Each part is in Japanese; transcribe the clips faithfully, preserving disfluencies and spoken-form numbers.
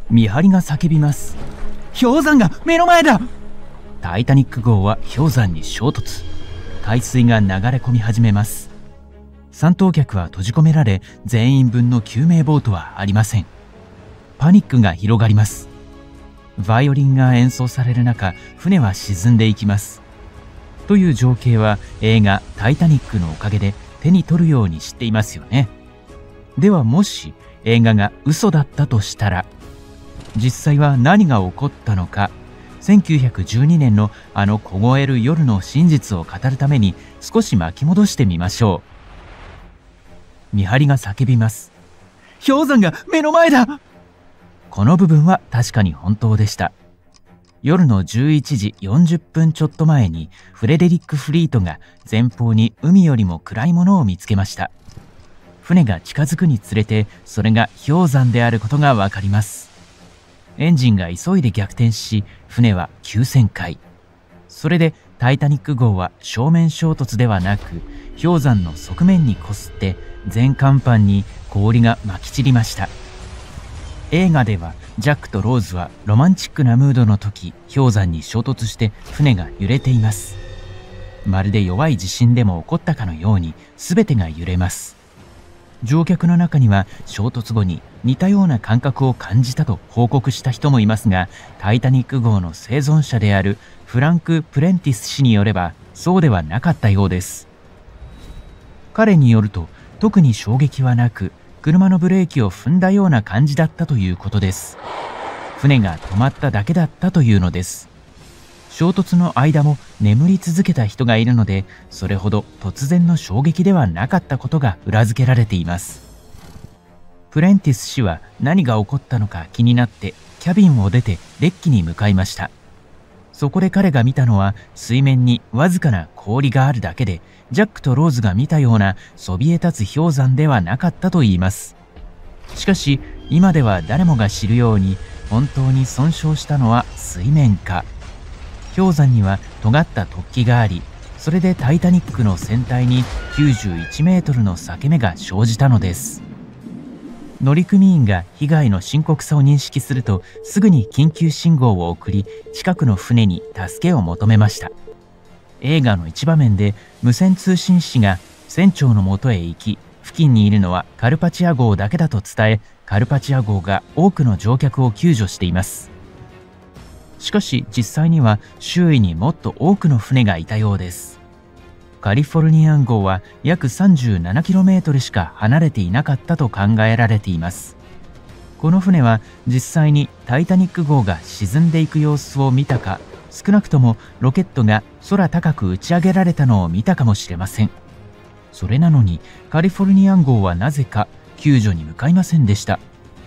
見張りが叫びます。氷山が目の前だ。タイタニック号は氷山に衝突。海水が流れ込み始めます。参当客は閉じ込められ、全員分の救命ボートはありません。パニックが広がります。バイオリンが演奏される中、船は沈んでいきます。という情景は映画「タイタニック」のおかげで手に取るように知っていますよね。ではもし映画が嘘だったとしたら、実際は何が起こったのか、せんきゅうひゃくじゅうにねんのあの凍える夜の真実を語るために少し巻き戻してみましょう。見張りが叫びます。氷山が目の前だ。この部分は確かに本当でした。夜のじゅういちじよんじゅっぷんちょっと前にフレデリック・フリートが前方に海よりも暗いものを見つけました。船が近づくにつれてそれが氷山であることがわかります。エンジンが急いで逆転し、船は急旋回。それでタイタニック号は正面衝突ではなく氷山の側面にこすって全甲板に氷がまき散りました。映画ではジャックとローズはロマンチックなムードの時、氷山に衝突して船が揺れています。まるで弱い地震でも起こったかのように全てが揺れます。乗客の中には衝突後に似たような感覚を感じたと報告した人もいますが、タイタニック号の生存者であるフランク・プレンティス氏によればそうではなかったようです。彼によると特に衝撃はなく、車のブレーキを踏んだような感じだったということです。船が止まっただけだったというのです。衝突の間も眠り続けた人がいるので、それほど突然の衝撃ではなかったことが裏付けられています。プレンティス氏は何が起こったのか気になってキャビンを出てデッキに向かいました。そこで彼が見たのは水面にわずかな氷があるだけで、ジャックとローズが見たようなそびえ立つ氷山ではなかったといいます。しかし今では誰もが知るように、本当に損傷したのは水面下。氷山には尖った突起があり、それでタイタニックの船体にきゅうじゅういちメートルの裂け目が生じたのです。乗組員が被害の深刻さを認識すると、すぐに緊急信号を送り、近くの船に助けを求めました。映画の一場面で無線通信士が船長のもとへ行き、付近にいるのはカルパチア号だけだと伝え、カルパチア号が多くの乗客を救助しています。しかし実際には周囲にもっと多くの船がいたようです。カリフォルニアン号は約 さんじゅうななキロメートル しか離れていなかったと考えられています。この船は実際にタイタニック号が沈んでいく様子を見たか、少なくともロケットが空高く打ち上げられたのを見たかもしれません。それなのにカリフォルニアン号はなぜか救助に向かいませんでした。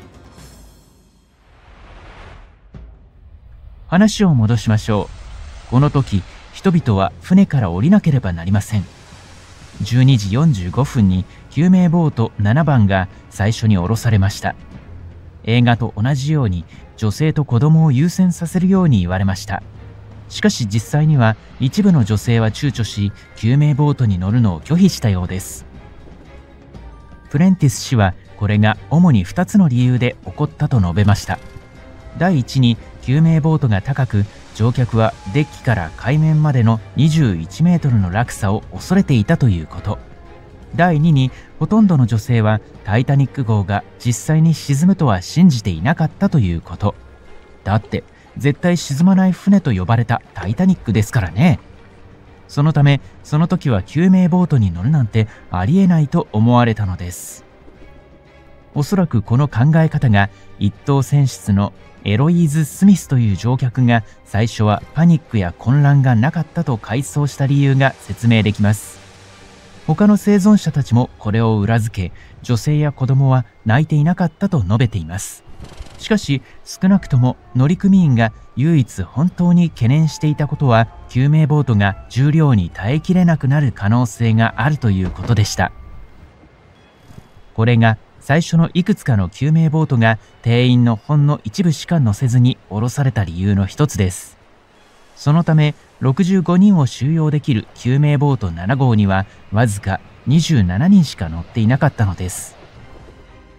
話を戻しましょう。この時人々は船から降りなければなりません。じゅうにじよんじゅうごふんに救命ボートななばんが最初に降ろされました。映画と同じように女性と子供を優先させるように言われました。しかし実際には一部の女性は躊躇し、救命ボートに乗るのを拒否したようです。プレンティス氏はこれが主にふたつの理由で起こったと述べました。第一に、救命ボートが高く、乗客はデッキから海面までのにじゅういちメートルの落差を恐れていたということ。第二に、ほとんどの女性はタイタニック号が実際に沈むとは信じていなかったということ。だって絶対沈まない船と呼ばれたタイタニックですからね。そのためその時は救命ボートに乗るなんてありえないと思われたのです。おそらくこの考え方が一等船室のエロイーズ・スミスという乗客が最初はパニックや混乱がなかったと回想した理由が説明できます。他の生存者たちもこれを裏付け、女性や子供は泣いていなかったと述べています。しかし少なくとも乗組員が唯一本当に懸念していたことは、救命ボートが重量に耐えきれなくなる可能性があるということでした。これが最初のいくつかの救命ボートが定員のほんの一部しか乗せずに降ろされた理由の一つです。そのためろくじゅうごにんを収容できる救命ボートななごうにはわずかにじゅうななにんしか乗っていなかったのです。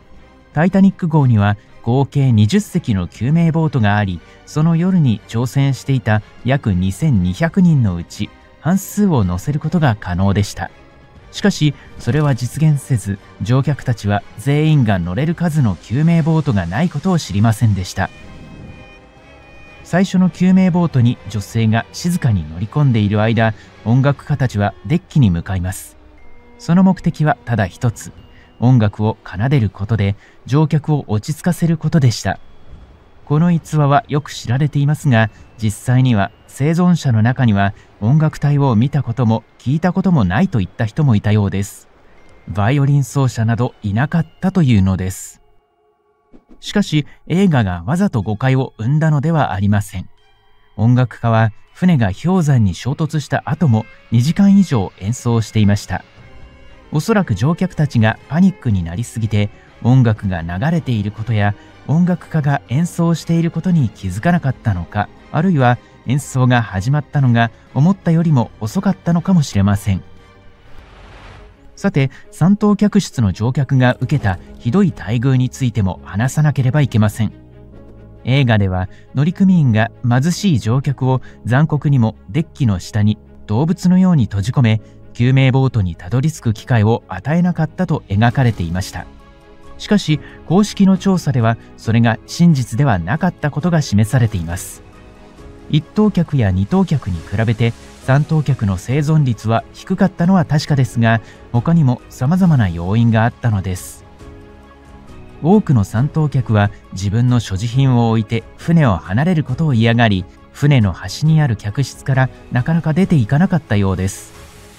タイタニック号には合計にじゅっせきの救命ボートがあり、その夜に乗船していた約にせんにひゃくにんのうち半数を乗せることが可能でした。しかしそれは実現せず、乗客たちは全員が乗れる数の救命ボートがないことを知りませんでした。最初の救命ボートに女性が静かに乗り込んでいる間、音楽家たちはデッキに向かいます。その目的はただ一つ、音楽を奏でることで乗客を落ち着かせることでした。この逸話はよく知られていますが、実際には生存者の中には音楽隊を見たことも聞いたこともないといった人もいたようです。バイオリン奏者などいなかったというのです。しかし映画がわざと誤解を生んだのではありません。音楽家は船が氷山に衝突した後もにじかん以上演奏していました。おそらく乗客たちがパニックになりすぎて音楽が流れていることや音楽家が演奏していることに気づかなかったのか、あるいは演奏が始まったのが思ったよりも遅かったのかもしれません。さて、三等客室の乗客が受けたひどい待遇についても話さなければいけません。映画では乗組員が貧しい乗客を残酷にもデッキの下に動物のように閉じ込め、救命ボートにたどり着く機会を与えなかったと描かれていました。しかし公式の調査ではそれが真実ではなかったことが示されています。一等客や二等客に比べて三等客の生存率は低かったのは確かですが、他にも様々な要因があったのです。多くの三等客は自分の所持品を置いて船を離れることを嫌がり、船の端にある客室からなかなか出ていかなかったようです。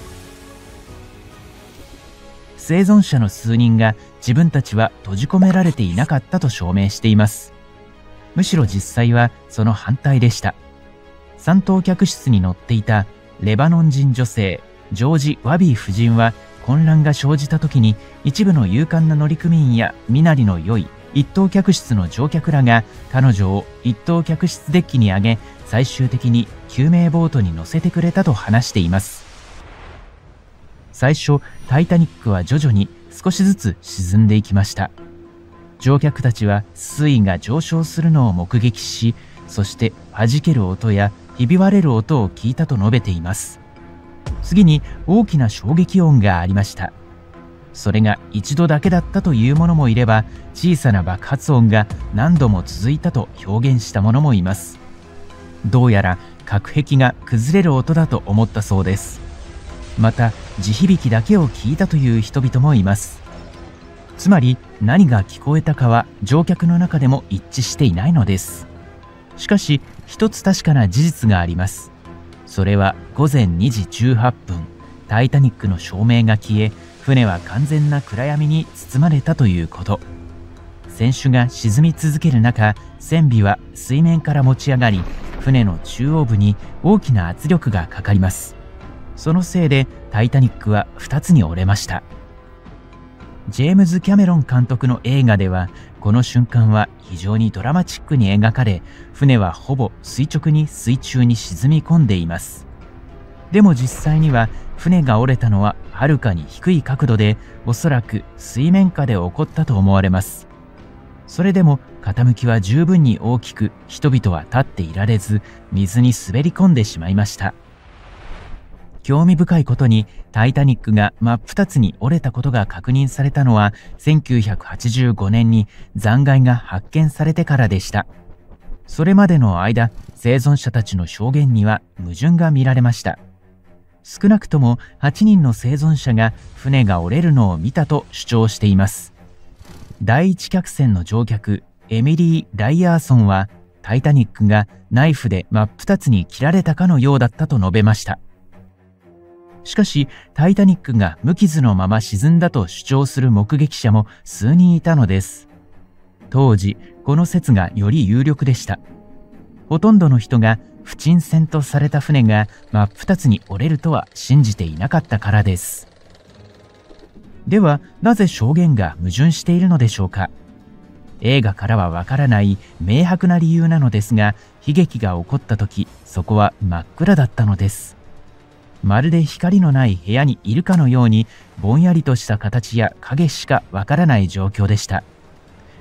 生存者の数人が自分たちは閉じ込められていなかったと証明しています。むしろ実際はその反対でした。三等客室に乗っていたレバノン人女性ジョージ・ワビー夫人は、混乱が生じた時に一部の勇敢な乗組員や身なりの良い一等客室の乗客らが彼女を一等客室デッキに上げ、最終的に救命ボートに乗せてくれたと話しています。最初タイタニックは徐々に少しずつ沈んでいきました。乗客たちは水位が上昇するのを目撃し、そして弾ける音やひび割れる音を聞いたと述べています。次に大きな衝撃音がありました。それが一度だけだったという者もいれば、小さな爆発音が何度も続いたと表現した者もいます。どうやら隔壁が崩れる音だと思ったそうです。また地響きだけを聞いたという人々もいます。つまり何が聞こえたかは乗客の中でも一致していないのです。しかし一つ確かな事実があります。それはごぜんにじじゅうはっぷん、タイタニックの照明が消え、船は完全な暗闇に包まれたということ。船首が沈み続ける中、船尾は水面から持ち上がり、船の中央部に大きな圧力がかかります。そのせいでタイタニックはふたつに折れました。ジェームズ・キャメロン監督の映画では、この瞬間は非常にドラマチックに描かれ、船はほぼ垂直に水中に沈み込んでいます。でも実際には船が折れたのははるかに低い角度で、おそらく水面下で起こったと思われます。それでも傾きは十分に大きく、人々は立っていられず水に滑り込んでしまいました。興味深いことに、タイタニックが真っ二つに折れたことが確認されたのはせんきゅうひゃくはちじゅうごねんに残骸が発見されてからでした。それまでの間、生存者たちの証言には矛盾が見られました。少なくともはちにんの生存者が船が折れるのを見たと主張しています。第一客船の乗客エミリー・ライアーソンは、タイタニックがナイフで真っ二つに切られたかのようだったと述べました。しかしタイタニックが無傷のまま沈んだと主張する目撃者も数人いたのです。当時この説がより有力でした。ほとんどの人が不沈船とされた船が真っ二つに折れるとは信じていなかったからです。ではなぜ証言が矛盾しているのでしょうか。映画からはわからない明白な理由なのですが、悲劇が起こった時、そこは真っ暗だったのです。まるで光のない部屋にいるかのように、ぼんやりとした形や影しかわからない状況でした。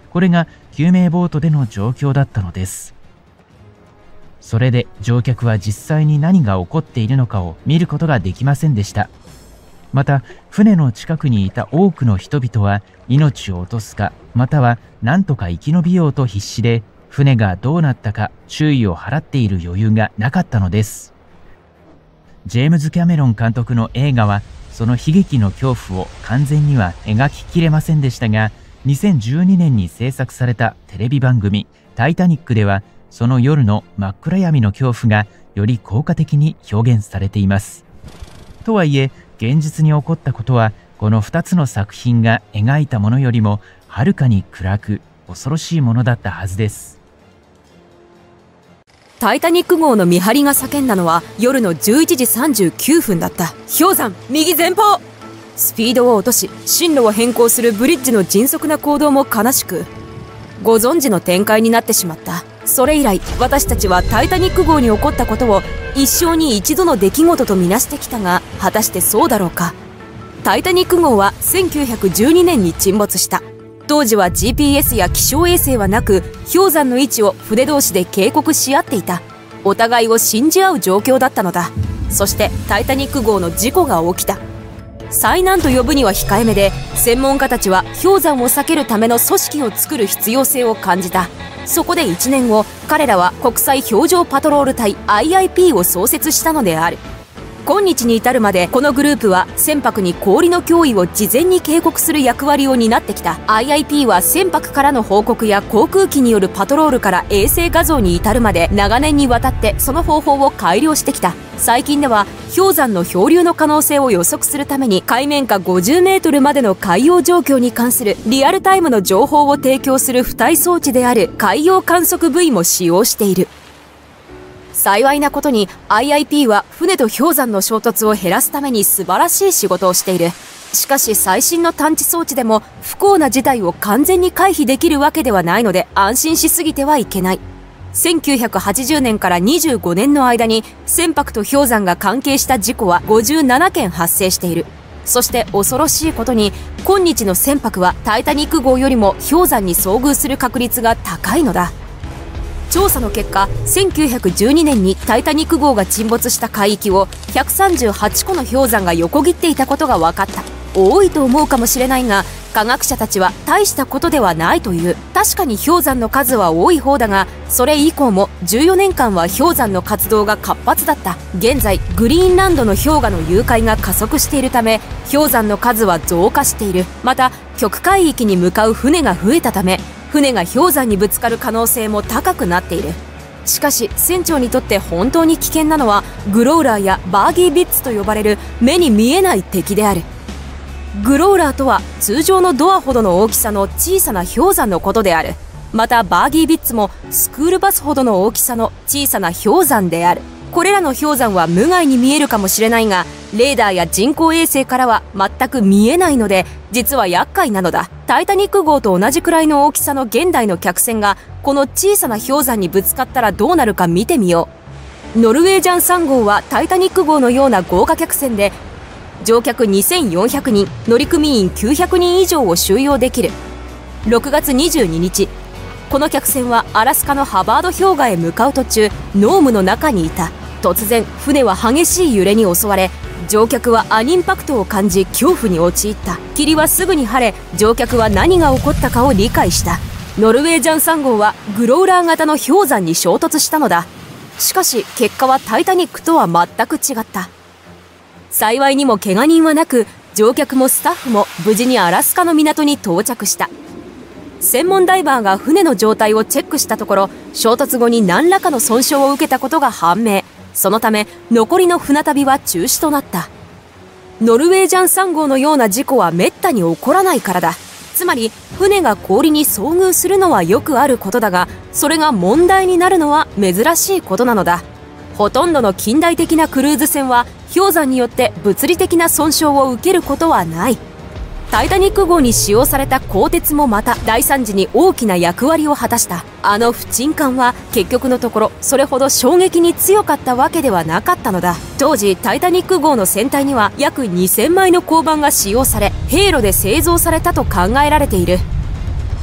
これが救命ボートでの状況だったのです。それで乗客は実際に何が起こっているのかを見ることができませんでした。また船の近くにいた多くの人々は命を落とすか、または何とか生き延びようと必死で、船がどうなったか注意を払っている余裕がなかったのです。ジェームズ・キャメロン監督の映画はその悲劇の恐怖を完全には描ききれませんでしたが、にせんじゅうにねんに制作されたテレビ番組「タイタニック」ではその夜の真っ暗闇の恐怖がより効果的に表現されています。とはいえ現実に起こったことはこのふたつの作品が描いたものよりもはるかに暗く恐ろしいものだったはずです。 タイタニック号の見張りが叫んだのは夜のじゅういちじさんじゅうきゅうふんだった。氷山右前方。スピードを落とし進路を変更するブリッジの迅速な行動も悲しく、ご存知の展開になってしまった。それ以来私たちはタイタニック号に起こったことを一生に一度の出来事とみなしてきたが、果たしてそうだろうか。タイタニック号はせんきゅうひゃくじゅうにねんに沈没した。当時は ジーピーエス や気象衛星はなく、氷山の位置を船同士で警告し合っていた。お互いを信じ合う状況だったのだ。そしてタイタニック号の事故が起きた。災難と呼ぶには控えめで、専門家たちは氷山を避けるための組織を作る必要性を感じた。そこでいちねんご、彼らは国際氷上パトロール隊 アイアイピー を創設したのである。今日に至るまでこのグループは船舶に氷の脅威を事前に警告する役割を担ってきた。 アイアイピー は船舶からの報告や航空機によるパトロールから衛星画像に至るまで長年にわたってその方法を改良してきた。最近では氷山の漂流の可能性を予測するために海面下ごじゅうメートルまでの海洋状況に関するリアルタイムの情報を提供する付帯装置である海洋観測ブイも使用している。幸いなことに アイアイピー は船と氷山の衝突を減らすために素晴らしい仕事をしている。しかし最新の探知装置でも不幸な事態を完全に回避できるわけではないので、安心しすぎてはいけない。せんきゅうひゃくはちじゅうねんからにじゅうごねんの間に船舶と氷山が関係した事故はごじゅうななけん発生している。そして恐ろしいことに今日の船舶はタイタニック号よりも氷山に遭遇する確率が高いのだ。調査の結果、せんきゅうひゃくじゅうにねんにタイタニック号が沈没した海域をひゃくさんじゅうはちこの氷山が横切っていたことが分かった。多いと思うかもしれないが、科学者たちは大したことではないという。確かに氷山の数は多い方だが、それ以降もじゅうよねんかんは氷山の活動が活発だった。現在グリーンランドの氷河の融解が加速しているため氷山の数は増加している。また極海域に向かう船が増えたため船が氷山にぶつかる可能性も高くなっている。しかし船長にとって本当に危険なのはグローラーやバーギービッツと呼ばれる目に見えない敵である。グローラーとは通常のドアほどの大きさの小さな氷山のことである。またバーギービッツもスクールバスほどの大きさの小さな氷山である。これらの氷山は無害に見えるかもしれないが、レーダーや人工衛星からは全く見えないので実は厄介なのだ。タイタニック号と同じくらいの大きさの現代の客船がこの小さな氷山にぶつかったらどうなるか見てみよう。ノルウェージャンさんごうはタイタニック号のような豪華客船で乗客にせんよんひゃくにん、乗組員きゅうひゃくにん以上を収容できる。ろくがつにじゅうににち、この客船はアラスカのハバード氷河へ向かう途中ノームの中にいた。突然船は激しい揺れに襲われ、乗客はアニンパクトを感じ恐怖に陥った。霧はすぐに晴れ、乗客は何が起こったかを理解した。ノルウェージャンさんごうはグローラー型の氷山に衝突したのだ。しかし結果はタイタニックとは全く違った。幸いにも怪我人はなく、乗客もスタッフも無事にアラスカの港に到着した。専門ダイバーが船の状態をチェックしたところ、衝突後に何らかの損傷を受けたことが判明。そのため残りの船旅は中止となった。ノルウェージャンさんごうのような事故はめったに起こらないからだ。つまり船が氷に遭遇するのはよくあることだが、それが問題になるのは珍しいことなのだ。ほとんどの近代的なクルーズ船は氷山によって物理的な損傷を受けることはない。タイタニック号に使用された鋼鉄もまた大惨事に大きな役割を果たした。あの不沈艦は結局のところそれほど衝撃に強かったわけではなかったのだ。当時タイタニック号の船体には約にせんまいの鋼板が使用され、兵路で製造されたと考えられている。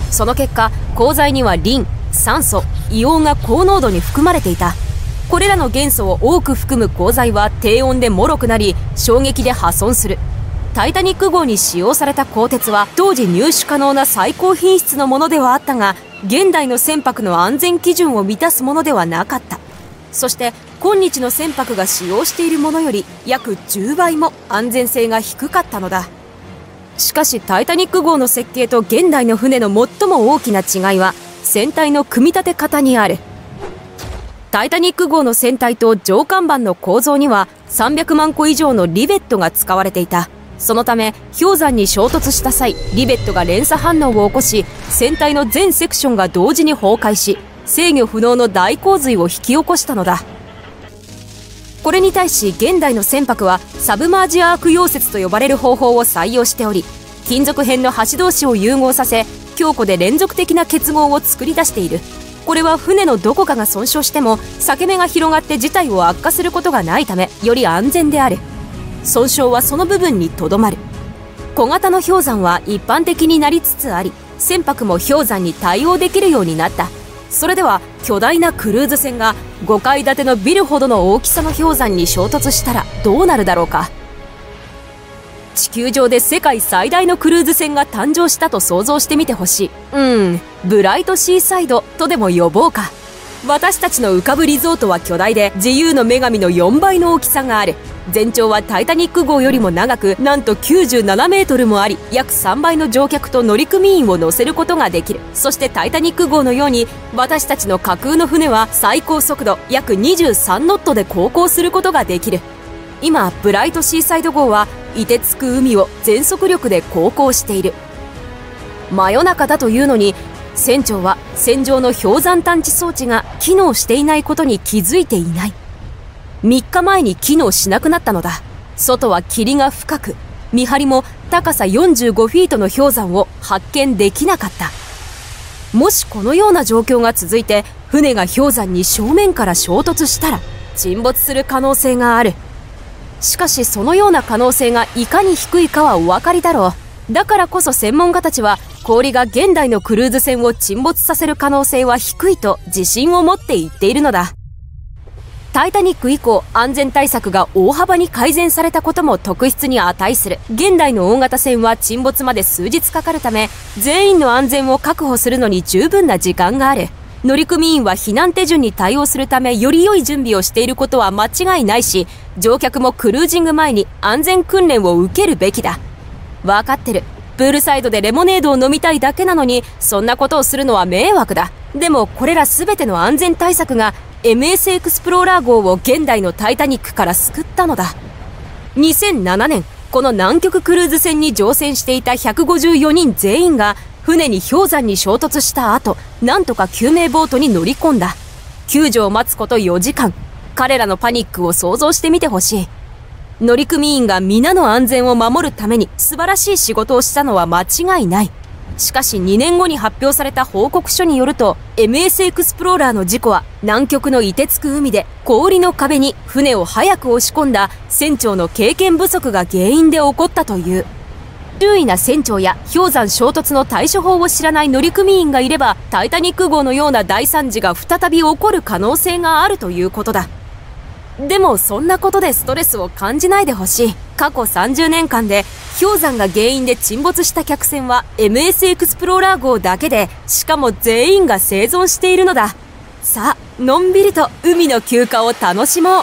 その結果、鋼材にはリン、酸素、硫黄が高濃度に含まれていた。これらの元素を多く含む鋼材は低温で脆くなり、衝撃で破損する。タイタニック号に使用された鋼鉄は当時入手可能な最高品質のものではあったが、現代の船舶の安全基準を満たすものではなかった。そして今日の船舶が使用しているものより約じゅうばいも安全性が低かったのだ。しかしタイタニック号の設計と現代の船の最も大きな違いは船体の組み立て方にある。タイタニック号の船体と上甲板の構造にはさんびゃくまんこ以上のリベットが使われていた。そのため氷山に衝突した際、リベットが連鎖反応を起こし、船体の全セクションが同時に崩壊し、制御不能の大洪水を引き起こしたのだ。これに対し現代の船舶はサブマージアーク溶接と呼ばれる方法を採用しており、金属片の端同士を融合させ、強固で連続的な結合を作り出している。これは船のどこかが損傷しても裂け目が広がって事態を悪化することがないため、より安全である。損傷はその部分にとどまる。小型の氷山は一般的になりつつあり、船舶も氷山に対応できるようになった。それでは巨大なクルーズ船がごかい建てのビルほどの大きさの氷山に衝突したらどうなるだろうか。地球上で世界最大のクルーズ船が誕生したと想像してみてほしい。うん、ブライトシーサイドとでも呼ぼうか。私たちの浮かぶリゾートは巨大で、自由の女神のよんばいの大きさがある。全長はタイタニック号よりも長く、なんときゅうじゅうななメートルもあり、約さんばいの乗客と乗組員を乗せることができる。そしてタイタニック号のように、私たちの架空の船は最高速度約にじゅうさんノットで航行することができる。今ブライトシーサイド号は凍てつく海を全速力で航行している。真夜中だというのに、船長は船上の氷山探知装置が機能していないことに気づいていない。みっかまえに機能しなくなったのだ。外は霧が深く、見張りも高さよんじゅうごフィートの氷山を発見できなかった。もしこのような状況が続いて、船が氷山に正面から衝突したら沈没する可能性がある。しかしそのような可能性がいかに低いかはお分かりだろう。だからこそ専門家たちは、氷が現代のクルーズ船を沈没させる可能性は低いと自信を持って言っているのだ。タイタニック以降、安全対策が大幅に改善されたことも特筆に値する。現代の大型船は沈没まで数日かかるため、全員の安全を確保するのに十分な時間がある。乗組員は避難手順に対応するため、より良い準備をしていることは間違いないし、乗客もクルージング前に安全訓練を受けるべきだ。わかってる。プールサイドでレモネードを飲みたいだけなのに、そんなことをするのは迷惑だ。でもこれら全ての安全対策が エムエス エクスプローラー号を現代のタイタニックから救ったのだ。にせんななねん、この南極クルーズ船に乗船していたひゃくごじゅうよにん全員が船に氷山に衝突した後、なんとか救命ボートに乗り込んだ。救助を待つことよじかん。彼らのパニックを想像してみてほしい。乗組員が皆の安全を守るために素晴らしい仕事をしたのは間違いない。しかしにねんごに発表された報告書によると、 エムエス エクスプローラーの事故は南極の凍てつく海で氷の壁に船を早く押し込んだ船長の経験不足が原因で起こったという。周囲な船長や氷山衝突の対処法を知らない乗組員がいれば、タイタニック号のような大惨事が再び起こる可能性があるということだ。でもそんなことでストレスを感じないでほしい。過去さんじゅうねんかんで氷山が原因で沈没した客船は エムエス エクスプローラー号だけで、しかも全員が生存しているのだ。さあ、のんびりと海の休暇を楽しもう。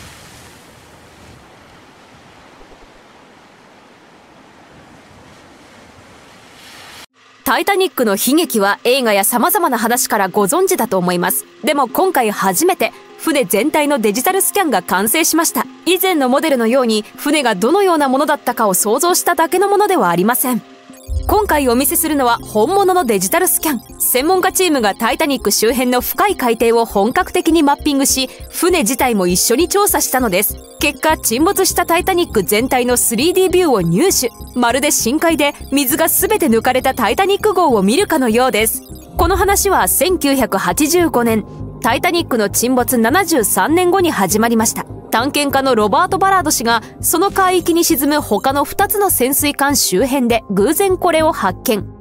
タイタニックの悲劇は映画や様々な話からご存知だと思います。でも今回初めて船全体のデジタルスキャンが完成しました。以前のモデルのように船がどのようなものだったかを想像しただけのものではありません。今回お見せするのは本物のデジタルスキャン。専門家チームがタイタニック周辺の深い海底を本格的にマッピングし、船自体も一緒に調査したのです。結果、沈没したタイタニック全体の スリーディー ビューを入手。まるで深海で水が全て抜かれたタイタニック号を見るかのようです。この話はせんきゅうひゃくはちじゅうごねん、タイタニックの沈没ななじゅうさんねんごに始まりました。探検家のロバート・バラード氏がその海域に沈む他のふたつの潜水艦周辺で偶然これを発見。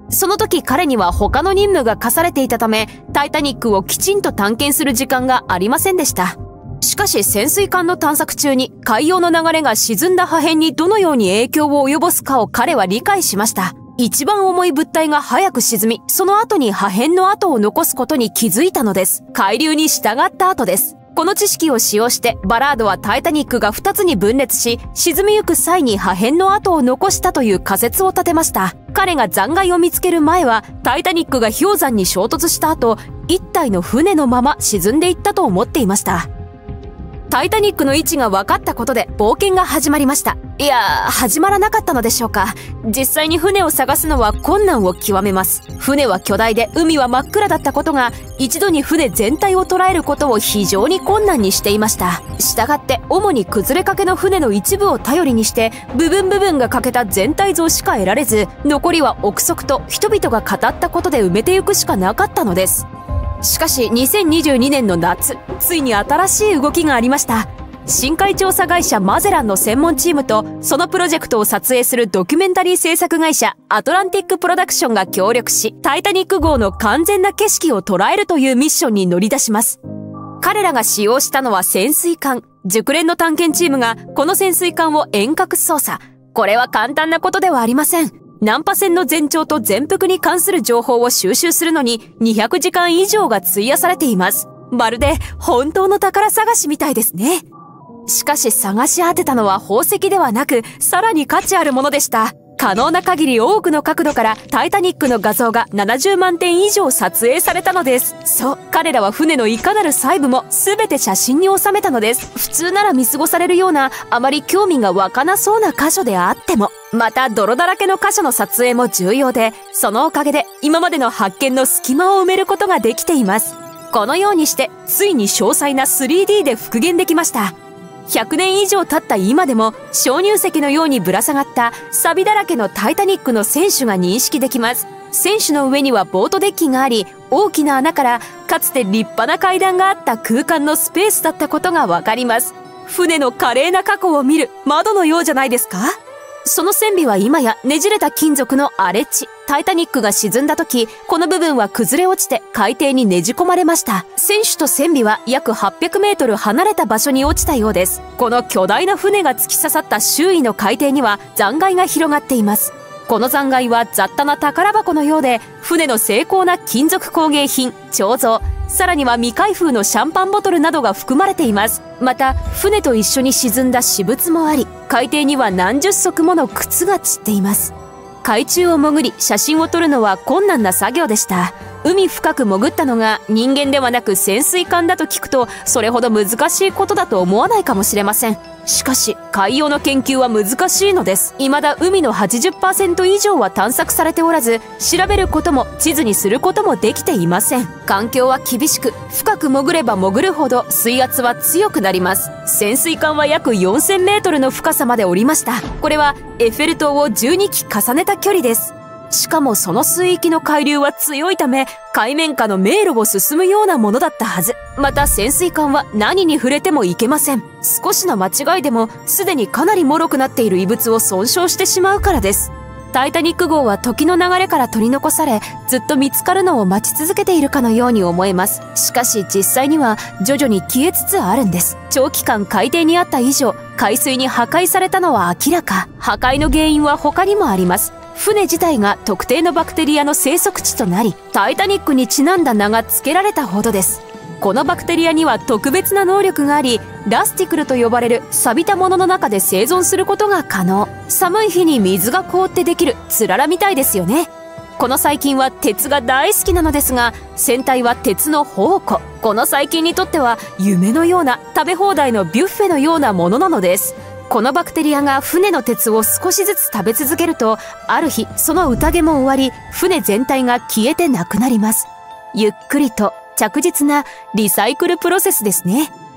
その時彼には他の任務が課されていたため、タイタニックをきちんと探検する時間がありませんでした。しかし潜水艦の探索中に海洋の流れが沈んだ破片にどのように影響を及ぼすかを彼は理解しました。一番重い物体が早く沈み、その後に破片の跡を残すことに気づいたのです。海流に従った後です。この知識を使用してバラードはタイタニックがふたつに分裂し、沈みゆく際に破片の跡を残したという仮説を立てました。彼が残骸を見つける前はタイタニックが氷山に衝突した後、一体の船のまま沈んでいったと思っていました。タイタニックの位置が分かったことで冒険が始まりました。いやー、始まらなかったのでしょうか。実際に船を探すのは困難を極めます。船は巨大で海は真っ暗だったことが、一度に船全体を捉えることを非常に困難にしていました。したがって主に崩れかけの船の一部を頼りにして、部分部分が欠けた全体像しか得られず、残りは憶測と人々が語ったことで埋めていくしかなかったのです。しかしにせんにじゅうにねんの夏、ついに新しい動きがありました。深海調査会社マゼランの専門チームと、そのプロジェクトを撮影するドキュメンタリー制作会社アトランティックプロダクションが協力し、タイタニック号の完全な景色を捉えるというミッションに乗り出します。彼らが使用したのは潜水艦。熟練の探検チームがこの潜水艦を遠隔操作。これは簡単なことではありません。難破船の全長と全幅に関する情報を収集するのににひゃくじかん以上が費やされています。まるで本当の宝探しみたいですね。しかし探し当てたのは宝石ではなく、さらに価値あるものでした。可能な限り多くの角度からタイタニックの画像がななじゅうまんてん以上撮影されたのです。そう、彼らは船のいかなる細部も全て写真に収めたのです。普通なら見過ごされるような、あまり興味が湧かなそうな箇所であっても、また泥だらけの箇所の撮影も重要で、そのおかげで今までの発見の隙間を埋めることができています。このようにしてついに詳細な スリーディー で復元できました。ひゃくねん以上経った今でも鍾乳石のようにぶら下がった錆だらけのタイタニックの船首が認識できます。船首の上にはボートデッキがあり、大きな穴からかつて立派な階段があった空間のスペースだったことがわかります。船の華麗な過去を見る窓のようじゃないですか。その船尾は今やねじれた金属の荒れ地。タイタニックが沈んだ時、この部分は崩れ落ちて海底にねじ込まれました。船首と船尾は約はっぴゃくメートル離れた場所に落ちたようです。この巨大な船が突き刺さった周囲の海底には残骸が広がっています。この残骸は雑多な宝箱のようで、船の精巧な金属工芸品、彫像、さらには未開封のシャンパンボトルなどが含まれています。また、船と一緒に沈んだ私物もあり、海底には何十足もの靴が散っています。海中を潜り写真を撮るのは困難な作業でした。海深く潜ったのが人間ではなく潜水艦だと聞くと、それほど難しいことだと思わないかもしれません。しかし海洋の研究は難しいのです。未だ海の はちじゅっパーセント 以上は探索されておらず、調べることも地図にすることもできていません。環境は厳しく、深く潜れば潜るほど水圧は強くなります。潜水艦は約よんせんメートルの深さまで降りました。これはエッフェル塔をじゅうにき重ねた距離です。しかもその水域の海流は強いため、海面下の迷路を進むようなものだったはず。また潜水艦は何に触れてもいけません。少しの間違いでもすでにかなり脆くなっている遺物を損傷してしまうからです。タイタニック号は時の流れから取り残され、ずっと見つかるのを待ち続けているかのように思えます。しかし実際には徐々に消えつつあるんです。長期間海底にあった以上、海水に破壊されたのは明らか。破壊の原因は他にもあります。船自体が特定のバクテリアの生息地となり、タイタニックにちなんだ名が付けられたほどです。このバクテリアには特別な能力があり、ラスティクルと呼ばれる錆びたものの中で生存することが可能。寒い日に水が凍ってできるつららみたいですよね。この細菌は鉄が大好きなのですが、船体は鉄の宝庫。この細菌にとっては夢のような食べ放題のビュッフェのようなものなのです。このバクテリアが船の鉄を少しずつ食べ続けると、ある日その宴も終わり、船全体が消えてなくなります。ゆっくりと着実なリサイクルプロセスですね。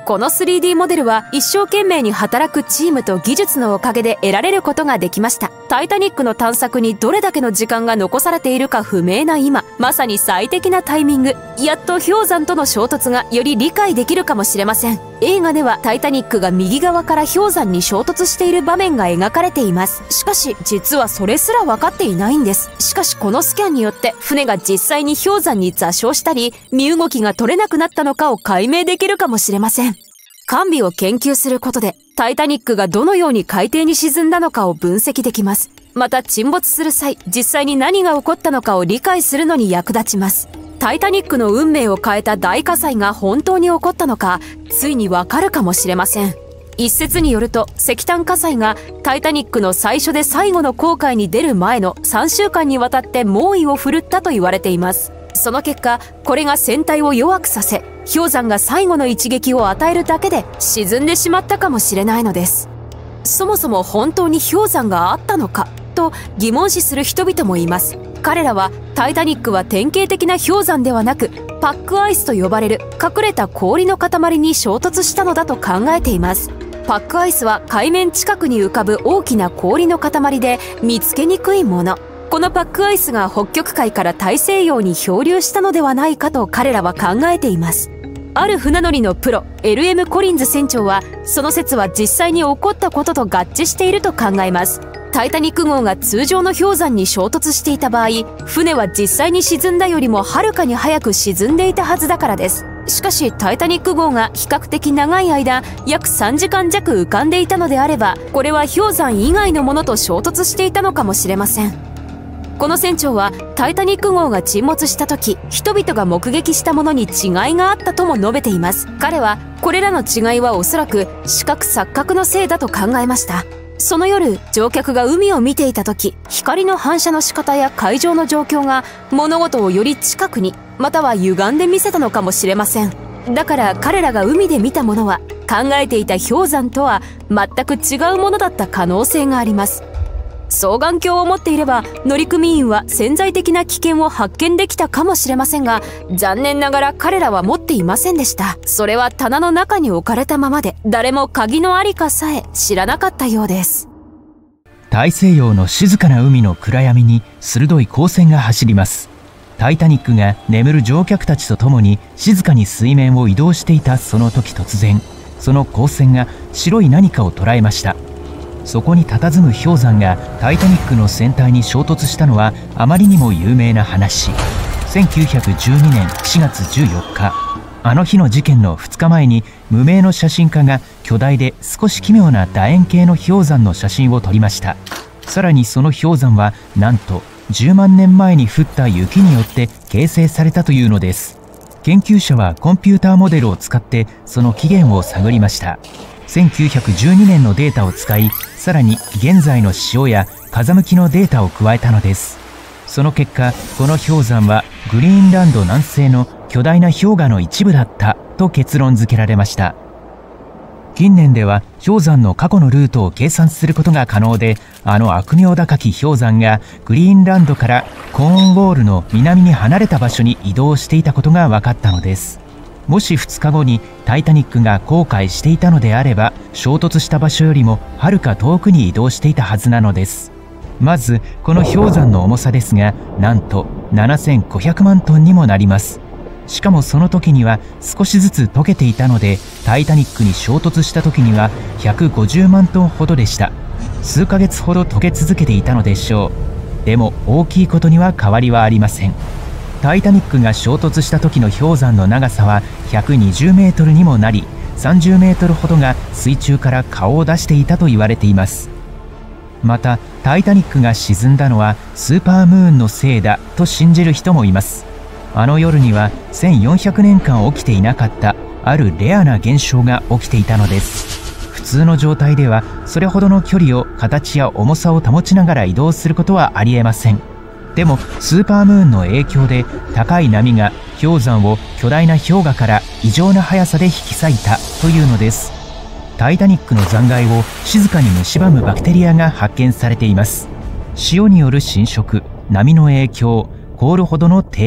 この スリーディー モデルは一生懸命に働くチームと技術のおかげで得られることができました。タイタニックの探索にどれだけの時間が残されているか不明な今、まさに最適なタイミング。やっと氷山との衝突がより理解できるかもしれません。映画ではタイタニックが右側から氷山に衝突している場面が描かれています。しかし実はそれすら分かっていないんです。しかしこのスキャンによって船が実際に氷山に座礁したり身動きが取れなくなったのかを解明できるかもしれません。艦尾を研究することでタイタニックがどのように海底に沈んだのかを分析できます。また沈没する際実際に何が起こったのかを理解するのに役立ちます。タイタニックの運命を変えた大火災が本当に起こったのかついにわかるかもしれません。一説によると石炭火災がタイタニックの最初で最後の航海に出る前のさんしゅうかんにわたって猛威を振るったと言われています。その結果これが船体を弱くさせ氷山が最後の一撃を与えるだけで沈んでしまったかもしれないのです。そもそも本当に氷山があったのかと疑問視する人々もいます。彼らはタイタニックは典型的な氷山ではなくパックアイスと呼ばれる隠れた氷の塊に衝突したのだと考えています。パックアイスは海面近くに浮かぶ大きな氷の塊で見つけにくいもの。このパックアイスが北極海から大西洋に漂流したのではないかと彼らは考えています。ある船乗りのプロ エルエム コリンズ船長はその説は実際に起こったことと合致していると考えます。タイタニック号が通常の氷山に衝突していた場合船は実際に沈んだよりもはるかに早く沈んでいたはずだからです。しかしタイタニック号が比較的長い間約さんじかん弱浮かんでいたのであればこれは氷山以外のものと衝突していたのかもしれません。この船長はタイタニック号が沈没した時人々が目撃したものに違いがあったとも述べています。彼はこれらの違いはおそらく視覚錯覚のせいだと考えました。その夜乗客が海を見ていた時光の反射の仕方や海上の状況が物事をより近くにまたは歪んで見せたのかもしれません。だから彼らが海で見たものは考えていた氷山とは全く違うものだった可能性があります。双眼鏡を持っていれば乗組員は潜在的な危険を発見できたかもしれませんが残念ながら彼らは持っていませんでした。それは棚の中に置かれたままで誰も鍵のありかさえ知らなかったようです。 大西洋の静かな海の暗闇に鋭い光線が走ります。タイタニックが眠る乗客たちと共に静かに水面を移動していたその時突然その光線が白い何かを捉えました。そこに佇む氷山がタイタニックの船体に衝突したのはあまりにも有名な話。せんきゅうひゃくじゅうにねんしがつじゅうよっかあの日の事件のふつかまえに無名の写真家が巨大で少し奇妙な楕円形の氷山の写真を撮りました。さらにその氷山はなんとじゅうまんねんまえに降った雪によって形成されたというのです。研究者はコンピューターモデルを使ってその起源を探りました。せんきゅうひゃくじゅうにねんのデータを使いさらに現在の潮や風向きのデータを加えたのです。その結果この氷山はグリーンランド南西の巨大な氷河の一部だったと結論付けられました。近年では氷山の過去のルートを計算することが可能であの悪名高き氷山がグリーンランドからコーンウォールの南に離れた場所に移動していたことが分かったのです。もしふつかごにタイタニックが航海していたのであれば衝突した場所よりもはるか遠くに移動していたはずなのです。まずこの氷山の重さですがなんとななせんごひゃくまんトンにもなります。しかもその時には少しずつ溶けていたのでタイタニックに衝突した時にはひゃくごじゅうまんトンほどでした。数ヶ月ほど溶け続けていたのでしょう。でも大きいことには変わりはありません。タイタニックが衝突した時の氷山の長さはひゃくにじゅうメートルにもなりさんじゅうメートルほどが水中から顔を出していたと言われています。またタイタニックが沈んだのはスーパームーンのせいだと信じる人もいます。あの夜にはせんよんひゃくねんかん起きていなかったあるレアな現象が起きていたのです。普通の状態ではそれほどの距離を形や重さを保ちながら移動することはありえません。でもスーパームーンの影響で高い波が氷山を巨大な氷河から異常な速さで引き裂いたというのです。タイタニックの残骸を静かに蝕むバクテリアが発見されています。潮による浸食、波の影響、凍るほどの低温、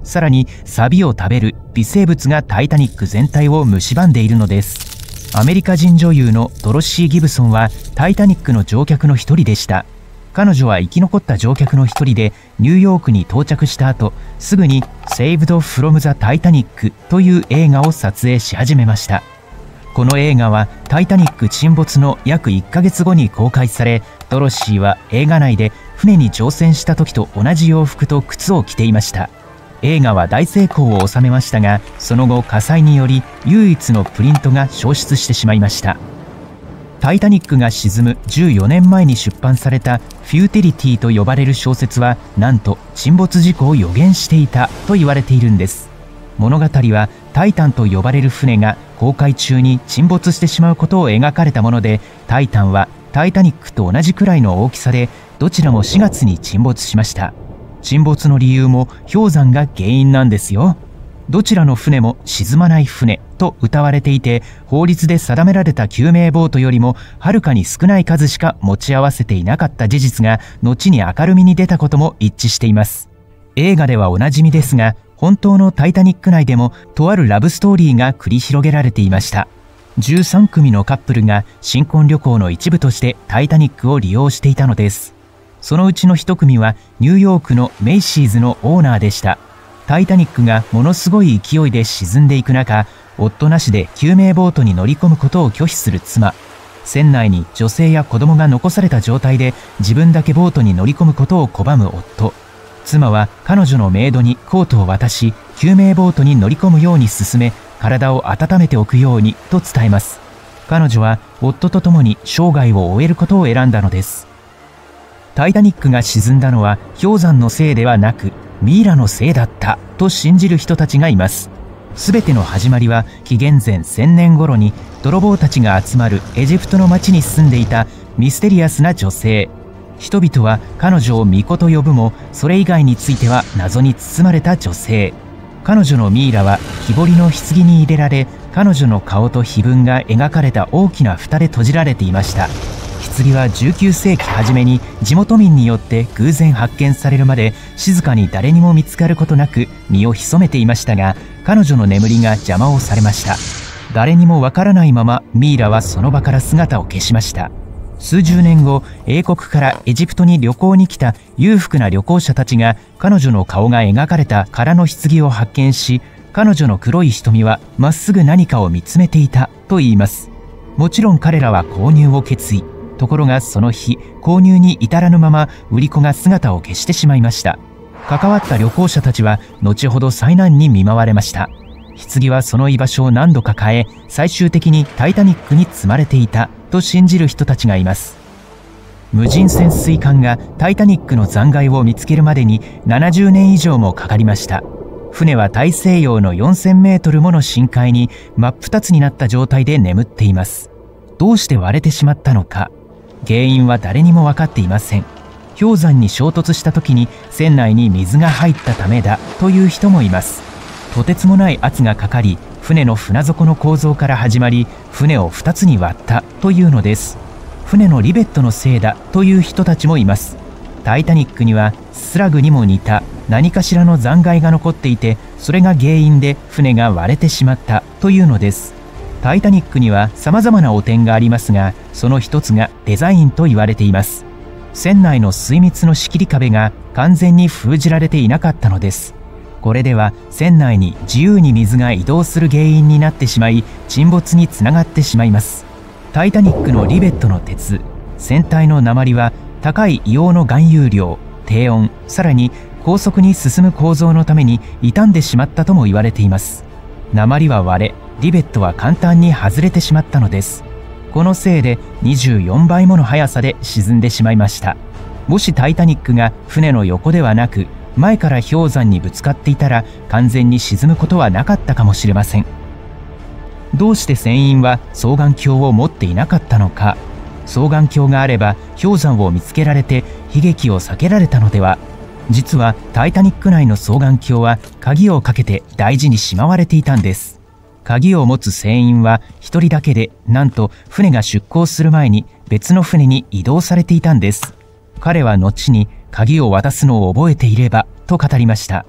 さらに錆を食べる微生物がタイタニック全体を蝕んでいるのです。アメリカ人女優のドロシー・ギブソンはタイタニックの乗客の一人でした。彼女は生き残った乗客の一人でニューヨークに到着した後、すぐにSaved from the Titanicという映画を撮影し始めました。この映画はタイタニック沈没の約いっかげつごに公開され、ドロシーは映画内で船に乗船した時と同じ洋服と靴を着ていました。映画は大成功を収めましたが、その後火災により唯一のプリントが消失してしまいました。タイタニックが沈むじゅうよねんまえに出版されたフューティリティと呼ばれる小説は、なんと沈没事故を予言していたと言われているんです。物語はタイタンと呼ばれる船が航海中に沈没してしまうことを描かれたもので、タイタンはタイタニックと同じくらいの大きさで、どちらもしがつに沈没しました。沈没の理由も氷山が原因なんですよ。どちらの船も沈まない船と謳われていて、法律で定められた救命ボートよりもはるかに少ない数しか持ち合わせていなかった事実が後に明るみに出たことも一致しています。映画ではおなじみですが、本当のタイタニック内でもとあるラブストーリーが繰り広げられていました。じゅうさんくみのカップルが新婚旅行の一部としてタイタニックを利用していたのです。そのうちの一組はニューヨークのメイシーズのオーナーでした。タイタニックがものすごい勢いで沈んでいく中、夫なしで救命ボートに乗り込むことを拒否する妻。船内に女性や子供が残された状態で自分だけボートに乗り込むことを拒む夫。妻は彼女のメイドにコートを渡し、救命ボートに乗り込むように進め、体を温めておくようにと伝えます。彼女は夫と共に生涯を終えることを選んだのです。タイタニックが沈んだのは氷山のせいではなく、ミイラのせいだったと信じる人たちがいます。すべての始まりは紀元前せんねん頃に泥棒たちが集まるエジプトの町に住んでいたミステリアスな女性。人々は彼女を巫女と呼ぶも、それ以外については謎に包まれた女性。彼女のミイラは木彫りの棺に入れられ、彼女の顔と碑文が描かれた大きな蓋で閉じられていました。棺はじゅうきゅうせいき初めに地元民によって偶然発見されるまで静かに誰にも見つかることなく身を潜めていましたが、彼女の眠りが邪魔をされました。誰にもわからないままミイラはその場から姿を消しました。数十年後、英国からエジプトに旅行に来た裕福な旅行者たちが彼女の顔が描かれた空の棺を発見し、彼女の黒い瞳はまっすぐ何かを見つめていたと言います。もちろん彼らは購入を決意。ところがその日、購入に至らぬまま売り子が姿を消してしまいました。関わった旅行者たちは後ほど災難に見舞われました。棺はその居場所を何度か変え、最終的にタイタニックに積まれていたと信じる人たちがいます。無人潜水艦がタイタニックの残骸を見つけるまでにななじゅうねん以上もかかりました。船は大西洋のよんせんメートルもの深海に真っ二つになった状態で眠っています。どうして割れてしまったのか、原因は誰にも分かっていません。氷山に衝突した時に船内に水が入ったためだという人もいます。とてつもない圧がかかり、船の船底の構造から始まり、船をふたつに割ったというのです。船のリベットのせいだという人たちもいます。タイタニックにはスラグにも似た何かしらの残骸が残っていて、それが原因で船が割れてしまったというのです。タイタニックには様々な汚点がありますが、その一つがデザインと言われています。船内の水密の仕切り壁が完全に封じられていなかったのです。これでは船内に自由に水が移動する原因になってしまい、沈没につながってしまいます。タイタニックのリベットの鉄、船体の鉛は高い硫黄の含有量、低温、さらに高速に進む構造のために傷んでしまったとも言われています。鉛は割れ、リベットは簡単に外れてしまったのです。このせいでにじゅうよんばいもの速さで沈んでしまいました。もしタイタニックが船の横ではなく前から氷山にぶつかっていたら、完全に沈むことはなかったかもしれません。どうして船員は双眼鏡を持っていなかったのか。双眼鏡があれば氷山を見つけられて悲劇を避けられたのでは。実はタイタニック内の双眼鏡は鍵をかけて大事にしまわれていたんです。鍵を持つ船員は一人だけで、なんと船が出港する前に別の船に移動されていたんです。彼は後に鍵を渡すのを覚えていればと語りました。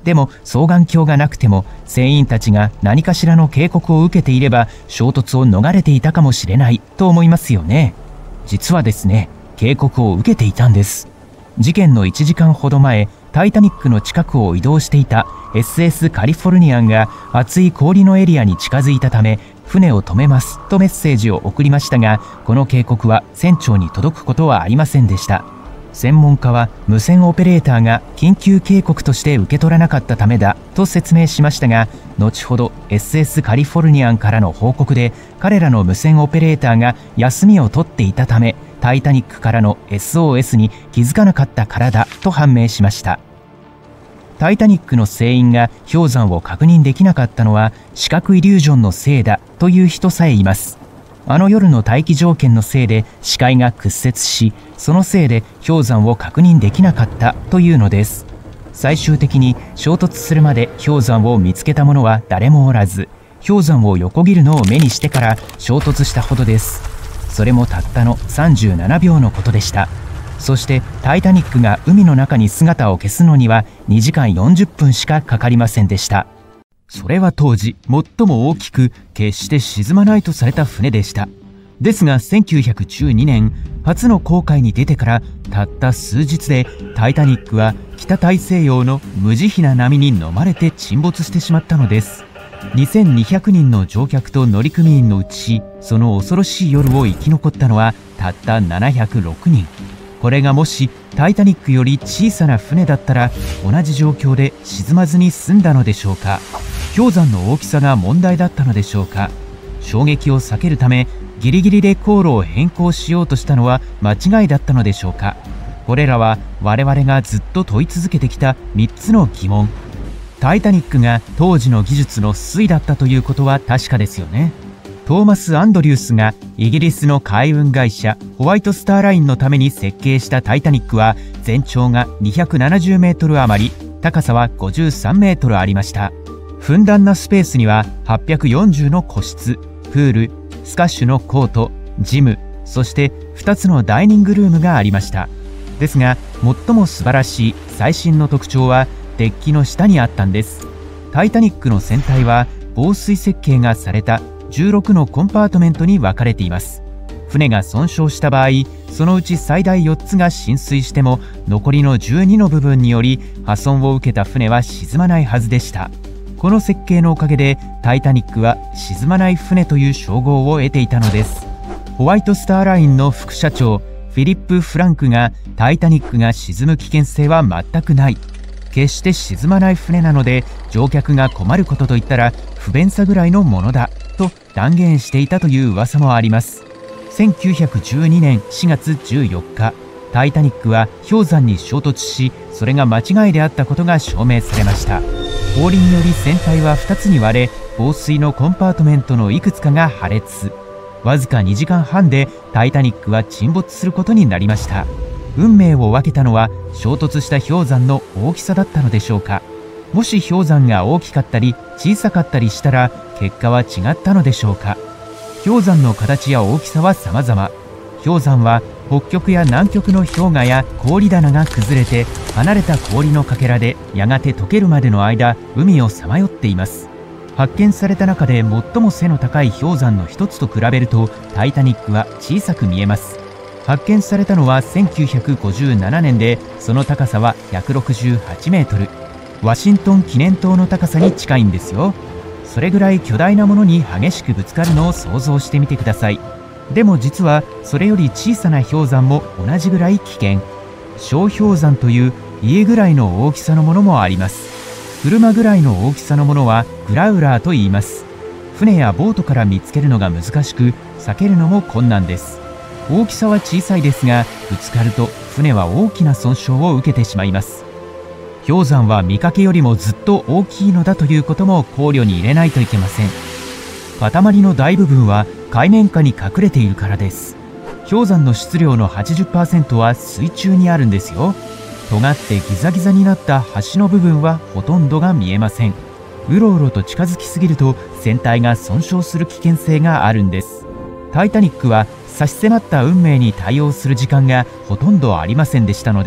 でも双眼鏡がなくても船員たちが何かしらの警告を受けていれば衝突を逃れていたかもしれないと思いますよね。実はですね、警告を受けていたんです。事件のいちじかんほど前、タイタニックの近くを移動していた エスエス カリフォルニアンが厚い氷のエリアに近づいたため船を止めますとメッセージを送りましたが、この警告は船長に届くことはありませんでした。専門家は無線オペレーターが緊急警告として受け取らなかったためだと説明しましたが、後ほど エスエス カリフォルニアンからの報告で彼らの無線オペレーターが休みを取っていたためタイタニックからの エスオーエス に気づかなかったからだと判明しました。タイタニックの船員が氷山を確認できなかったのは視覚イリュージョンのせいだという人さえいます。あの夜の大気条件のせいで視界が屈折し、そのせいで氷山を確認できなかったというのです。最終的に衝突するまで氷山を見つけた者は誰もおらず、氷山を横切るのを目にしてから衝突したほどです。それもたったのさんじゅうななびょうのことでした。そしてタイタニックが海の中に姿を消すのにはにじかんよんじゅっぷんしかかかりませんでした。それは当時最も大きく決して沈まないとされた船でした。ですがせんきゅうひゃくじゅうにねん初の航海に出てからたった数日でタイタニックは北大西洋の無慈悲な波に飲まれて沈没してしまったのです。にせんにひゃくにんの乗客と乗組員のうち、その恐ろしい夜を生き残ったのはたったななひゃくろくにん。これがもしタイタニックより小さな船だったら同じ状況で沈まずに済んだのでしょうか。氷山の大きさが問題だったのでしょうか。衝撃を避けるためギリギリで航路を変更しようとしたのは間違いだったのでしょうか。これらは我々がずっと問い続けてきたみっつの疑問。タイタニックが当時の技術の粋だったということは確かですよね。トーマス・アンドリュースがイギリスの海運会社ホワイトスターラインのために設計したタイタニックは全長がにひゃくななじゅうメートル余り、高さはごじゅうさんメートルありました。ふんだんなスペースにははっぴゃくよんじゅうの個室、プール、スカッシュのコート、ジム、そしてふたつのダイニングルームがありました。ですが最も素晴らしい最新の特徴はデッキの下にあったんです。タイタニックの船体は防水設計がされたじゅうろくのコンパートメントに分かれています。船が損傷した場合、そのうち最大よっつが浸水しても残りのじゅうにの部分により破損を受けた船は沈まないはずでした。この設計のおかげでタイタニックは沈まない船という称号を得ていたのです。ホワイトスターラインの副社長フィリップ・フランクがタイタニックが沈む危険性は全くない、決して沈まない船なので乗客が困ることといったら不便さぐらいのものだと断言していたという噂もあります。せんきゅうひゃくじゅうにねんしがつじゅうよっか、タイタニックは氷山に衝突し、それが間違いであったことが証明されました。氷により船体はふたつに割れ、防水のコンパートメントのいくつかが破裂。わずかにじかんはんでタイタニックは沈没することになりました。運命を分けたのは衝突した氷山の大きさだったのでしょうか。もし氷山が大きかったり小さかったりしたら結果は違ったのでしょうか。氷山の形や大きさは様々。氷山は北極や南極の氷河や氷棚が崩れて離れた氷のかけらでやがて溶けるまでの間海をさまよっています。発見された中で最も背の高い氷山の一つと比べるとタイタニックは小さく見えます。発見されたのはせんきゅうひゃくごじゅうななねんで、その高さはひゃくろくじゅうはちメートル。ワシントン記念塔の高さに近いんですよ。それぐらい巨大なものに激しくぶつかるのを想像してみてください。でも実はそれより小さな氷山も同じぐらい危険。小氷山という家ぐらいの大きさのものもあります。車ぐらいの大きさのものはグラウラーと言います。船やボートから見つけるのが難しく、避けるのも困難です。大きさは小さいですが、ぶつかると船は大きな損傷を受けてしまいます。氷山は見かけよりもずっと大きいのだということも考慮に入れないといけません。塊の大部分は海面下に隠れているからです。氷山の質量の はちじゅっパーセント は水中にあるんですよ。尖ってギザギザになった端の部分はほとんどが見えません。うろうろと近づきすぎると船体が損傷する危険性があるんです。タイタニックは差し迫った運命に対応する時間がほとんどありませんでしたので、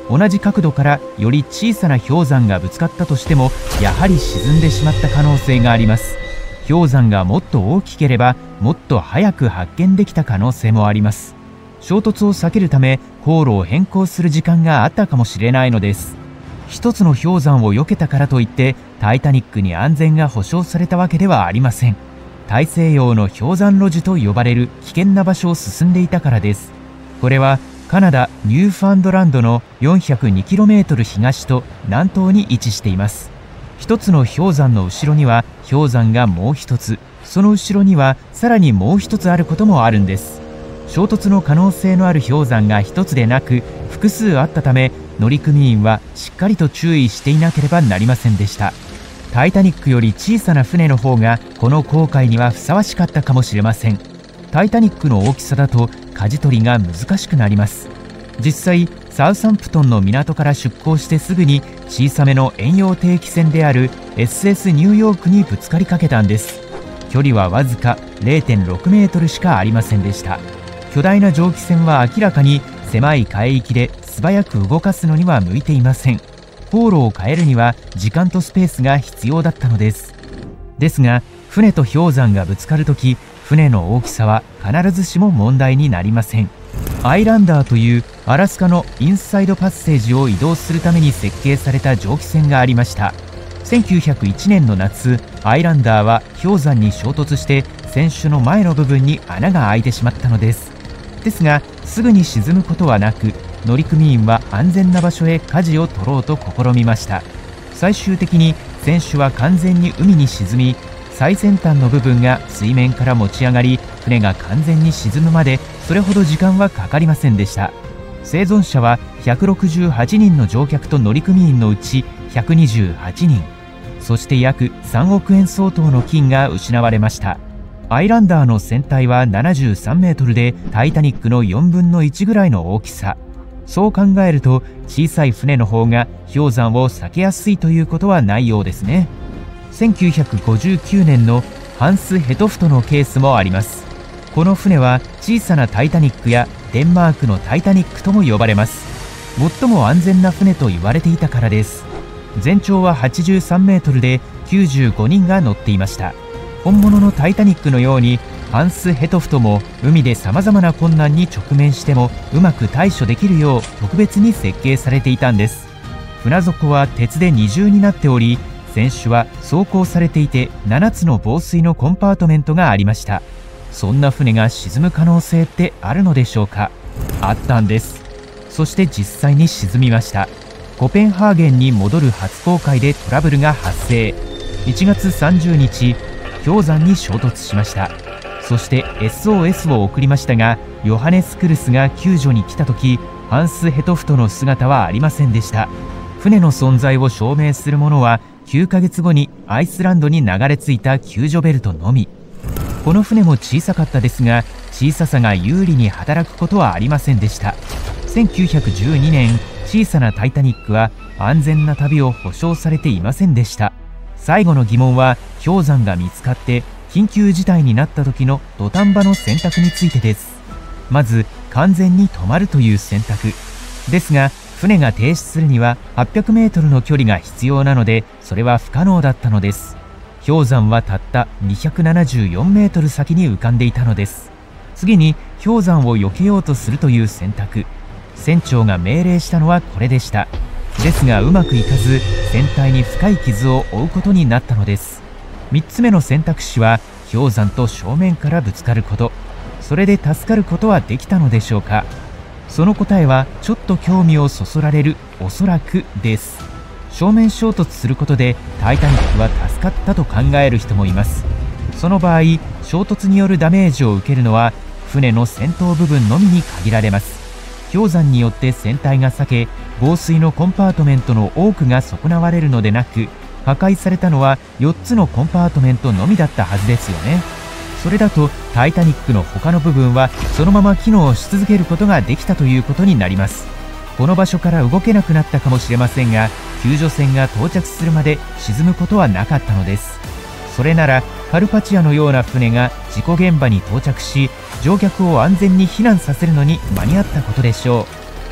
同じ角度からより小さな氷山がぶつかったとしてもやはり沈んでしまった可能性があります。氷山がもっと大きければもっと早く発見できた可能性もあります。衝突を避けるため航路を変更する時間があったかもしれないのです。一つの氷山を避けたからといってタイタニックに安全が保証されたわけではありません。大西洋の氷山路地と呼ばれる危険な場所を進んでいたからです。これはカナダ・ニューファンドランドの よんひゃくにキロメートル 東と南東に位置しています。一つの氷山の後ろには氷山がもう一つ、その後ろにはさらにもう一つあることもあるんです。衝突の可能性のある氷山が一つでなく複数あったため、乗組員はしっかりと注意していなければなりませんでした。タイタニックより小さな船の方がこの航海にはふさわしかったかもしれません。タイタニックの大きさだと舵取りが難しくなります。実際サウサンプトンの港から出港してすぐに小さめの遠洋定期船である エスエス ニューヨークにぶつかりかけたんです。距離はわずか れいてんろくメートルしかありませんでした。巨大な蒸気船は明らかに狭い海域で素早く動かすのには向いていません。航路を変えるには時間とスペースが必要だったのです。ですが船と氷山がぶつかるとき、船の大きさは必ずしも問題になりません。アイランダーというアラスカのインサイドパッセージを移動するために設計された蒸気船がありました。せんきゅうひゃくいちねんの夏、アイランダーは氷山に衝突して船首の前の部分に穴が開いてしまったのです。ですがすぐに沈むことはなく、乗組員は安全な場所へ舵を取ろうと試みました。最終的に船首は完全に海に沈み、最先端の部分が水面から持ち上がり、船が完全に沈むまでそれほど時間はかかりませんでした。生存者はひゃくろくじゅうはちにんの乗客と乗組員のうちひゃくにじゅうはちにん、そして約さんおくえん相当の金が失われました。アイランダーの船体はななじゅうさんメートルでタイタニックのよんぶんのいちぐらいの大きさ。そう考えると小さい船の方が氷山を避けやすいということはないようですね。せんきゅうひゃくごじゅうきゅうねんのハンス・ヘトフトのケースもあります。この船は小さなタイタニックやデンマークのタイタニックとも呼ばれます。最も安全な船と言われていたからです。全長ははちじゅうさんメートルできゅうじゅうごにんが乗っていました。本物のタイタニックのようにハンス・ヘトフトも海でさまざまな困難に直面してもうまく対処できるよう特別に設計されていたんです。船底は鉄で二重になっており、船首は装甲されていてななつの防水のコンパートメントがありました。そんな船が沈む可能性ってあるのでしょうか。あったんです。そして実際に沈みました。コペンハーゲンに戻る初航海でトラブルが発生。いちがつさんじゅうにち、氷山に衝突しました。そして エスオーエス を送りましたが、ヨハネス・クルスが救助に来た時、ハンス・ヘトフトの姿はありませんでした。船の存在を証明するものはきゅうかげつごにアイスランドに流れ着いた救助ベルトのみ。この船も小さかったですが、小ささが有利に働くことはありませんでした。せんきゅうひゃくじゅうにねん、小さなタイタニックは安全な旅を保証されていませんでした。最後の疑問は氷山が見つかって緊急事態になった時の土壇場の選択についてです。まず完全に止まるという選択ですが、船が停止するにははっぴゃくメートルの距離が必要なので、それは不可能だったのです。氷山はたったにひゃくななじゅうよんメートル先に浮かんでいたのです。次に氷山を避けようとするという選択、船長が命令したのはこれでした。ですがうまくいかず、船体に深い傷を負うことになったのです。みっつめの選択肢は氷山と正面からぶつかること。それで助かることはできたのでしょうか。その答えはちょっと興味をそそられるおそらくです。正面衝突することでタイタニックは助かったと考える人もいます。その場合、衝突によるダメージを受けるのは船の先頭部分のみに限られます。氷山によって船体が裂け、防水のコンパートメントの多くが損なわれるのでなく、破壊されたのはよっつのコンパートメントのみだったはずですよね。それだとタイタニックの他の部分はそのまま機能し続けることができたということになります。この場所から動けなくなったかもしれませんが、救助船が到着するまで沈むことはなかったのです。それならカルパチアのような船が事故現場に到着し、乗客を安全に避難させるのに間に合ったことでしょう。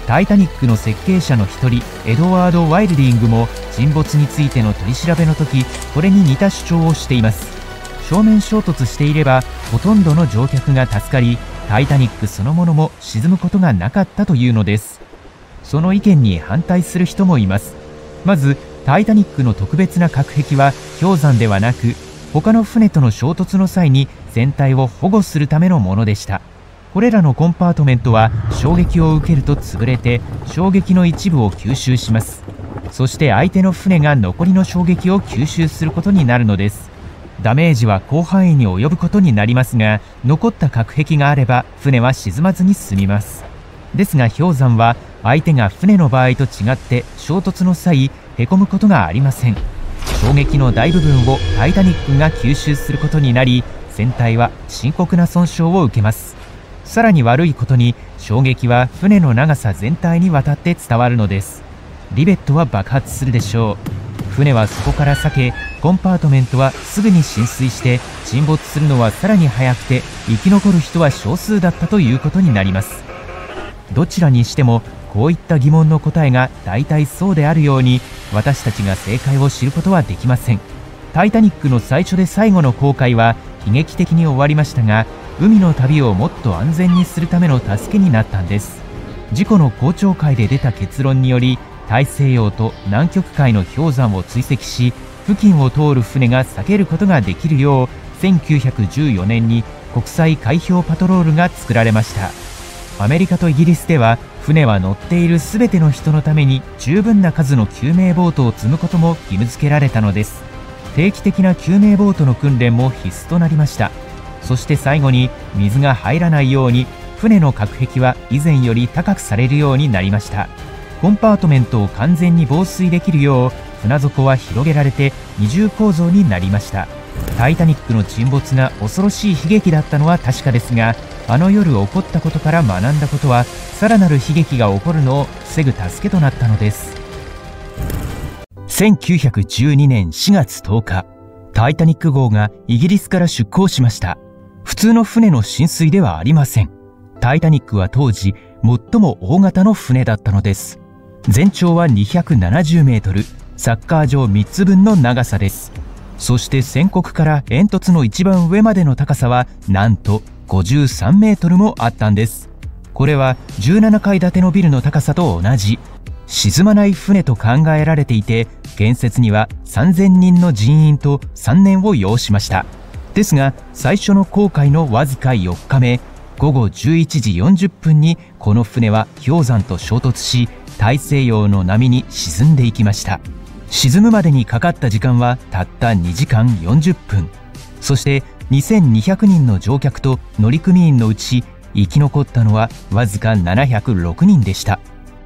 タイタニックの設計者の一人エドワード・ワイルディングも沈没についての取り調べの時、これに似た主張をしています。正面衝突していればほとんどの乗客が助かり、タイタニックそのものも沈むことがなかったというのです。その意見に反対する人もいます。まずタイタニックの特別な隔壁は氷山ではなく、他の船との衝突の際に船体を保護するためのものでした。これらのコンパートメントは衝撃を受けると潰れて、衝撃の一部を吸収します。そして相手の船が残りの衝撃を吸収することになるのです。ダメージは広範囲に及ぶことになりますが、残った隔壁があれば船は沈まずに済みます。ですが氷山は相手が船の場合と違って衝突の際へこむことがありません。衝撃の大部分をタイタニックが吸収することになり、船体は深刻な損傷を受けます。さらに悪いことに衝撃は船の長さ全体にわたって伝わるのです。リベットは爆発するでしょう。船はそこから避け、コンパートメントはすぐに浸水して、沈没するのはさらに早くて生き残る人は少数だったということになります。どちらにしてもこういった疑問の答えが大体そうであるように、私たちが正解を知ることはできません。タイタニックの最初で最後の航海は悲劇的に終わりましたが、海の旅をもっと安全にするための助けになったんです。事故の公聴会で出た結論により、大西洋と南極海の氷山を追跡し、付近を通る船が避けることができるよう、せんきゅうひゃくじゅうよねんに国際海氷パトロールが作られました。アメリカとイギリスでは、船は乗っている全ての人のために十分な数の救命ボートを積むことも義務付けられたのです。定期的な救命ボートの訓練も必須となりました。そして最後に水が入らないように船の隔壁は以前より高くされるようになりました。コンパートメントを完全に防水できるよう船底は広げられて二重構造になりました。タイタニックの沈没が恐ろしい悲劇だったのは確かですが、あの夜起こったことから学んだことは、さらなる悲劇が起こるのを防ぐ助けとなったのです。せんきゅうひゃくじゅうにねんしがつとおか、タイタニック号がイギリスから出港しました。普通の船の浸水ではありません。タイタニックは当時最も大型の船だったのです。全長はにひゃくななじゅうメートル、サッカー場みっつぶんの長さです。そして船国から煙突の一番上までの高さはなんとごじゅうさんメートルもあったんです。これはじゅうななかい建てのビルの高さと同じ。沈まない船と考えられていて、建設にはさんぜんにんの人員とさんねんを要しました。ですが最初の航海のわずかよっかめ、ごごじゅういちじよんじゅっぷんにこの船は氷山と衝突し、大西洋の波に沈んでいきました。沈むまでにかかった時間はたったにじかんよんじゅっぷん。そしてにせんにひゃくにんの乗客と乗組員のうち生き残ったのはわずかななひゃくろくにんでした。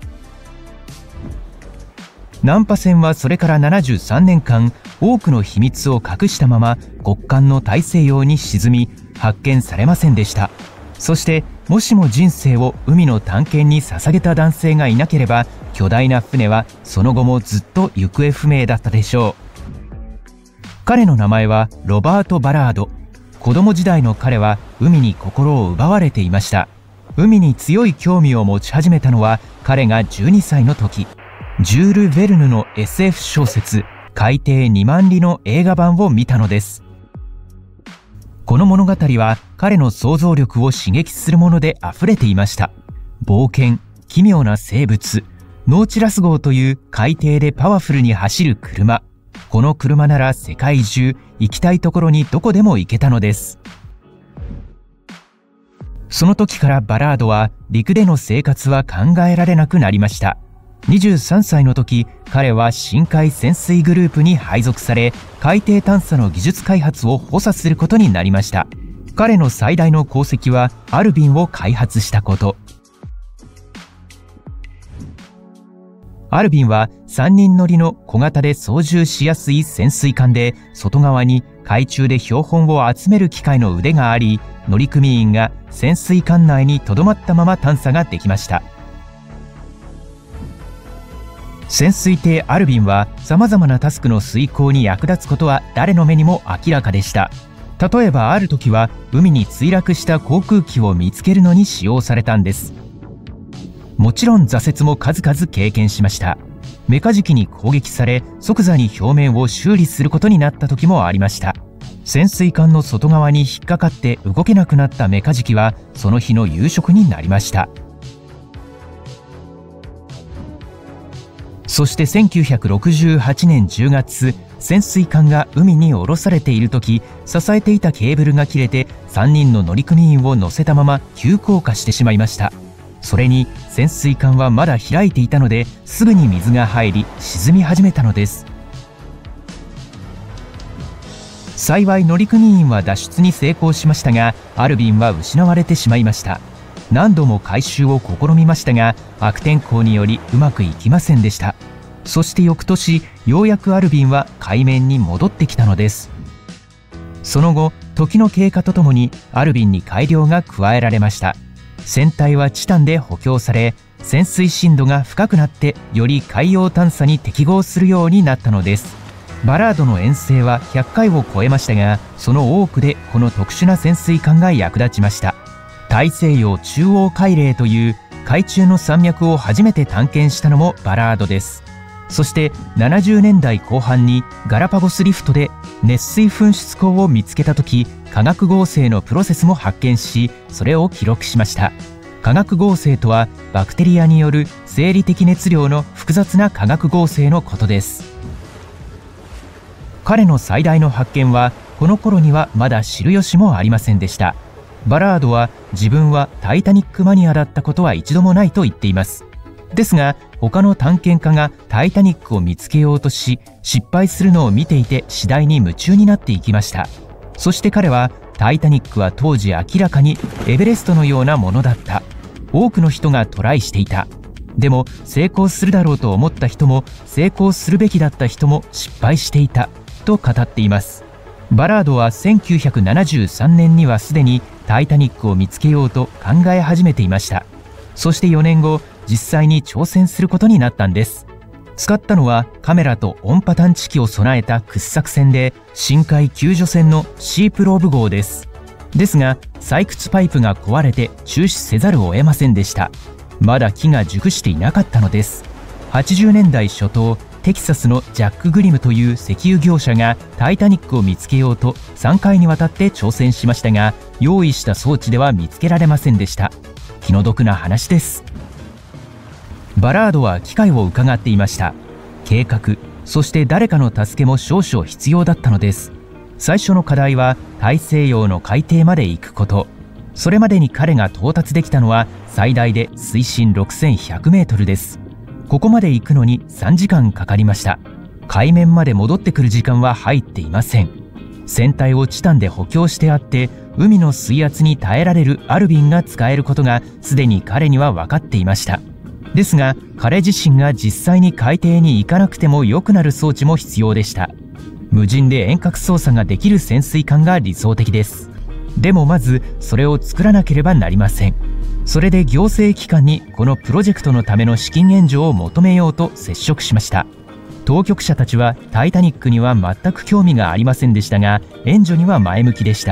難破船はそれからななじゅうさんねんかん多くの秘密を隠したまま極寒の大西洋に沈み、発見されませんでした。そしてもしも人生を海の探検に捧げた男性がいなければ、巨大な船はその後もずっと行方不明だったでしょう。彼の名前はロバート・バラード。子供時代の彼は海に心を奪われていました。海に強い興味を持ち始めたのは彼がじゅうにさいの時。ジュール・ヴェルヌの エスエフ 小説「海底にまん里」の映画版を見たのです。この物語は彼の想像力を刺激するもので溢れていました。冒険、奇妙な生物、ノーチラス号という海底でパワフルに走る車。この車なら世界中行きたいところにどこでも行けたのです。その時からバラードは陸での生活は考えられなくなりました。にじゅうさんさいの時、彼は深海潜水グループに配属され、海底探査の技術開発を補佐することになりました。彼の最大の功績はアルビンを開発したこと。アルビンはさんにん乗りの小型で操縦しやすい潜水艦で、外側に海中で標本を集める機械の腕があり、乗組員が潜水艦内に留まったまま探査ができました。潜水艇アルビンは様々なタスクの遂行に役立つことは誰の目にも明らかでした。例えばある時は海に墜落した航空機を見つけるのに使用されたんです。 もちろん挫折も数々経験しました。メカジキに攻撃され即座に表面を修理することになった時もありました。潜水艦の外側に引っかかって動けなくなったメカジキはその日の夕食になりました。そしてせんきゅうひゃくろくじゅうはちねんじゅうがつ、潜水艦が海に降ろされている時、支えていたケーブルが切れてさんにんの乗組員を乗せたまま急降下してしまいました。それに潜水艦はまだ開いていたのですぐに水が入り沈み始めたのです。幸い乗組員は脱出に成功しましたが、アルビンは失われてしまいました。何度も回収を試みましたが悪天候によりうまくいきませんでした。そして翌年ようやくアルビンは海面に戻ってきたのです。その後時の経過とともにアルビンに改良が加えられました。船体はチタンで補強され潜水深度が深くなってより海洋探査に適合するようになったのです。バラードの遠征はひゃっかいを超えましたがその多くでこの特殊な潜水艦が役立ちました。大西洋中央海嶺という海中の山脈を初めて探検したのもバラードです。そしてななじゅうねんだいこう半にガラパゴスリフトで熱水噴出口を見つけた時、化学合成のプロセスも発見しそれを記録しました。化学合成とはバクテリアによる生理的熱量の複雑な化学合成のことです。彼の最大の発見はこの頃にはまだ知る由もありませんでした。バラードは自分はタイタニックマニアだったことは一度もないと言っています。ですが他の探検家がタイタニックを見つけようとし失敗するのを見ていて次第に夢中になっていきました。そして彼はタイタニックは当時明らかにエベレストのようなものだった。多くの人がトライしていた。でも成功するだろうと思った人も成功するべきだった人も失敗していたと語っています。バラードはせんきゅうひゃくななじゅうさんねんにはすでにタイタニックを見つけようと考え始めていました。そしてよねんご実際に挑戦することになったんです。使ったのはカメラと音波探知機を備えた掘削船で深海救助船のシープローブ号です。ですが採掘パイプが壊れて中止せざるを得ませんでした。まだ木が熟していなかったのです。はちじゅうねんだい初頭、テキサスのジャック・グリムという石油業者がタイタニックを見つけようとさんかいにわたって挑戦しましたが用意した装置では見つけられませんでした。気の毒な話です。バラードは機会を伺っていました。計画、そして誰かの助けも少々必要だったのです。最初の課題は大西洋の海底まで行くこと。それまでに彼が到達できたのは最大で水深ろくせんひゃくメートルです。ここまで行くのにさんじかんかかりました。海面まで戻ってくる時間は入っていません。船体をチタンで補強してあって海の水圧に耐えられるアルビンが使えることがすでに彼には分かっていました。ですが彼自身が実際に海底に行かなくても良くなる装置も必要でした。無人で遠隔操作ができる潜水艦が理想的です。でもまずそれを作らなければなりません。それで行政機関にこのプロジェクトのための資金援助を求めようと接触しました。当局者たちはタイタニックには全く興味がありませんでしたが援助には前向きでした。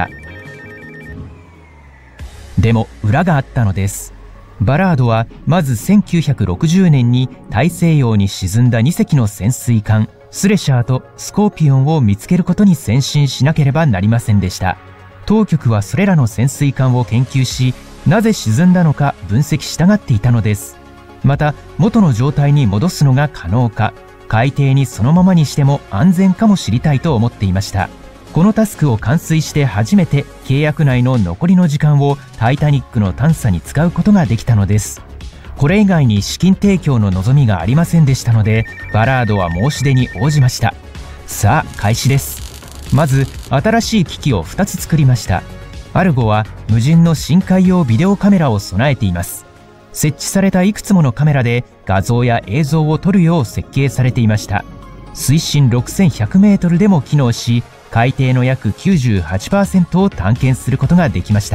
でも裏があったのです。バラードはまずせんきゅうひゃくろくじゅうねんに大西洋に沈んだにせきの潜水艦スレシャーとスコーピオンを見つけることに先進しなければなりませんでした。当局はそれらの潜水艦を研究しなぜ沈んだのか分析したがっていたのです。また元の状態に戻すのが可能か海底にそのままにしても安全かも知りたいと思っていました。このタスクを完遂して初めて契約内の残りの時間をタイタニックの探査に使うことができたのです。これ以外に資金提供の望みがありませんでしたのでバラードは申し出に応じました。さあ開始です。まず新しい機器をふたつ作りました。アルゴは無人の深海用ビデオカメラを備えています。設置されたいくつものカメラで画像や映像を撮るよう設計されていました。水深ろくせんひゃくメートルでも機能し海底の約 きゅうじゅうはちパーセント を探検することができました。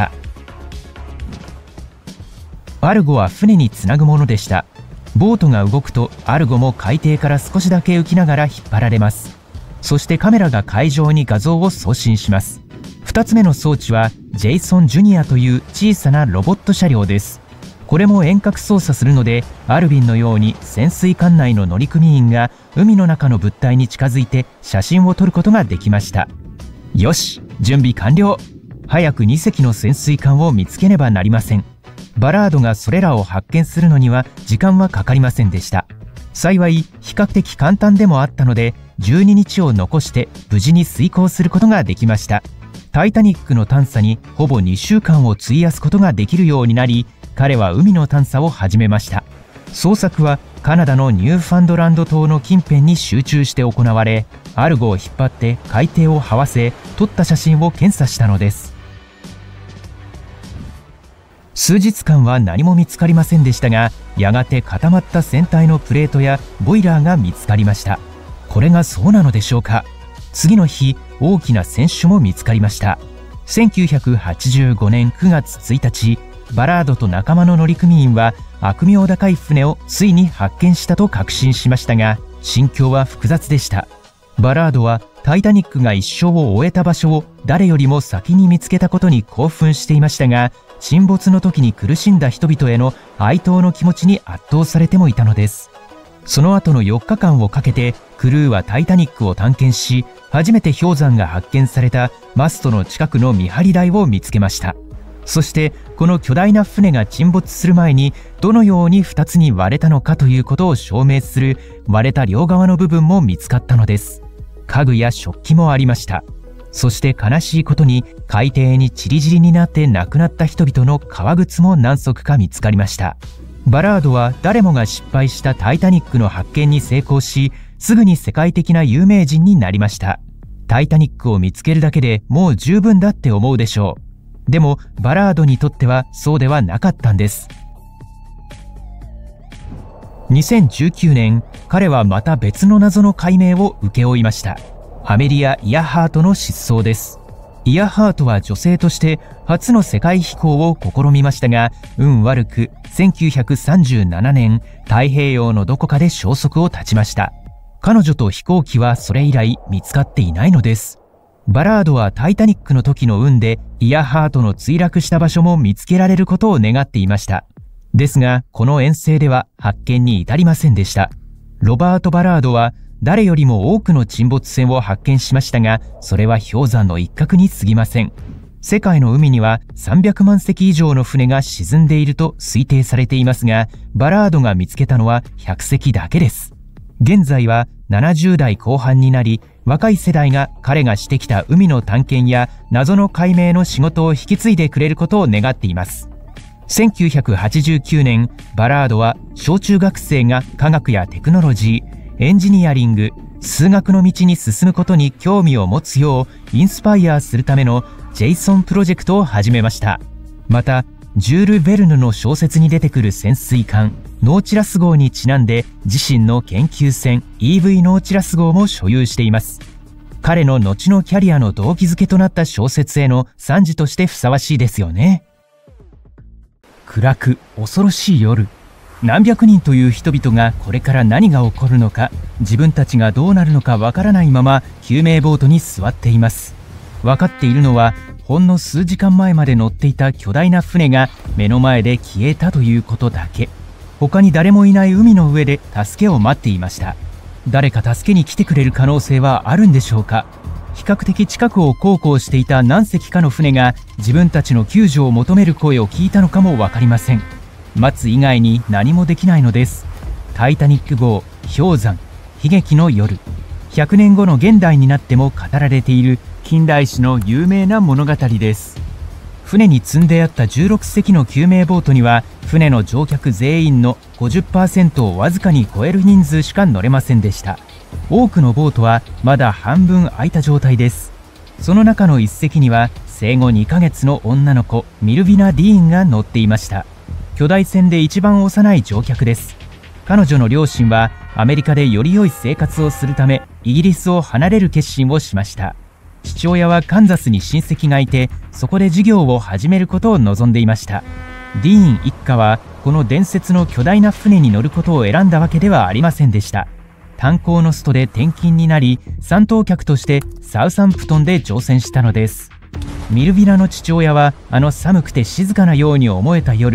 アルゴは船につなぐものでした。ボートが動くとアルゴも海底から少しだけ浮きながら引っ張られます。そしてカメラが海上に画像を送信します。ふたつめの装置はジェイソン・ジュニアという小さなロボット車両です。 これも遠隔操作するので、アルビンのように潜水艦内の乗組員が海の中の物体に近づいて写真を撮ることができました。よし、準備完了。早くに隻の潜水艦を見つけねばなりません。バラードがそれらを発見するのには時間はかかりませんでした。幸い比較的簡単でもあったので、じゅうににちを残して無事に遂行することができました。タイタニックの探査にほぼにしゅうかんを費やすことができるようになり、彼は海の探査を始めました。捜索はカナダのニューファンドランド島の近辺に集中して行われ、アルゴを引っ張って海底を這わせ、撮った写真を検査したのです。数日間は何も見つかりませんでしたが、やがて固まった船体のプレートやボイラーが見つかりました。これがそうなのでしょうか。次の日、大きな船首も見つかりました。せんきゅうひゃくはちじゅうごねんくがつついたち、バラードと仲間の乗組員は悪名高い船をついに発見したと確信しましたが、心境は複雑でした。バラードはタイタニックが一生を終えた場所を誰よりも先に見つけたことに興奮していましたが、沈没の時に苦しんだ人々への哀悼の気持ちに圧倒されてもいたのです。その後のよっかかんをかけてクルーはタイタニックを探検し、初めて氷山が発見されたマストの近くの見張り台を見つけました。そしてこの巨大な船が沈没する前にどのようにふたつに割れたのかということを証明する割れた両側の部分も見つかったのです。家具や食器もありました。そして悲しいことに海底にチリチリになって亡くなった人々の革靴も何足か見つかりました。バラードは誰もが失敗したタイタニックの発見に成功し、すぐに世界的な有名人になりました。タイタニックを見つけるだけでもう十分だって思うでしょう。でもバラードにとってはそうではなかったんです。にせんじゅうきゅうねん、彼はまた別の謎の解明を請け負いました。アメリア・イヤハートの失踪です。イヤハートは女性として初の世界飛行を試みましたが、運悪くせんきゅうひゃくさんじゅうななねん、太平洋のどこかで消息を絶ちました。彼女と飛行機はそれ以来見つかっていないのです。バラードはタイタニックの時の運でイヤハートの墜落した場所も見つけられることを願っていました。ですがこの遠征では発見に至りませんでした。ロバート・バラードは誰よりも多くの沈没船を発見しましたが、それは氷山の一角に過ぎません。世界の海にはさんびゃくまんせき以上の船が沈んでいると推定されていますが、バラードが見つけたのはひゃくせきだけです。現在はななじゅうだいこう半になり、若い世代が彼がしてきた海の探検や謎の解明の仕事を引き継いでくれることを願っています。せんきゅうひゃくはちじゅうきゅうねん、バラードは小中学生が科学やテクノロジー、エンジニアリング、数学の道に進むことに興味を持つようインスパイアするためのジェイソンプロジェクトを始めました。また、ジュール・ベルヌの小説に出てくる潜水艦ノーチラス号にちなんで自身の研究船 イーブイ ノーチラス号も所有しています。彼の後のキャリアの動機づけとなった小説への賛辞としてふさわしいですよね。暗く恐ろしい夜、何百人という人々がこれから何が起こるのか、自分たちがどうなるのかわからないまま救命ボートに座っています。分かっているのはほんの数時間前まで乗っていた巨大な船が目の前で消えたということだけ。他に誰もいない海の上で助けを待っていました。誰か助けに来てくれる可能性はあるんでしょうか。比較的近くを航行していた何隻かの船が自分たちの救助を求める声を聞いたのかも分かりません。待つ以外に何もできないのです。タイタニック号氷山悲劇の夜、ひゃくねんごの現代になっても語られている近代史の有名な物語です。船に積んであったじゅうろくせきの救命ボートには船の乗客全員の ごじゅっパーセント をわずかに超える人数しか乗れませんでした。多くのボートはまだ半分空いた状態です。その中のいっせきには生後にかげつの女の子ミルヴィナ・ディーンが乗っていました。巨大船で一番幼い乗客です。彼女の両親はアメリカでより良い生活をするためイギリスを離れる決心をしました。父親はカンザスに親戚がいて、そこで事業を始めることを望んでいました。ディーン一家はこの伝説の巨大な船に乗ることを選んだわけではありませんでした。炭鉱のストで転勤になり、参当客としてサウサンプトンで乗船したのです。ミルヴィナの父親はあの寒くて静かなように思えた夜、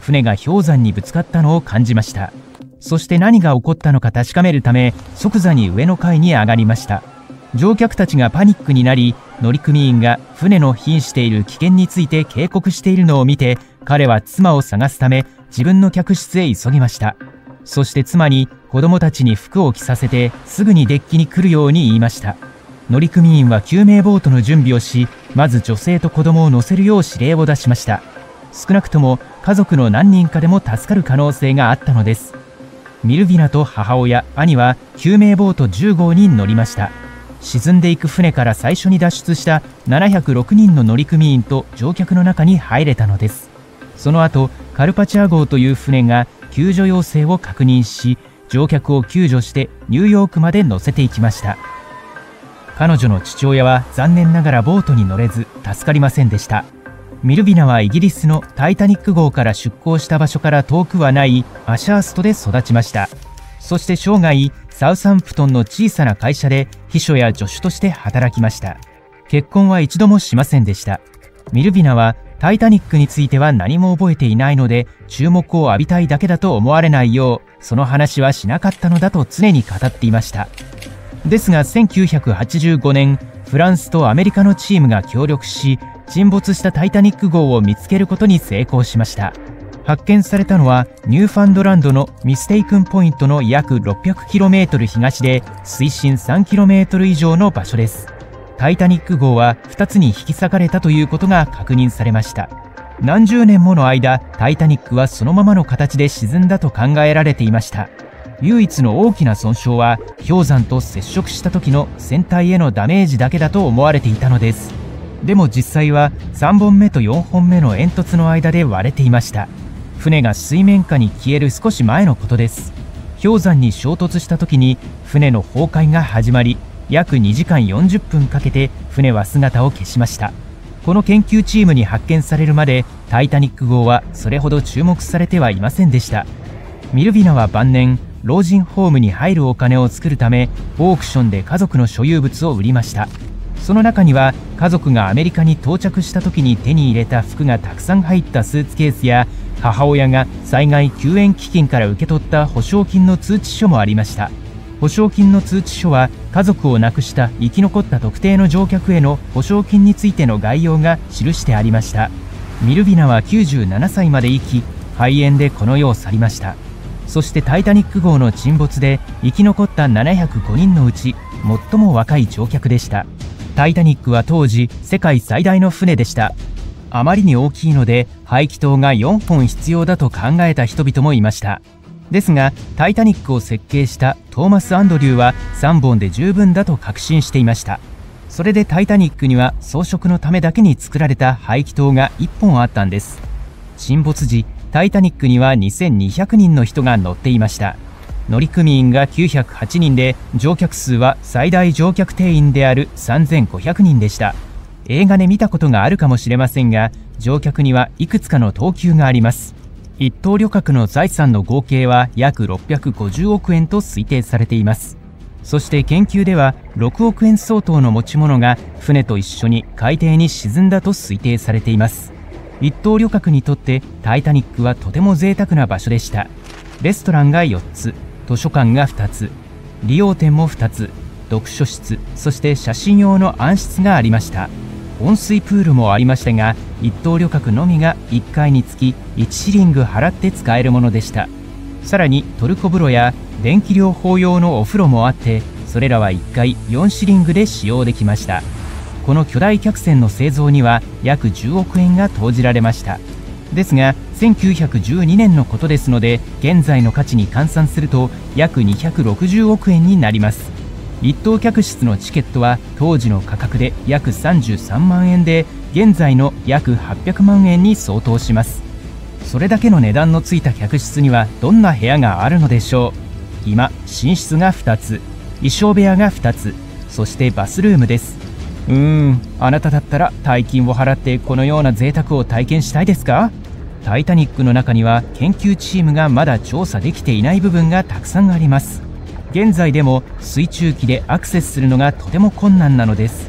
船が氷山にぶつかったのを感じました。そして何が起こったのか確かめるため即座に上の階に上がりました。乗客たちがパニックになり、乗組員が船の瀕している危険について警告しているのを見て、彼は妻を探すため自分の客室へ急ぎました。そして妻に子供たちに服を着させてすぐにデッキに来るように言いました。乗組員は救命ボートの準備をし、まず女性と子供を乗せるよう指令を出しました。少なくとも家族の何人かでも助かる可能性があったのです。ミルヴィナと母親、兄は救命ボートじゅうごうに乗りました。沈んでいく船から最初に脱出したななひゃくろくにんの乗組員と乗客の中に入れたのです。その後、カルパチア号という船が救助要請を確認し、乗客を救助してニューヨークまで乗せていきました。彼女の父親は残念ながらボートに乗れず助かりませんでした。ミルヴィナはイギリスのタイタニック号から出港した場所から遠くはないアシャーストで育ちました。そして生涯サウサンプトンの小さな会社で秘書や助手として働きました。結婚は一度もしませんでした。ミルヴィナはタイタニックについては何も覚えていないので、注目を浴びたいだけだと思われないようその話はしなかったのだと常に語っていました。ですがせんきゅうひゃくはちじゅうごねん、フランスとアメリカのチームが協力し、沈没したタイタニック号を見つけることに成功しました。発見されたのはニューファンドランドのミステイクンポイントの約 ろっぴゃくキロメートル 東で水深 さんキロメートル 以上の場所です。タイタニック号はふたつに引き裂かれたということが確認されました。何十年もの間、タイタニックはそのままの形で沈んだと考えられていました。唯一の大きな損傷は氷山と接触した時の船体へのダメージだけだと思われていたのです。でも実際はさんぼんめとよんほんめの煙突の間で割れていました。船が水面下に消える少し前のことです。氷山に衝突した時に船の崩壊が始まり、約にじかんよんじゅっぷんかけて船は姿を消しました。この研究チームに発見されるまでタイタニック号はそれほど注目されてはいませんでした。ミルヴィナは晩年、老人ホームに入るお金を作るためオークションで家族の所有物を売りました。その中には家族がアメリカに到着した時に手に入れた服がたくさん入ったスーツケースや、母親が災害救援基金から受け取った保証金の通知書もありました。保証金の通知書は家族を亡くした生き残った特定の乗客への保証金についての概要が記してありました。ミルヴィナはきゅうじゅうななさいまで生き、肺炎でこの世を去りました。そしてタイタニック号の沈没で生き残ったななひゃくごにんのうち最も若い乗客でした。タイタニックは当時世界最大の船でした。あまりに大きいので排気筒がよんほん必要だと考えた人々もいました。ですがタイタニックを設計したトーマス・アンドリューはさんぼんで十分だと確信していました。それでタイタニックには装飾のためだけに作られた排気筒がいっぽんあったんです。沈没時タイタニックにはにせんにひゃくにんの人が乗っていました。乗組員がきゅうひゃくはちにんで、乗客数は最大乗客定員であるさんぜんごひゃくにんでした。映画で見たことがあるかもしれませんが、乗客にはいくつかの等級があります。一等旅客の財産の合計は約ろっぴゃくごじゅうおくえんと推定されています。そして研究ではろくおくえん相当の持ち物が船と一緒に海底に沈んだと推定されています。一等旅客にとってタイタニックはとても贅沢な場所でした。レストランがよっつ、図書館がふたつ、利用店もふたつ、読書室、そして写真用の暗室がありました。温水プールもありましたが、一等旅客のみがいっかいにつきいちシリング払って使えるものでした。さらにトルコ風呂や電気療法用のお風呂もあって、それらはいっかいよんシリングで使用できました。この巨大客船の製造には約じゅうおくえんが投じられました。ですがせんきゅうひゃくじゅうにねんのことですので、現在の価値に換算すると約にひゃくろくじゅうおくえんになります。一等客室のチケットは当時の価格で約さんじゅうさんまんえんで、現在の約はっぴゃくまんえんに相当します。それだけの値段のついた客室にはどんな部屋があるのでしょう。今、寝室がふたつ、衣装部屋がふたつ、そしてバスルームです。うーん、あなただったら大金を払ってこのような贅沢を体験したいですか？タイタニックの中には研究チームがまだ調査できていない部分がたくさんあります。現在でも水中機でアクセスするのがとても困難なのです。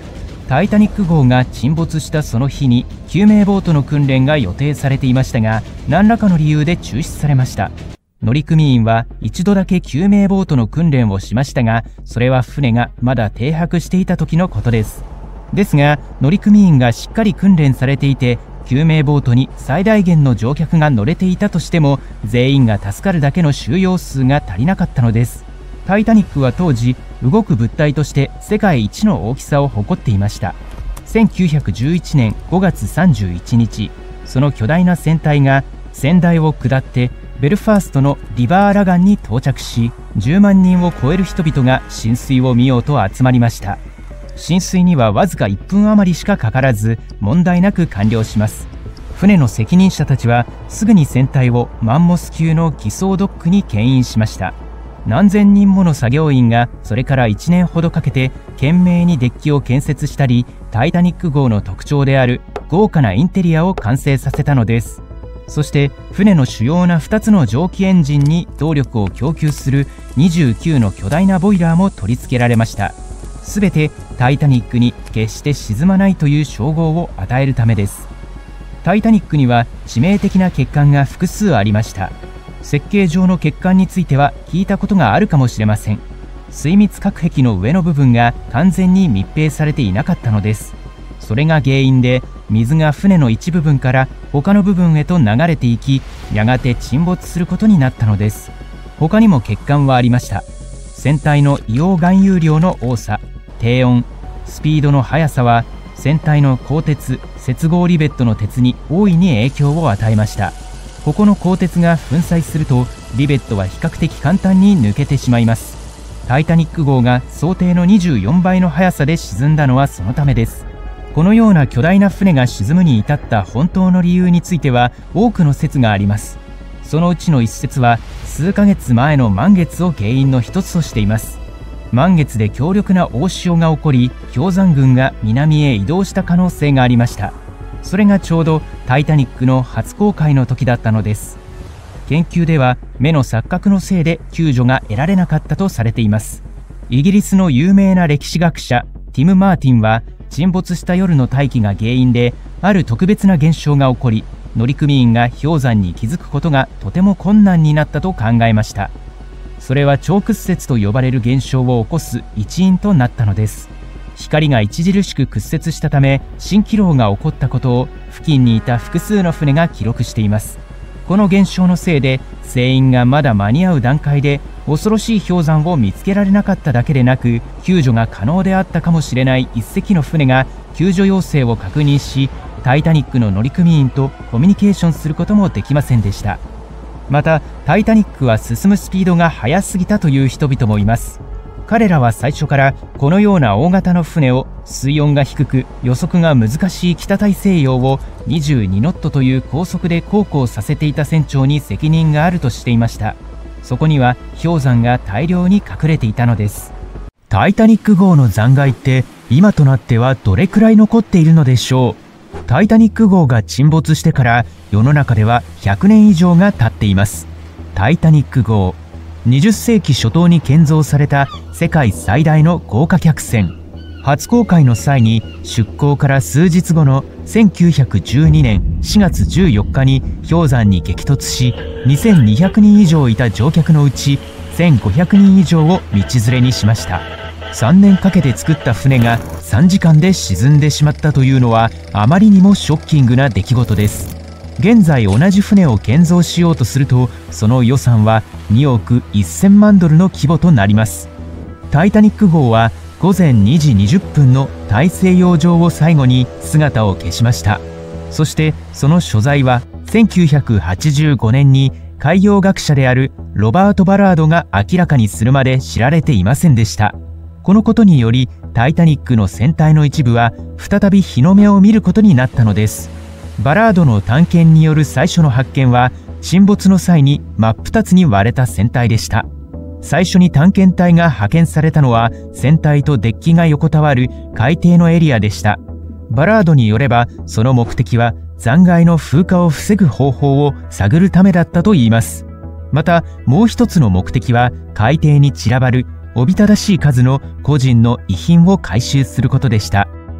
タイタニック号が沈没したその日に救命ボートの訓練が予定されていましたが、何らかの理由で中止されました。乗組員は一度だけ救命ボートの訓練をしましたが、それは船がまだ停泊していた時のことです。ですが乗組員がしっかり訓練されていて、救命ボートに最大限の乗客が乗れていたとしても、全員が助かるだけの収容数が足りなかったのです。タイタニックは当時動く物体として世界一の大きさを誇っていました。せんきゅうひゃくじゅういちねんごがつさんじゅういちにち、その巨大な船体が船台を下ってベルファーストのリバーラガンに到着し、じゅうまんにんを超える人々が浸水を見ようと集まりました。浸水にはわずかいっぷん余りしかかからず、問題なく完了します。船の責任者たちはすぐに船体をマンモス級の偽装ドックに牽引しました。何千人もの作業員がそれからいちねんほどかけて懸命にデッキを建設したり、タイタニック号の特徴である豪華なインテリアを完成させたのです。そして船の主要なふたつの蒸気エンジンに動力を供給するにじゅうきゅうの巨大なボイラーも取り付けられました。すべてタイタニックに決して沈まないという称号を与えるためです。タイタニックには致命的な欠陥が複数ありました。設計上の欠陥については聞いたことがあるかもしれません。水密隔壁の上の部分が完全に密閉されていなかったのです。それが原因で水が船の一部分から他の部分へと流れていき、やがて沈没することになったのです。他にも欠陥はありました。船体の硫黄含有量の多さ、低温、スピードの速さは船体の鋼鉄、接合リベットの鉄に大いに影響を与えました。ここの鋼鉄が粉砕するとリベットは比較的簡単に抜けてしまいます。タイタニック号が想定のにじゅうよんばいの速さで沈んだのはそのためです。このような巨大な船が沈むに至った本当の理由については多くの説があります。そのうちの一説は数ヶ月前の満月を原因の一つとしています。満月で強力な大潮が起こり、氷山群が南へ移動した可能性がありました。それがちょうどタイタニックの初航海の時だったのです。研究では目の錯覚のせいで救助が得られなかったとされています。イギリスの有名な歴史学者ティム・マーティンは、沈没した夜の大気が原因である特別な現象が起こり、乗組員が氷山に気づくことがとても困難になったと考えました。それは超屈折と呼ばれる現象を起こす一因となったのです。光が著しく屈折したため蜃気楼が起こったことを付近にいた複数の船が記録しています。この現象のせいで船員がまだ間に合う段階で恐ろしい氷山を見つけられなかっただけでなく、救助が可能であったかもしれない一隻の船が救助要請を確認し、タイタニックの乗組員とコミュニケーションすることもできませんでした。またタイタニックは進むスピードが速すぎたという人々もいます。彼らは最初からこのような大型の船を水温が低く予測が難しい北大西洋をにじゅうにノットという高速で航行させていた船長に責任があるとしていました。そこには氷山が大量に隠れていたのです。タイタニック号の残骸って今となってはどれくらい残っているのでしょう。タイタニック号が沈没してから世の中ではひゃくねん以上が経っています。タイタニック号、にじゅっせいき初頭に建造された世界最大の豪華客船。初航海の際に出港から数日後のせんきゅうひゃくじゅうにねんしがつじゅうよっかに氷山に激突し、にせんにひゃくにん以上いた乗客のうちせんごひゃくにん以上を道連れにしました。さんねんかけて作った船がさんじかんで沈んでしまったというのはあまりにもショッキングな出来事です。現在同じ船を建造しようとすると、その予算はにおくせんまんドルの規模となります。タイタニック号はごぜんにじにじゅっぷんの大西洋上を最後に姿を消しました。そしてその所在はせんきゅうひゃくはちじゅうごねんに海洋学者であるロバート・バラードが明らかにするまで知られていませんでした。このことによりタイタニックの船体の一部は再び日の目を見ることになったのです。バラードの探検による最初の発見は沈没の際に真っ二つに割れた船体でした。最初に探検隊が派遣されたのは船体とデッキが横たわる海底のエリアでした。バラードによればその目的は残骸の風化を防ぐ方法を探るためだったといいます。またもう一つの目的は海底に散らばるおびただしい数の個人の遺品を回収することでした。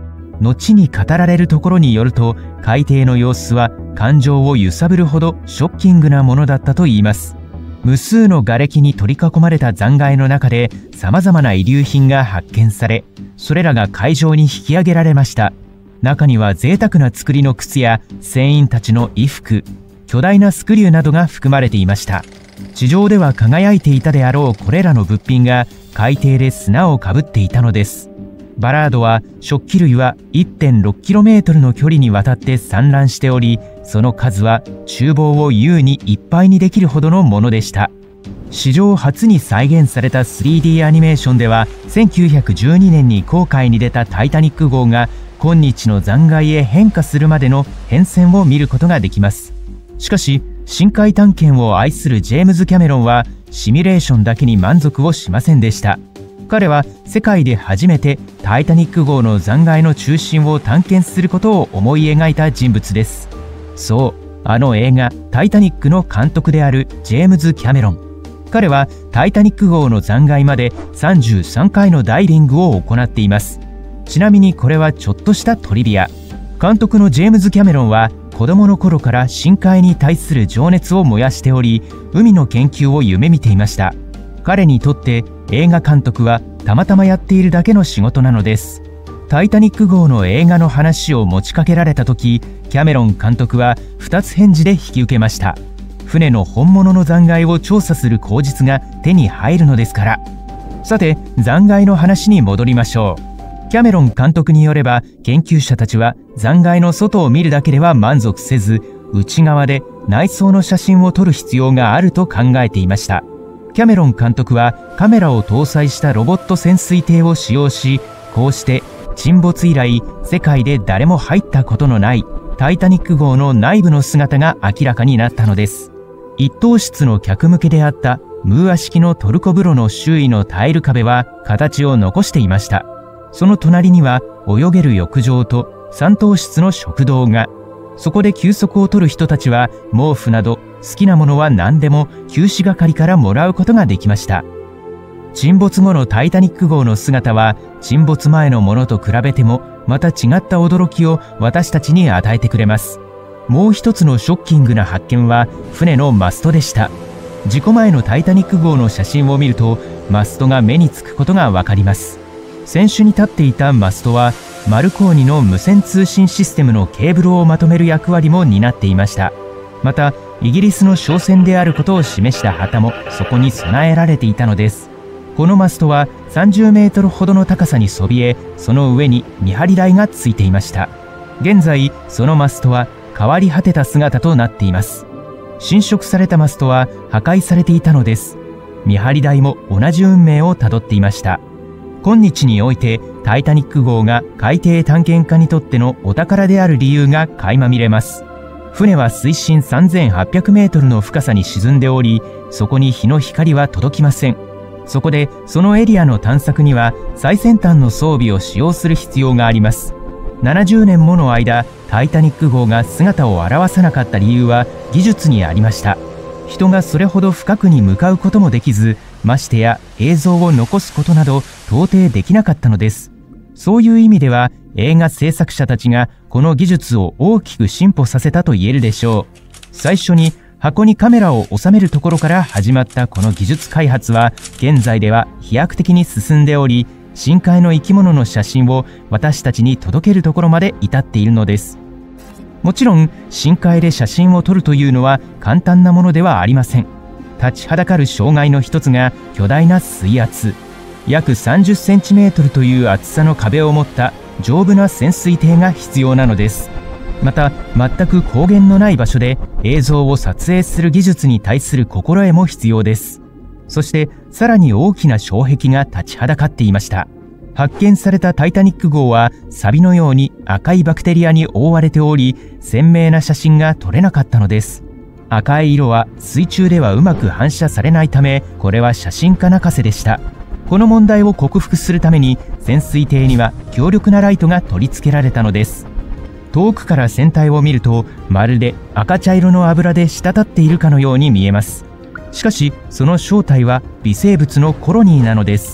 後に語られるところによると、海底の様子は感情を揺さぶるほどショッキングなものだったといいます。無数の瓦礫に取り囲まれた残骸の中で様々な遺留品が発見され、それらが海上に引き上げられました。中には贅沢な作りの靴や船員たちの衣服、巨大なスクリューなどが含まれていました。地上では輝いていたであろうこれらの物品が海底で砂をかぶっていたのです。バラードは食器類は いってんろくキロメートル の距離にわたって散乱しており、その数は厨房を優にいっぱいにできるほどのものでした。史上初に再現された スリーディー アニメーションでは、せんきゅうひゃくじゅうにねんに航海に出たタイタニック号が今日の残骸へ変化するまでの変遷を見ることができます。しかし深海探検を愛するジェームズ・キャメロンはシミュレーションだけに満足をしませんでした。彼は世界で初めてタイタニック号の残骸の中心を探検することを思い描いた人物です。そう、あの映画「タイタニック」の監督であるジェームズ・キャメロン。彼はタイタニック号の残骸までさんじゅうさんかいのダイビングを行っています。ちなみにこれはちょっとしたトリビア。監督のジェームズ・キャメロンは子供の頃から深海に対する情熱を燃やしており、海の研究を夢見ていました。彼にとって映画監督はたまたまやっているだけの仕事なのです。タイタニック号の映画の話を持ちかけられた時、キャメロン監督はふたつ返事で引き受けました。船の本物の残骸を調査する口実が手に入るのですから。さて、残骸の話に戻りましょう。キャメロン監督によれば、研究者たちは残骸の外を見るだけでは満足せず、内側で内装の写真を撮る必要があると考えていました。キャメロン監督はカメラを搭載したロボット潜水艇を使用し、こうして沈没以来世界で誰も入ったことのないタイタニック号の内部の姿が明らかになったのです。一等室の客向けであったムーア式のトルコ風呂の周囲のタイル壁は形を残していました。その隣には泳げる浴場と三等室の食堂が。そこで休息を取る人たちは毛布など好きなものは何でも旧市係からもらうことができました。沈没後のタイタニック号の姿は沈没前のものと比べてもまた違った驚きを私たちに与えてくれます。もう一つのショッキングな発見は船のマストでした。事故前のタイタニック号の写真を見るとマストが目につくことがわかります。船首に立っていたマストはマルコーニの無線通信システムのケーブルをまとめる役割も担っていました。またイギリスの商船であることを示した旗もそこに備えられていたのです。このマストはさんじゅうメートルほどの高さにそびえ、その上に見張り台がついていました。現在そのマストは変わり果てた姿となっています。侵食されたマストは破壊されていたのです。見張り台も同じ運命をたどっていました。今日においてタイタニック号が海底探検家にとってのお宝である理由が垣間見れます。船は水深さんぜんはっぴゃくメートルの深さに沈んでおり、そこに日の光は届きません。そこでそのエリアの探索には最先端の装備を使用する必要があります。ななじゅうねんもの間タイタニック号が姿を現さなかった理由は技術にありました。人がそれほど深くに向かうこともできず、ましてや映像を残すことなど到底できなかったのです。そういう意味では映画制作者たちがこの技術を大きく進歩させたと言えるでしょう。最初に箱にカメラを収めるところから始まったこの技術開発は現在では飛躍的に進んでおり、深海の生き物の写真を私たちに届けるところまで至っているのです。もちろん深海で写真を撮るというのは簡単なものではありません。立ちはだかる障害の一つが巨大な水圧。約さんじゅっセンチメートルという厚さの壁を持った丈夫な潜水艇が必要なのです。また全く光源のない場所で映像を撮影する技術に対する心得も必要です。そしてさらに大きな障壁が立ちはだかっていました。発見されたタイタニック号はサビのように赤いバクテリアに覆われており、鮮明な写真が撮れなかったのです。赤い色は水中ではうまく反射されないため、これは写真家泣かせでした。この問題を克服するために潜水艇には強力なライトが取り付けられたのです。遠くから船体を見るとまるで赤茶色の油で滴っているかのように見えます。しかしその正体は微生物のコロニーなのです。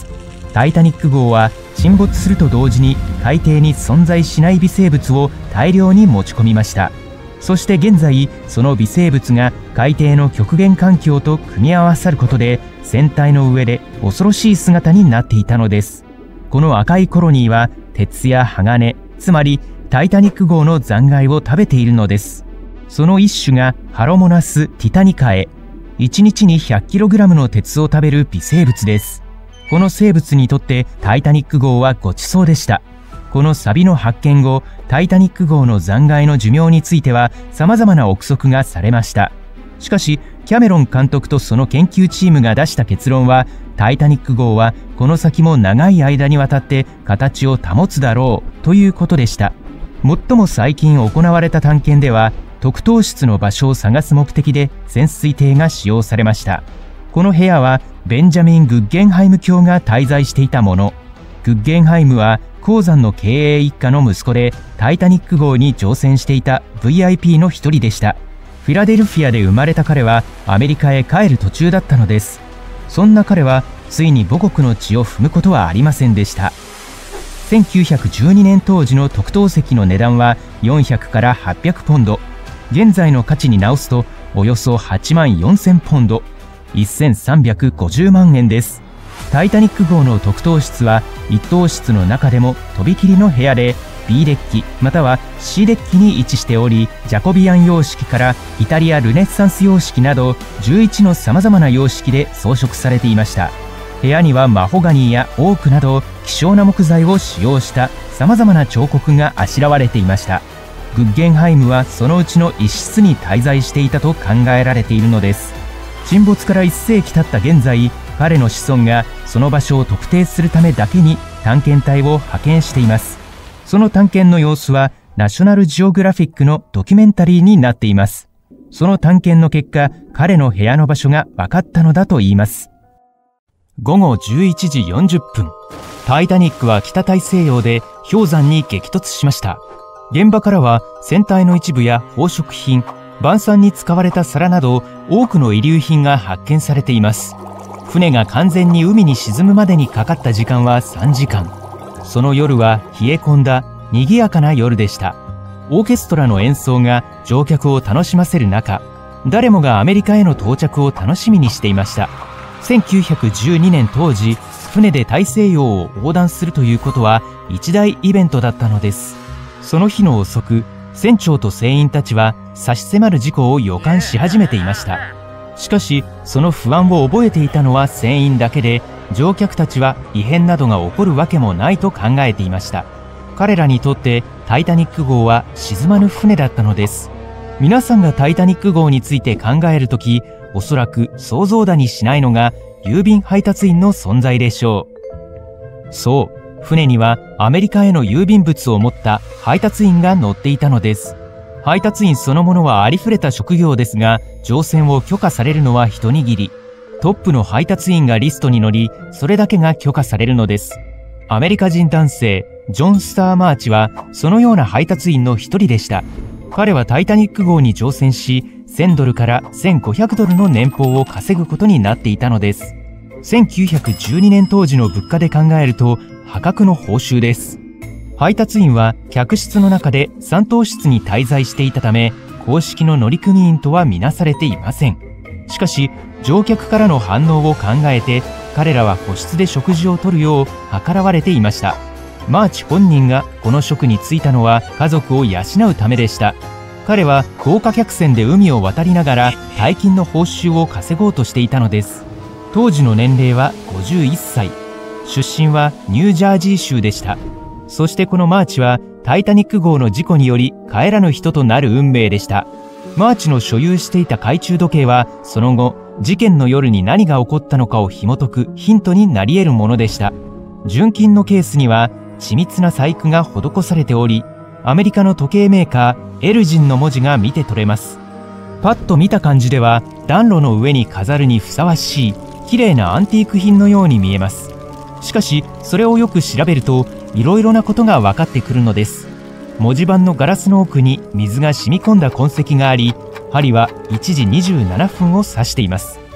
タイタニック号は沈没すると同時に海底に存在しない微生物を大量に持ち込みました。そして現在その微生物が海底の極限環境と組み合わさることで船体の上で恐ろしい姿になっていたのです。この赤いコロニーは鉄や鋼、つまりタイタニック号の残骸を食べているのです。その一種がハロモナス・ティタニカエ。いちにちに ひゃくキログラム の鉄を食べる微生物です。この生物にとってタイタニック号はごちそうでした。このサビの発見後、タイタニック号の残骸の寿命については様々な憶測がされました。しかし、キャメロン監督とその研究チームが出した結論は、タイタニック号はこの先も長い間にわたって形を保つだろうということでした。最も最近行われた探検では、特等室の場所を探す目的で潜水艇が使用されました。この部屋はベンジャミン・グッゲンハイム卿が滞在していたもの。グッゲンハイムは鉱山の経営一家の息子で、タイタニック号に乗船していた ブイアイピー の一人でした。フィラデルフィアで生まれた彼はアメリカへ帰る途中だったのです。そんな彼はついに母国の地を踏むことはありませんでした。せんきゅうひゃくじゅうにねん当時の特等席の値段はよんひゃくからはっぴゃくポンド。現在の価値に直すとおよそはちまんよんせんポンド、せんさんびゃくごじゅうまんえんです。タイタニック号の特等室はいち等室の中でもとびきりの部屋で ビー デッキまたは シー デッキに位置しており、ジャコビアン様式からイタリアルネッサンス様式などじゅういちのさまざまな様式で装飾されていました。部屋にはマホガニーやオークなど希少な木材を使用したさまざまな彫刻があしらわれていました。グッゲンハイムはそのうちの一室に滞在していたと考えられているのです。沈没からいっ世紀経った現在、彼の子孫がその場所を特定するためだけに探検隊を派遣しています。その探検の様子はナショナルジオグラフィックのドキュメンタリーになっています。その探検の結果、彼の部屋の場所が分かったのだといいます。ごごじゅういちじよんじゅっぷん、タイタニックは北大西洋で氷山に激突しました。現場からは船体の一部や宝飾品、晩餐に使われた皿など多くの遺留品が発見されています。船が完全に海に沈むまでにかかった時間はさんじかん。その夜は冷え込んだ賑やかな夜でした。オーケストラの演奏が乗客を楽しませる中、誰もがアメリカへの到着を楽しみにしていました。せんきゅうひゃくじゅうにねん当時、船で大西洋を横断するということは一大イベントだったのです。その日の遅く、船長と船員たちは差し迫る事故を予感し始めていました。しかし、その不安を覚えていたのは船員だけで、乗客たちは異変などが起こるわけもないと考えていました。彼らにとってタイタニック号は沈まぬ船だったのです。皆さんがタイタニック号について考えるとき、おそらく想像だにしないのが郵便配達員の存在でしょう。そう、船にはアメリカへの郵便物を持った配達員が乗っていたのです。配達員そのものはありふれた職業ですが、乗船を許可されるのは一握り。トップの配達員がリストに乗り、それだけが許可されるのです。アメリカ人男性、ジョン・スター・マーチは、そのような配達員の一人でした。彼はタイタニック号に乗船し、せんドルからせんごひゃくドルの年俸を稼ぐことになっていたのです。せんきゅうひゃくじゅうにねん当時の物価で考えると、破格の報酬です。配達員は客室の中でさん等室に滞在していたため、公式の乗組員とはみなされていません。しかし、乗客からの反応を考えて、彼らは個室で食事をとるよう計らわれていました。マーチ本人がこの職に就いたのは家族を養うためでした。彼は豪華客船で海を渡りながら大金の報酬を稼ごうとしていたのです。当時の年齢はごじゅういっさい。出身はニュージャージー州でした。そしてこのマーチはタイタニック号の事故により帰らぬ人となる運命でした。マーチの所有していた懐中時計はその後、事件の夜に何が起こったのかを紐解くヒントになり得るものでした。純金のケースには緻密な細工が施されており、アメリカの時計メーカーエルジンの文字が見て取れます。パッと見た感じでは暖炉の上に飾るにふさわしい綺麗なアンティーク品のように見えます。しかしそれをよく調べるといろいろなことが分かってくるのです。文字盤のガラスの奥に水が染み込んだ痕跡があり、針はいちじにじゅうななふんを指しています。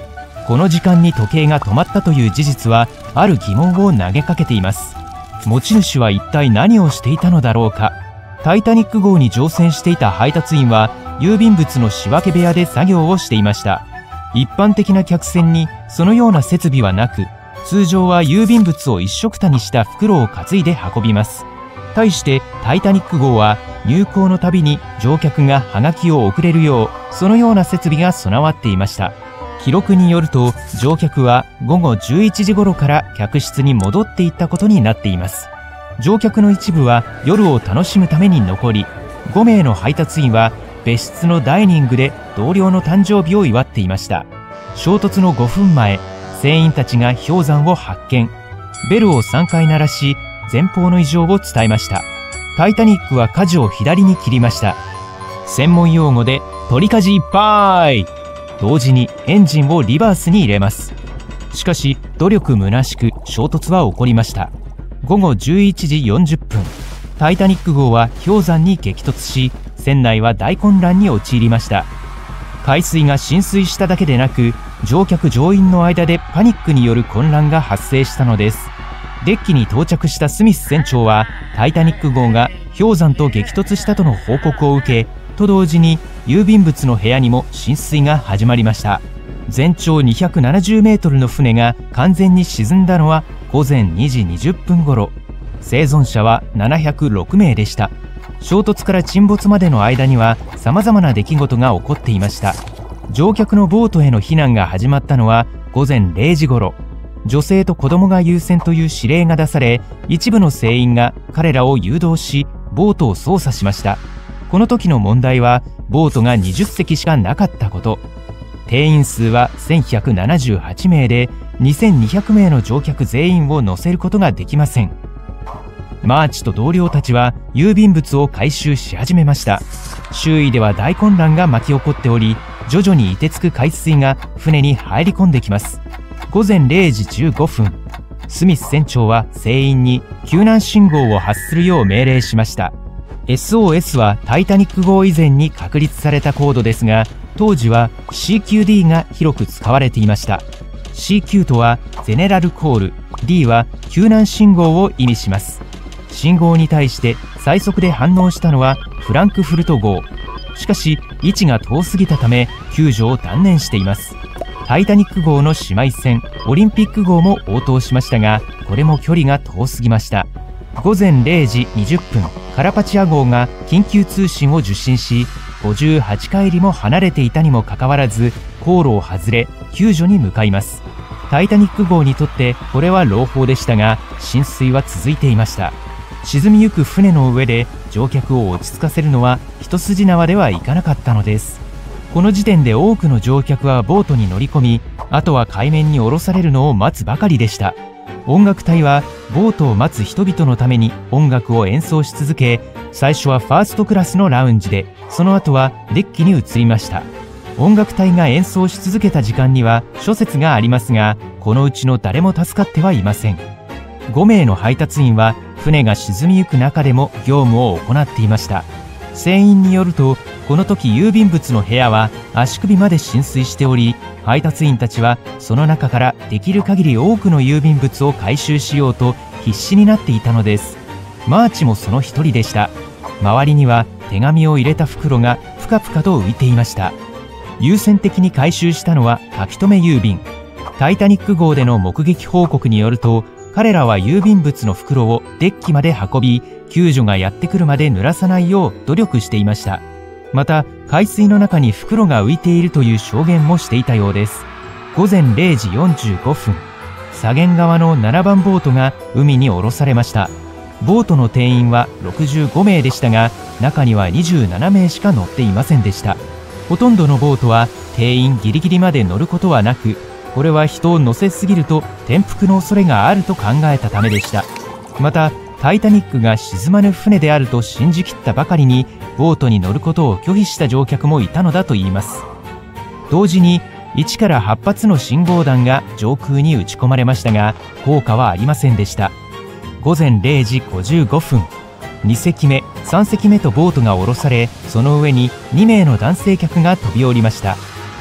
この時間に時計が止まったという事実はある疑問を投げかけています。持ち主は一体何をしていたのだろうか。タイタニック号に乗船していた配達員は郵便物の仕分け部屋で作業をしていました。一般的な客船にそのような設備はなく、通常は郵便物を一緒くたにした袋を担いで運びます。対してタイタニック号は入港のたびに乗客がハガキを送れるよう、そのような設備が備わっていました。記録によると、乗客はごごじゅういちじ頃から客室に戻っていったことになっています。乗客の一部は夜を楽しむために残り、ごめいの配達員は別室のダイニングで同僚の誕生日を祝っていました。衝突のごふんまえ、船員たちが氷山を発見。ベルをさんかい鳴らし、前方の異常を伝えました。タイタニックは舵を左に切りました。専門用語で取り舵いっぱい。同時にエンジンをリバースに入れます。しかし努力虚しく衝突は起こりました。ごごじゅういちじよんじゅっぷん、タイタニック号は氷山に激突し、船内は大混乱に陥りました。海水が浸水しただけでなく、乗客乗員の間でパニックによる混乱が発生したのです。デッキに到着したスミス船長は、タイタニック号が氷山と激突したとの報告を受け、と同時に郵便物の部屋にも浸水が始まりました。全長にひゃくななじゅうメートルの船が完全に沈んだのはごぜんにじにじゅっぷん頃。生存者はななひゃくろくめいでした。衝突から沈没までの間には様々な出来事が起こっていました。乗客のボートへの避難が始まったのはごぜんれいじ頃。女性と子供が優先という指令が出され、一部の船員が彼らを誘導し、ボートを操作しました。この時の問題は、ボートがにじゅっせきしかなかったこと。定員数はせんひゃくななじゅうはちめいで、にせんにひゃくめいの乗客全員を乗せることができません。マーチと同僚たちは郵便物を回収し始めました。周囲では大混乱が巻き起こっており、徐々に凍てつく海水が船に入り込んできます。ごぜんれいじじゅうごふん、スミス船長は船員に救難信号を発するよう命令しました。エスオーエス はタイタニック号以前に確立されたコードですが、当時は シーキューディー が広く使われていました。シーキュー とはゼネラルコール、D は救難信号を意味します。信号に対して最速で反応したのはフランクフルト号。しかし位置が遠すぎたため救助を断念しています。タイタニック号の姉妹船オリンピック号も応答しましたが、これも距離が遠すぎました。ごぜんれいじにじゅっぷん、カラパチア号が緊急通信を受信し、ごじゅうはちかいりも離れていたにもかかわらず航路を外れ救助に向かいます。タイタニック号にとってこれは朗報でしたが、浸水は続いていました。沈みゆく船の上で乗客を落ち着かせるのは一筋縄ではいかなかったのです。この時点で多くの乗客はボートに乗り込み、あとは海面に降ろされるのを待つばかりでした。音楽隊はボートを待つ人々のために音楽を演奏し続け、最初はファーストクラスのラウンジで、その後はデッキに移りました。音楽隊が演奏し続けた時間には諸説がありますが、このうちの誰も助かってはいません。ごめいの配達員は船が沈みゆく中でも業務を行っていました。船員によると、この時郵便物の部屋は足首まで浸水しており、配達員たちはその中からできる限り多くの郵便物を回収しようと必死になっていたのです。マーチもその一人でした。周りには手紙を入れた袋がぷかぷかと浮いていました。優先的に回収したのは書き留め郵便。タイタニック号での目撃報告によると、彼らは郵便物の袋をデッキまで運び、救助がやってくるまで濡らさないよう努力していました。また海水の中に袋が浮いているという証言もしていたようです。ごぜんれいじよんじゅうごふん、左舷側のななばんボートが海に降ろされました。ボートの定員はろくじゅうごめいでしたが、中にはにじゅうななめいしか乗っていませんでした。ほとんどのボートは定員ギリギリまで乗ることはなく、これは人を乗せすぎると転覆の恐れがあると考えたためでした。またタイタニックが沈まぬ船であると信じきったばかりに、ボートに乗ることを拒否した乗客もいたのだといいます。同時にいちからはちはつの信号弾が上空に撃ち込まれましたが、効果はありませんでした。ごぜんれいじごじゅうごふん、にせきめさんせきめとボートが降ろされ、その上ににめいの男性客が飛び降りました。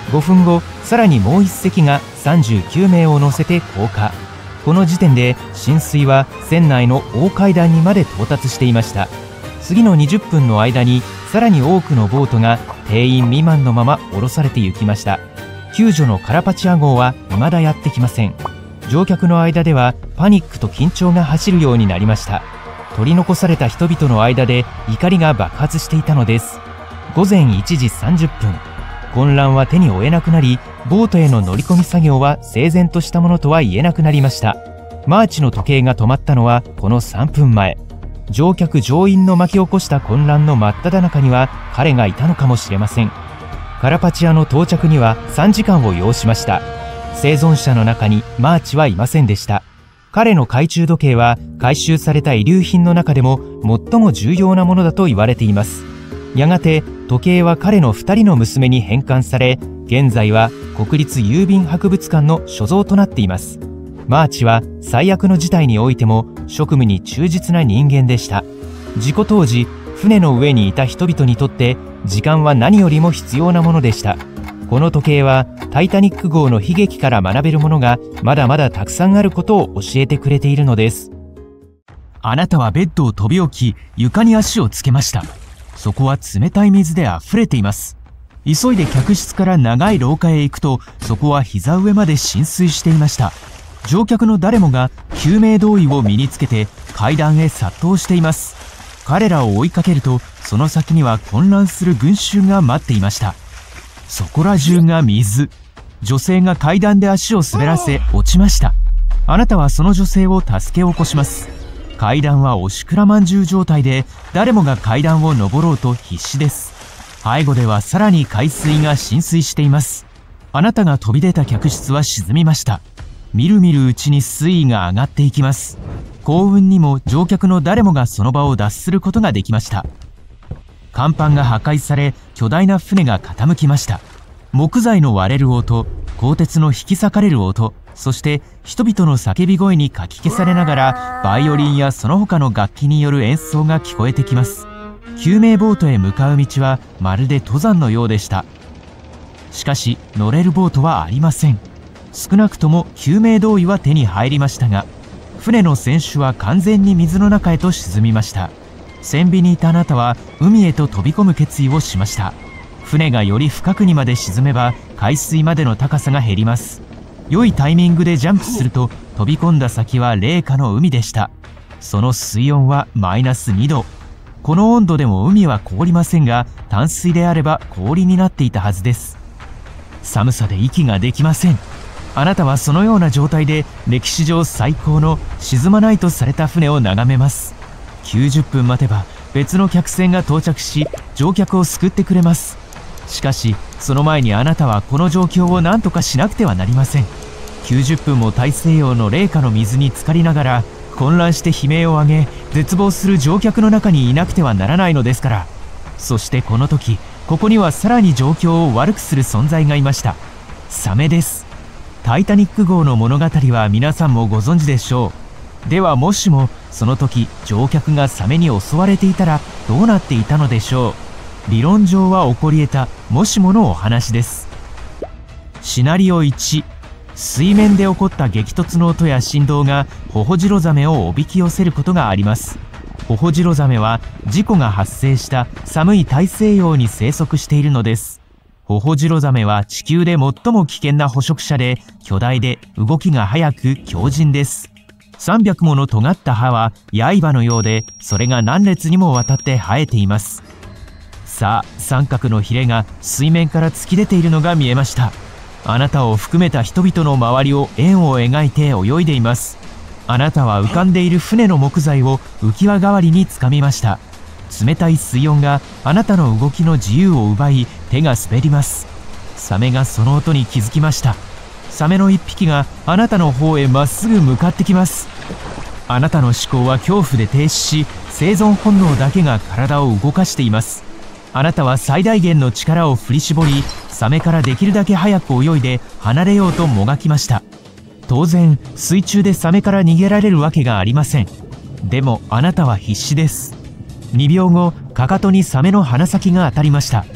ごふんご、さらにもういっせきがさんじゅうきゅうめいを乗せて降下。この時点で浸水は船内の大階段にまで到達していました。次のにじゅっぷんの間にさらに多くのボートが定員未満のまま降ろされて行きました。救助のカラパチア号は未だやってきません。乗客の間ではパニックと緊張が走るようになりました。取り残された人々の間で怒りが爆発していたのです。ごぜんいちじさんじゅっぷん、混乱は手に負えなくなり、ボートへの乗り込み作業は整然としたものとは言えなくなりました。マーチの時計が止まったのはこのさんぷんまえ。乗客乗員の巻き起こした混乱の真っ只中には彼がいたのかもしれません。カラパチアの到着にはさんじかんを要しました。生存者の中にマーチはいませんでした。彼の懐中時計は回収された遺留品の中でも最も重要なものだと言われています。やがて時計は彼のふたりの娘に返還され、現在は国立郵便博物館の所蔵となっています。マーチは最悪の事態においても職務に忠実な人間でした。事故当時、船の上にいた人々にとって時間は何よりも必要なものでした。この時計はタイタニック号の悲劇から学べるものがまだまだたくさんあることを教えてくれているのです。あなたはベッドを飛び起き、床に足をつけました。そこは冷たい水であふれています。急いで客室から長い廊下へ行くと、そこは膝上まで浸水していました。乗客の誰もが救命胴衣を身につけて階段へ殺到しています。彼らを追いかけると、その先には混乱する群衆が待っていました。そこら中が水。女性が階段で足を滑らせ落ちました。あなたはその女性を助け起こします。階段はおしくらまんじゅう状態で、誰もが階段を登ろうと必死です。背後ではさらに海水が浸水しています。あなたが飛び出た客室は沈みました。みるみるうちに水位が上がっていきます。幸運にも乗客の誰もがその場を脱することができました。甲板が破壊され、巨大な船が傾きました。木材の割れる音、鋼鉄の引き裂かれる音、そして人々の叫び声にかき消されながら、バイオリンやその他の楽器による演奏が聞こえてきます。救命ボートへ向かう道はまるで登山のようでした。しかし乗れるボートはありません。少なくとも救命胴衣は手に入りましたが、船の船首は完全に水の中へと沈みました。船尾にいたあなたは海へと飛び込む決意をしました。船がより深くにまで沈めば海水までの高さが減ります。良いタイミングでジャンプすると、飛び込んだ先は冷夏の海でした。その水温はマイナスにど。この温度でも海は凍りませんが、淡水であれば氷になっていたはずです。寒さで息ができません。あなたはそのような状態で歴史上最高の沈まないとされた船を眺めます。きゅうじゅっぷん待てば別の客船が到着し、乗客を救ってくれます。しかしその前にあなたはこの状況を何とかしなくてはなりません。きゅうじゅっぷんも大西洋の冷夏の水に浸かりながら、混乱して悲鳴を上げ絶望する乗客の中にいなくてはならないのですから。そしてこの時、ここにはさらに状況を悪くする存在がいました。サメです。タイタニック号の物語は皆さんもご存知でしょう。ではもしもその時乗客がサメに襲われていたらどうなっていたのでしょう。理論上は起こり得たもしものお話です。シナリオいち、水面で起こった激突の音や振動がホホジロザメをおびき寄せることがあります。ホホジロザメは事故が発生した寒い大西洋に生息しているのです。ホホジロザメは地球で最も危険な捕食者で、巨大で動きが速く強靭です。さんびゃくもの尖った歯は刃のようで、それが何列にもわたって生えています。さあ、三角のヒレが水面から突き出ているのが見えました。あなたを含めた人々の周りを円を描いて泳いでいます。あなたは浮かんでいる船の木材を浮き輪代わりにつかみました。冷たい水温があなたの動きの自由を奪い、手が滑ります。サメがその音に気づきました。サメの一匹があなたの方へまっすぐ向かってきます。あなたの思考は恐怖で停止し、生存本能だけが体を動かしています。あなたは最大限の力を振り絞り、サメからできるだけ早く泳いで離れようともがきました。当然水中でサメから逃げられるわけがありません。でもあなたは必死です。にびょうご、かかとにサメの鼻先が当たりました。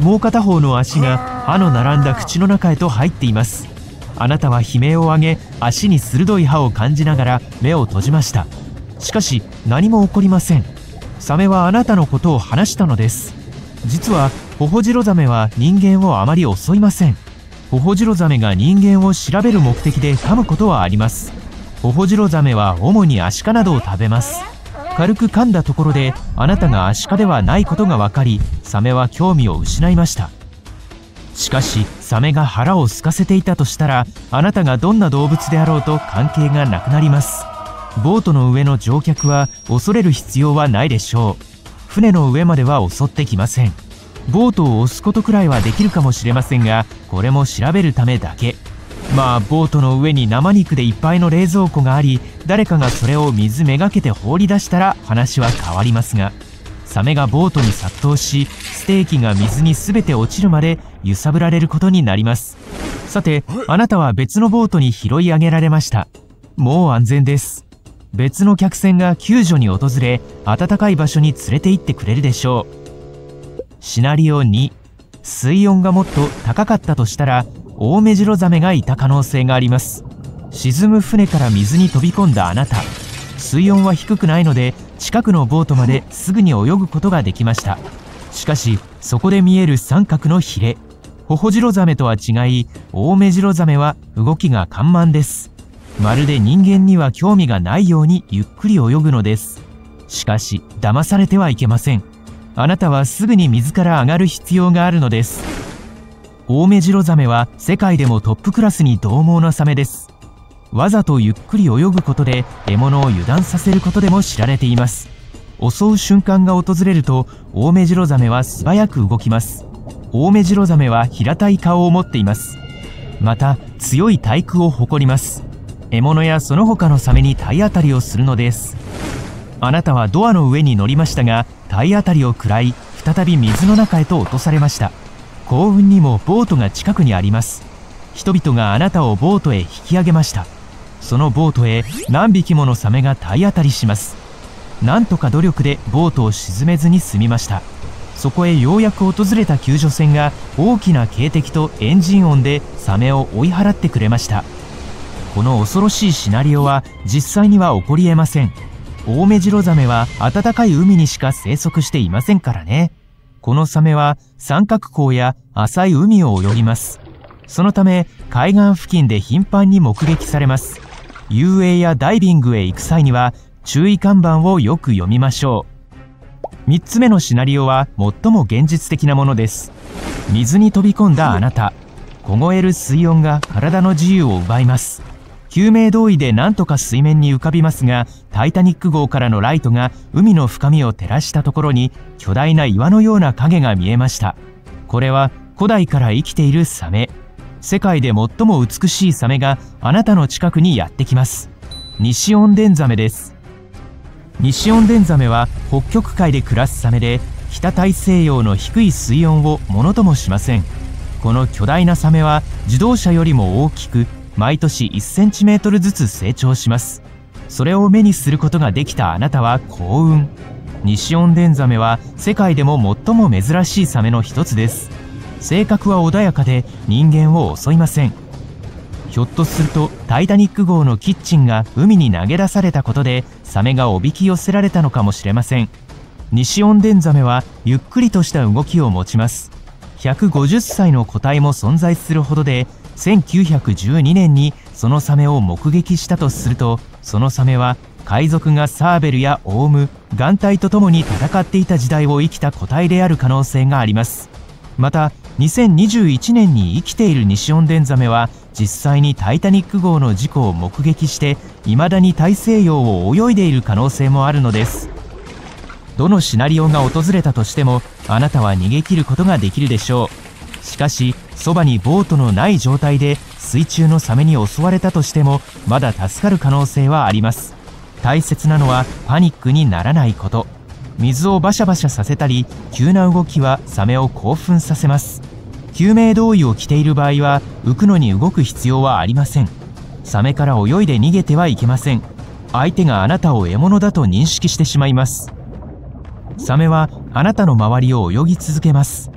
もう片方の足が歯の並んだ口の中へと入っています。あなたは悲鳴を上げ、足に鋭い歯を感じながら目を閉じました。しかし何も起こりません。サメはあなたのことを話したのです。実はホホジロザメは人間をあまり襲いません。ホホジロザメが人間を調べる目的で噛むことはあります。ホホジロザメは主にアシカなどを食べます。軽く噛んだところであなたがアシカではないことが分かり、サメは興味を失いました。しかしサメが腹を空かせていたとしたら、あなたがどんな動物であろうと関係がなくなります。ボートの上の乗客は恐れる必要はないでしょう。船の上までは襲ってきません。ボートを押すことくらいはできるかもしれませんが、これも調べるためだけ。まあボートの上に生肉でいっぱいの冷蔵庫があり、誰かがそれを水めがけて放り出したら話は変わりますが、サメがボートに殺到し、ステーキが水に全て落ちるまで揺さぶられることになります。さて、あなたは別のボートに拾い上げられました。もう安全です。別の客船が救助に訪れ、暖かい場所に連れて行ってくれるでしょう。シナリオに、水温がもっと高かったとしたらオオメジロザメがいた可能性があります。沈む船から水に飛び込んだあなた、水温は低くないので近くのボートまですぐに泳ぐことができました。しかしそこで見える三角のヒレ、ホホジロザメとは違い、オオメジロザメは動きが緩慢です。まるで人間には興味がないようにゆっくり泳ぐのです。しかし騙されてはいけません。あなたはすぐに水から上がる必要があるのです。オオメジロザメは世界でもトップクラスに獰猛なサメです。わざとゆっくり泳ぐことで獲物を油断させることでも知られています。襲う瞬間が訪れるとオオメジロザメは素早く動きます。オオメジロザメは平たい顔を持っています。また強い体躯を誇ります。獲物やその他のサメに体当たりをするのです。あなたはドアの上に乗りましたが、体当たりを食らい再び水の中へと落とされました。幸運にもボートが近くにあります。人々があなたをボートへ引き上げました。そのボートへ何匹ものサメが体当たりします。なんとか努力でボートを沈めずに済みました。そこへようやく訪れた救助船が大きな警笛とエンジン音でサメを追い払ってくれました。この恐ろしいシナリオは実際には起こりえません。オオメジロザメは暖かい海にしか生息していませんからね。このサメは三角港や浅い海を泳ぎます。そのため海岸付近で頻繁に目撃されます。遊泳やダイビングへ行く際には注意看板をよく読みましょう。みっつめのシナリオは最も現実的なものです。水に飛び込んだあなた、凍える水温が体の自由を奪います。救命胴衣でなんとか水面に浮かびますが、タイタニック号からのライトが海の深みを照らしたところに巨大な岩のような影が見えました。これは古代から生きているサメ。世界で最も美しいサメがあなたの近くにやってきます。ニシオンデンザメです。ニシオンデンザメは北極海で暮らすサメで、北大西洋の低い水温をものともしません。この巨大なサメは自動車よりも大きく、毎年いちセンチメートルずつ成長します。それを目にすることができたあなたは幸運。ニシオンデンザメは世界でも最も珍しいサメの一つです。性格は穏やかで人間を襲いません。ひょっとするとタイタニック号のキッチンが海に投げ出されたことでサメがおびき寄せられたのかもしれません。ニシオンデンザメはゆっくりとした動きを持ちます。ひゃくごじゅっさいの個体も存在するほどで、せんきゅうひゃくじゅうにねんにそのサメを目撃したとすると、そのサメは海賊がサーベルやオウム、眼帯とともに戦っていた時代を生きた個体である可能性があります。またにせんにじゅういちねんに生きているニシオンデンザメは実際にタイタニック号の事故を目撃して未だに大西洋を泳いでいる可能性もあるのです。どのシナリオが訪れたとしてもあなたは逃げ切ることができるでしょう。しかしそばにボートのない状態で水中のサメに襲われたとしてもまだ助かる可能性はあります。大切なのはパニックにならないこと。水をバシャバシャさせたり急な動きはサメを興奮させます。救命胴衣を着ている場合は浮くのに動く必要はありません。サメから泳いで逃げてはいけません。相手があなたを獲物だと認識してしまいます。サメはあなたの周りを泳ぎ続けます。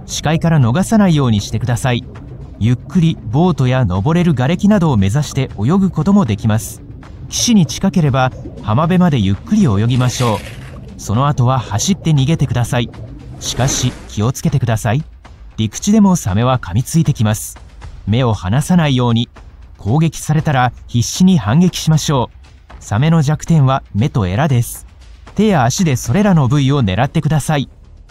視界から逃さないようにしてください。ゆっくりボートや登れる瓦礫などを目指して泳ぐこともできます。岸に近ければ浜辺までゆっくり泳ぎましょう。その後は走って逃げてください。しかし気をつけてください。陸地でもサメは噛みついてきます。目を離さないように。攻撃されたら必死に反撃しましょう。サメの弱点は目とエラです。手や足でそれらの部位を狙ってください。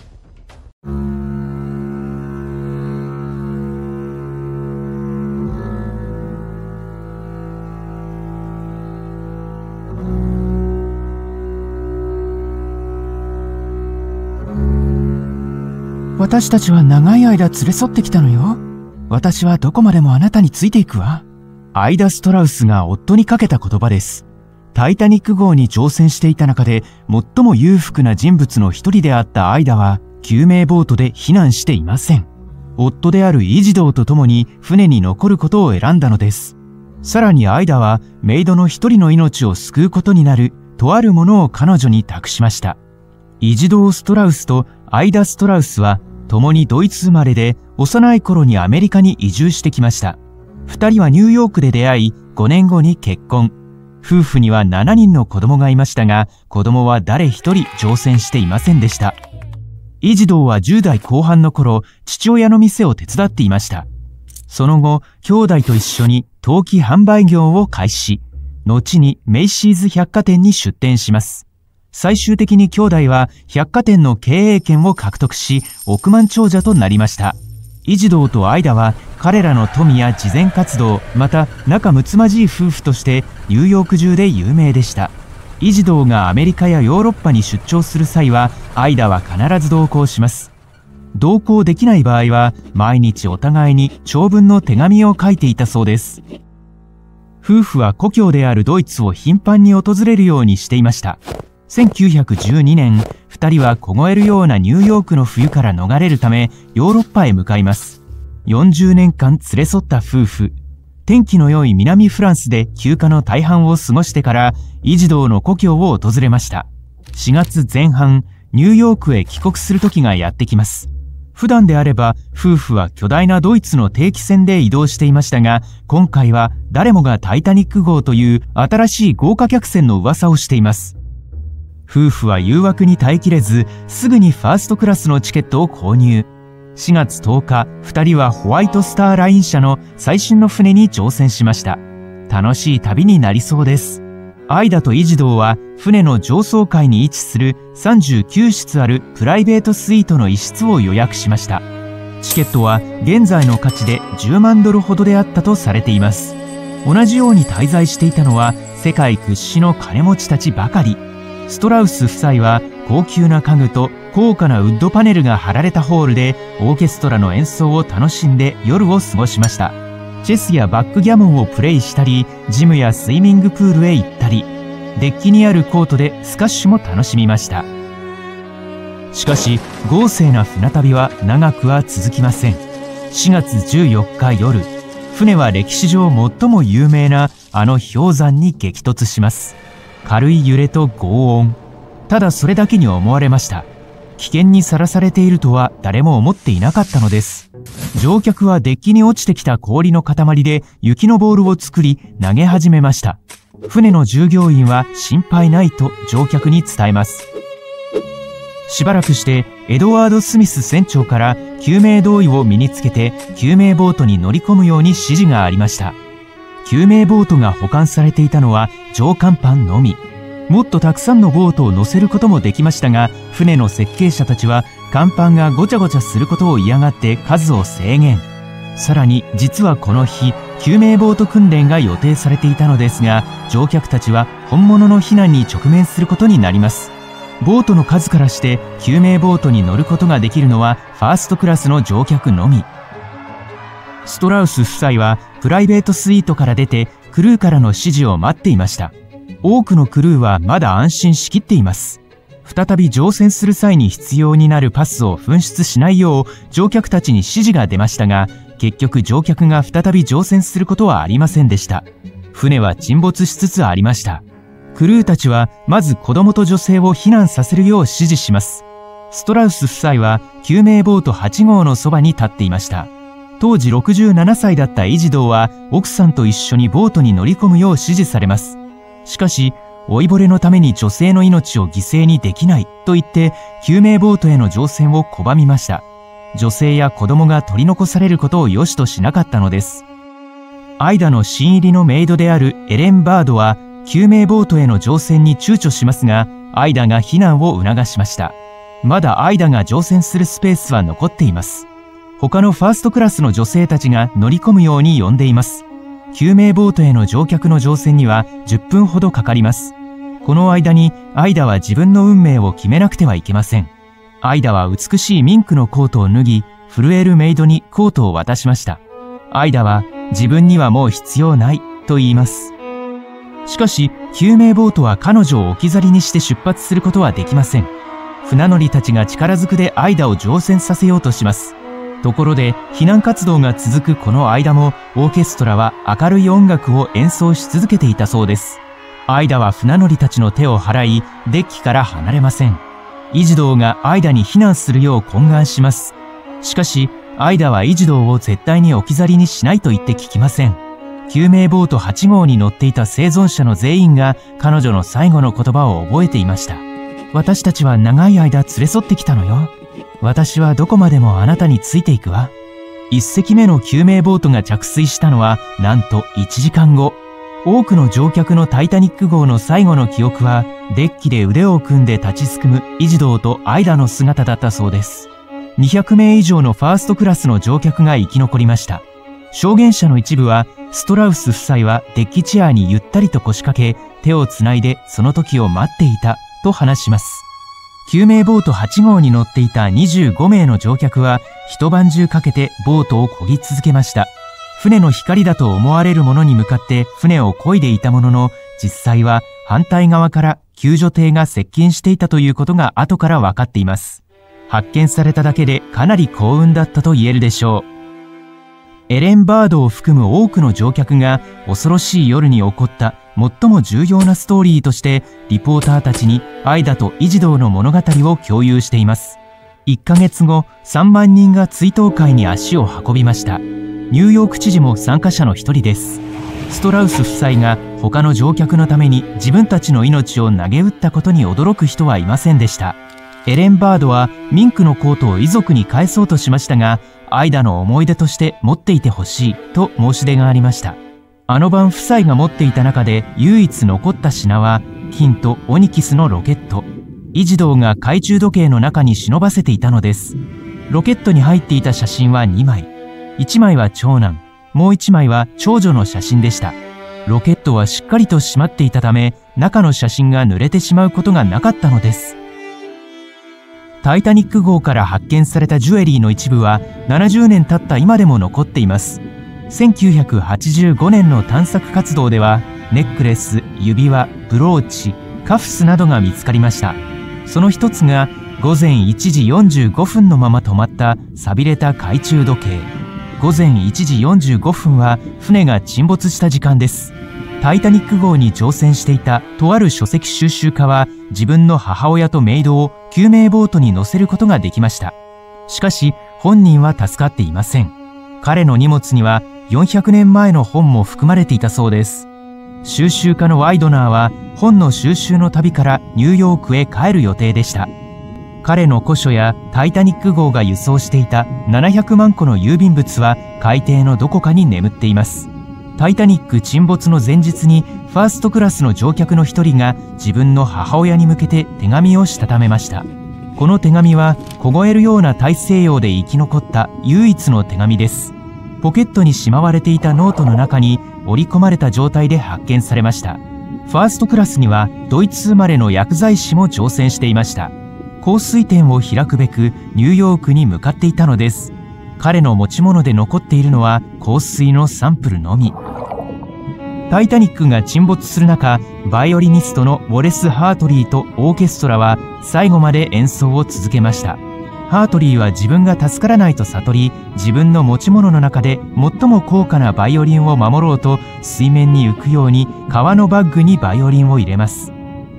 私たちは長い間連れ添ってきたのよ。私はどこまでもあなたについていくわ。 アイダ・ストラウスが夫にかけた言葉です。タイタニック号に乗船していた中で最も裕福な人物の一人であったアイダは救命ボートで避難していません。夫であるイジドーと共に船に残ることを選んだのです。さらにアイダはメイドの一人の命を救うことになるとあるものを彼女に託しました。イジドー・ストラウスとアイダ・ストラウスは共にドイツ生まれで幼い頃にアメリカに移住してきました。二人はニューヨークで出会いごねんごに結婚。夫婦にはしちにんの子供がいましたが、子供は誰一人乗船していませんでした。イジドーはじゅう代後半の頃、父親の店を手伝っていました。その後、兄弟と一緒に陶器販売業を開始。後にメイシーズ百貨店に出店します。最終的に兄弟は百貨店の経営権を獲得し、億万長者となりました。イジドーとアイダは彼らの富や慈善活動、また仲睦まじい夫婦としてニューヨーク中で有名でした。イジドーがアメリカやヨーロッパに出張する際はアイダは必ず同行します。同行できない場合は毎日お互いに長文の手紙を書いていたそうです。夫婦は故郷であるドイツを頻繁に訪れるようにしていました。せんきゅうひゃくじゅうにねん、二人は凍えるようなニューヨークの冬から逃れるためヨーロッパへ向かいます。よんじゅうねんかん連れ添った夫婦。天気の良い南フランスで休暇の大半を過ごしてからイジドーの故郷を訪れました。しがつぜん半、ニューヨークへ帰国する時がやってきます。普段であれば夫婦は巨大なドイツの定期船で移動していましたが、今回は誰もがタイタニック号という新しい豪華客船の噂をしています。夫婦は誘惑に耐えきれず、すぐにファーストクラスのチケットを購入。しがつとおか、二人はホワイトスターライン社の最新の船に乗船しました。楽しい旅になりそうです。アイダとイジドーは船の上層階に位置するさんじゅうきゅうしつあるプライベートスイートの一室を予約しました。チケットは現在の価値でじゅうまんドルほどであったとされています。同じように滞在していたのは世界屈指の金持ちたちばかり。ストラウス夫妻は高級な家具と高価なウッドパネルが貼られたホールでオーケストラの演奏を楽しんで夜を過ごしました。チェスやバックギャモンをプレイしたり、ジムやスイミングプールへ行ったり、デッキにあるコートでスカッシュも楽しみました。しかし豪勢な船旅は長くは続きません。しがつじゅうよっか夜、船は歴史上最も有名なあの氷山に激突します。軽い揺れと轟音。ただそれだけに思われました。危険にさらされているとは誰も思っていなかったのです。乗客はデッキに落ちてきた氷の塊で雪のボールを作り投げ始めました。船の従業員は心配ないと乗客に伝えます。しばらくしてエドワード・スミス船長から救命胴衣を身につけて救命ボートに乗り込むように指示がありました。救命ボートが保管されていたのは上甲板のみ。もっとたくさんのボートを乗せることもできましたが、船の設計者たちは甲板がごちゃごちゃすることを嫌がって数を制限。さらに実はこの日、救命ボート訓練が予定されていたのですが、乗客たちは本物の避難に直面することになります。ボートの数からして救命ボートに乗ることができるのはファーストクラスの乗客のみ。ストラウス夫妻はプライベートスイートから出てクルーからの指示を待っていました。多くのクルーはまだ安心しきっています。再び乗船する際に必要になるパスを紛失しないよう乗客たちに指示が出ましたが、結局乗客が再び乗船することはありませんでした。船は沈没しつつありました。クルーたちはまず子供と女性を避難させるよう指示します。 ストラウス夫妻は救命ボートはち号のそばに立っていました。当時ろくじゅうななさいだったイジドーは奥さんと一緒にボートに乗り込むよう指示されます。しかし、老いぼれのために女性の命を犠牲にできないと言って救命ボートへの乗船を拒みました。女性や子供が取り残されることを良しとしなかったのです。アイダの新入りのメイドであるエレン・バードは救命ボートへの乗船に躊躇しますが、アイダが避難を促しました。まだアイダが乗船するスペースは残っています。他のファーストクラスの女性たちが乗り込むように呼んでいます。救命ボートへの乗客の乗船にはじゅっぷんほどかかります。この間にアイダは自分の運命を決めなくてはいけません。アイダは美しいミンクのコートを脱ぎ、震えるメイドにコートを渡しました。アイダは自分にはもう必要ないと言います。しかし、救命ボートは彼女を置き去りにして出発することはできません。船乗りたちが力ずくでアイダを乗船させようとします。ところで、避難活動が続くこの間も、オーケストラは明るい音楽を演奏し続けていたそうです。アイダは船乗りたちの手を払い、デッキから離れません。イジドーがアイダに避難するよう懇願します。しかし、アイダはイジドーを絶対に置き去りにしないと言って聞きません。救命ボートはち号に乗っていた生存者の全員が彼女の最後の言葉を覚えていました。私たちは長い間連れ添ってきたのよ。私はどこまでもあなたについていくわ。一隻目の救命ボートが着水したのはなんといちじかんご。多くの乗客のタイタニック号の最後の記憶はデッキで腕を組んで立ちすくむイジドーとアイダの姿だったそうです。にひゃくめい以上のファーストクラスの乗客が生き残りました。証言者の一部はストラウス夫妻はデッキチェアにゆったりと腰掛け手をつないでその時を待っていたと話します。救命ボートはち号に乗っていたにじゅうごめいの乗客は一晩中かけてボートを漕ぎ続けました。船の光だと思われるものに向かって船を漕いでいたものの、実際は反対側から救助艇が接近していたということが後から分かっています。発見されただけでかなり幸運だったと言えるでしょう。エレン・バードを含む多くの乗客が恐ろしい夜に起こった最も重要なストーリーとしてリポーターたちにアイダとイジドーの物語を共有しています。いっかげつご、さんまんにんが追悼会に足を運びました。ニューヨーク知事も参加者の一人です。ストラウス夫妻が他の乗客のために自分たちの命を投げ打ったことに驚く人はいませんでした。エレン・バードはミンクのコートを遺族に返そうとしましたが、アイダの思い出として持っていてほしいと申し出がありました。あの晩夫妻が持っていた中で唯一残った品は金とオニキスのロケット。イジドーが懐中時計の中に忍ばせていたのです。ロケットに入っていた写真はにまい。いちまいは長男、もういちまいは長女の写真でした。ロケットはしっかりと閉まっていたため、中の写真が濡れてしまうことがなかったのです。タイタニック号から発見されたジュエリーの一部はななじゅうねん経った今でも残っています。せんきゅうひゃくはちじゅうごねんの探索活動ではネックレス、指輪、ブローチ、カフスなどが見つかりました。その一つがごぜんいちじよんじゅうごふんのまま止まった錆びれた懐中時計。ごぜんいちじよんじゅうごふんは船が沈没した時間です。タイタニック号に乗船していたとある書籍収集家は自分の母親とメイドを救命ボートに乗せることができました。しかし本人は助かっていません。彼の荷物にはよんひゃくねんまえの本も含まれていたそうです。収集家のワイドナーは本の収集の旅からニューヨークへ帰る予定でした。彼の古書やタイタニック号が輸送していたななひゃくまんこの郵便物は海底のどこかに眠っています。タイタニック沈没の前日にファーストクラスの乗客の一人が自分の母親に向けて手紙をしたためました。この手紙は凍えるような大西洋で生き残った唯一の手紙です。ポケットにしまわれていたノートの中に折り込まれた状態で発見されました。ファーストクラスにはドイツ生まれの薬剤師も乗船していました。香水店を開くべくニューヨークに向かっていたのです。彼の持ち物で残っているのは香水のサンプルのみ。タイタニックが沈没する中、バイオリニストのウォレス・ハートリーとオーケストラは最後まで演奏を続けました。ハートリーは自分が助からないと悟り、自分の持ち物の中で最も高価なバイオリンを守ろうと水面に浮くように革のバッグにバイオリンを入れます。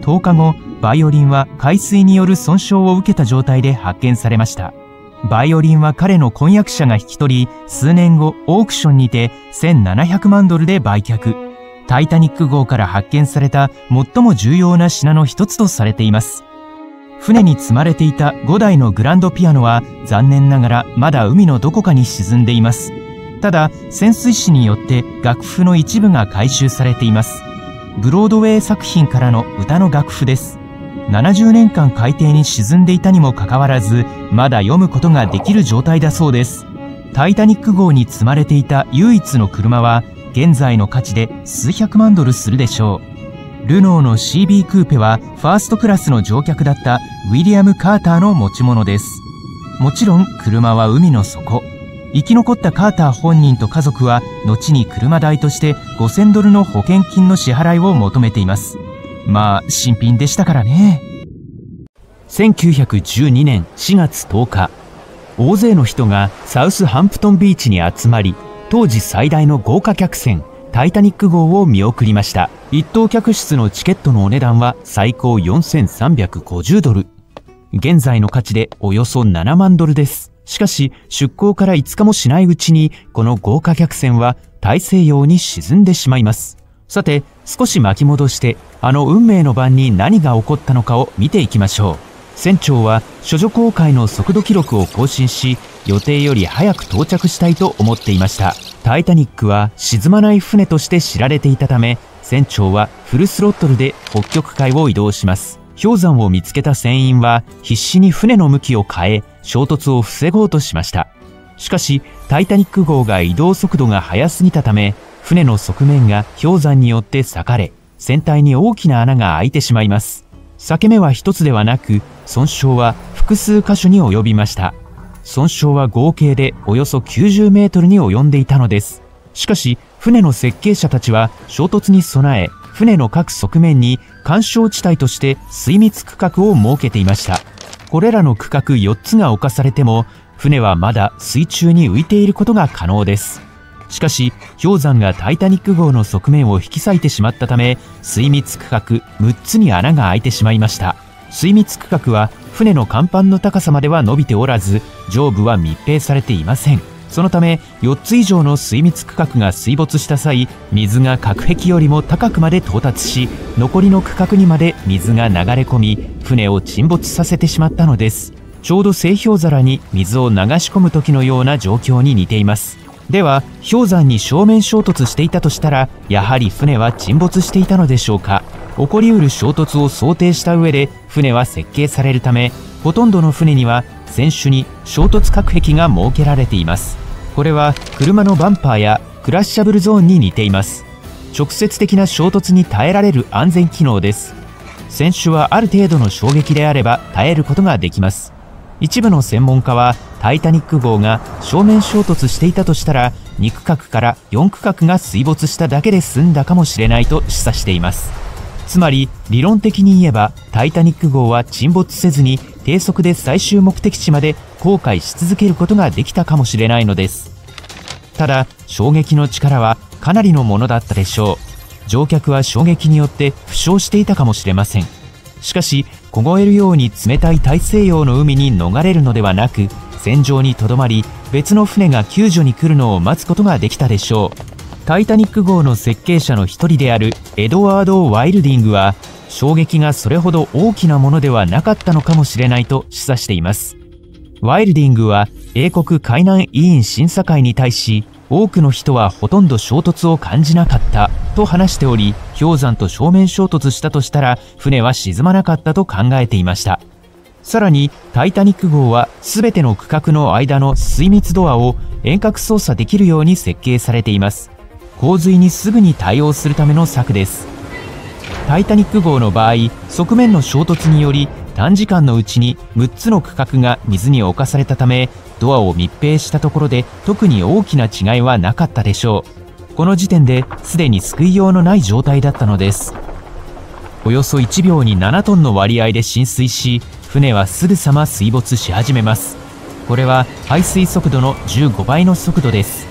とおかご、バイオリンは海水による損傷を受けた状態で発見されました。バイオリンは彼の婚約者が引き取り、数年後オークションにてせんななひゃくまんドルで売却。タイタニック号から発見された最も重要な品の一つとされています。船に積まれていたごだいのグランドピアノは残念ながらまだ海のどこかに沈んでいます。ただ潜水士によって楽譜の一部が回収されています。ブロードウェイ作品からの歌の楽譜です。ななじゅうねんかん海底に沈んでいたにもかかわらず、まだ読むことができる状態だそうです。タイタニック号に積まれていた唯一の車は現在の価値で数百万ドルするでしょう。ルノーの シービー クーペはファーストクラスの乗客だったウィリアム・カーターの持ち物です。もちろん車は海の底。生き残ったカーター本人と家族は後に車代としてごせんドルの保険金の支払いを求めています。まあ新品でしたからね。せんきゅうひゃくじゅうにねんしがつとおか、大勢の人がサウスハンプトンビーチに集まり、当時最大の豪華客船タイタニック号を見送りました。一等客室のチケットのお値段は最高よんせんさんびゃくごじゅうドル。現在の価値でおよそななまんドルです。しかし出港からいつかもしないうちにこの豪華客船は大西洋に沈んでしまいます。さて少し巻き戻してあの運命の晩に何が起こったのかを見ていきましょう。船長は処女航海の速度記録を更新し、予定より早く到着したいと思っていました。タイタニックは沈まない船として知られていたため、船長はフルスロットルで北極海を移動します。氷山を見つけた船員は必死に船の向きを変え、衝突を防ごうとしました。しかしタイタニック号が移動速度が速すぎたため、船の側面が氷山によって裂かれ、船体に大きな穴が開いてしまいます。裂け目は一つではなく、損傷は複数箇所に及びました。損傷は合計でおよそきゅうじゅうメートルに及んでいたのです。しかし船の設計者たちは衝突に備え、船の各側面に緩衝地帯として水密区画を設けていました。これらの区画よっつが侵されても、船はまだ水中に浮いていることが可能です。しかし氷山がタイタニック号の側面を引き裂いてしまったため、水密区画むっつに穴が開いてしまいました。水密区画は船の甲板の高さまでは伸びておらず、上部は密閉されていません。そのためよっつ以上の水密区画が水没した際、水が隔壁よりも高くまで到達し、残りの区画にまで水が流れ込み、船を沈没させてしまったのです。ちょうど製氷皿に水を流し込む時のような状況に似ています。では氷山に正面衝突していたとしたら、やはり船は沈没していたのでしょうか。起こりうる衝突を想定した上で船は設計されるため、ほとんどの船には船首に衝突隔壁が設けられています。これは車のバンパーやクラッシャブルゾーンに似ています。直接的な衝突に耐えられる安全機能です。船首はある程度の衝撃であれば耐えることができます。一部の専門家はタイタニック号が正面衝突していたとしたら、に区画からよん区画が水没しただけで済んだかもしれないと示唆しています。つまり理論的に言えばタイタニック号は沈没せずに低速で最終目的地まで航海し続けることができたかもしれないのです。ただ衝撃の力はかなりのものだったでしょう。乗客は衝撃によって負傷していたかもしれません。しかし凍えるように冷たい大西洋の海に逃れるのではなく、船上にとどまり別の船が救助に来るのを待つことができたでしょう。タイタニック号の設計者の一人であるエドワード・ワイルディングは、衝撃がそれほど大きなものではなかったのかもしれないと示唆しています。ワイルディングは英国海難委員審査会に対し、多くの人はほとんど衝突を感じなかったと話しており、氷山と正面衝突したとしたら船は沈まなかったと考えていました。さらにタイタニック号は全ての区画の間の水密ドアを遠隔操作できるように設計されています。洪水にすぐに対応するための策です。タイタニック号の場合、側面の衝突により短時間のうちにむっつの区画が水に侵されたため、ドアを密閉したところで特に大きな違いはなかったでしょう。この時点ですでに救いようのない状態だったのです。およそいちびょうにななトンの割合で浸水し、船はすぐさま水没し始めます。これは排水速度のじゅうごばいの速度です。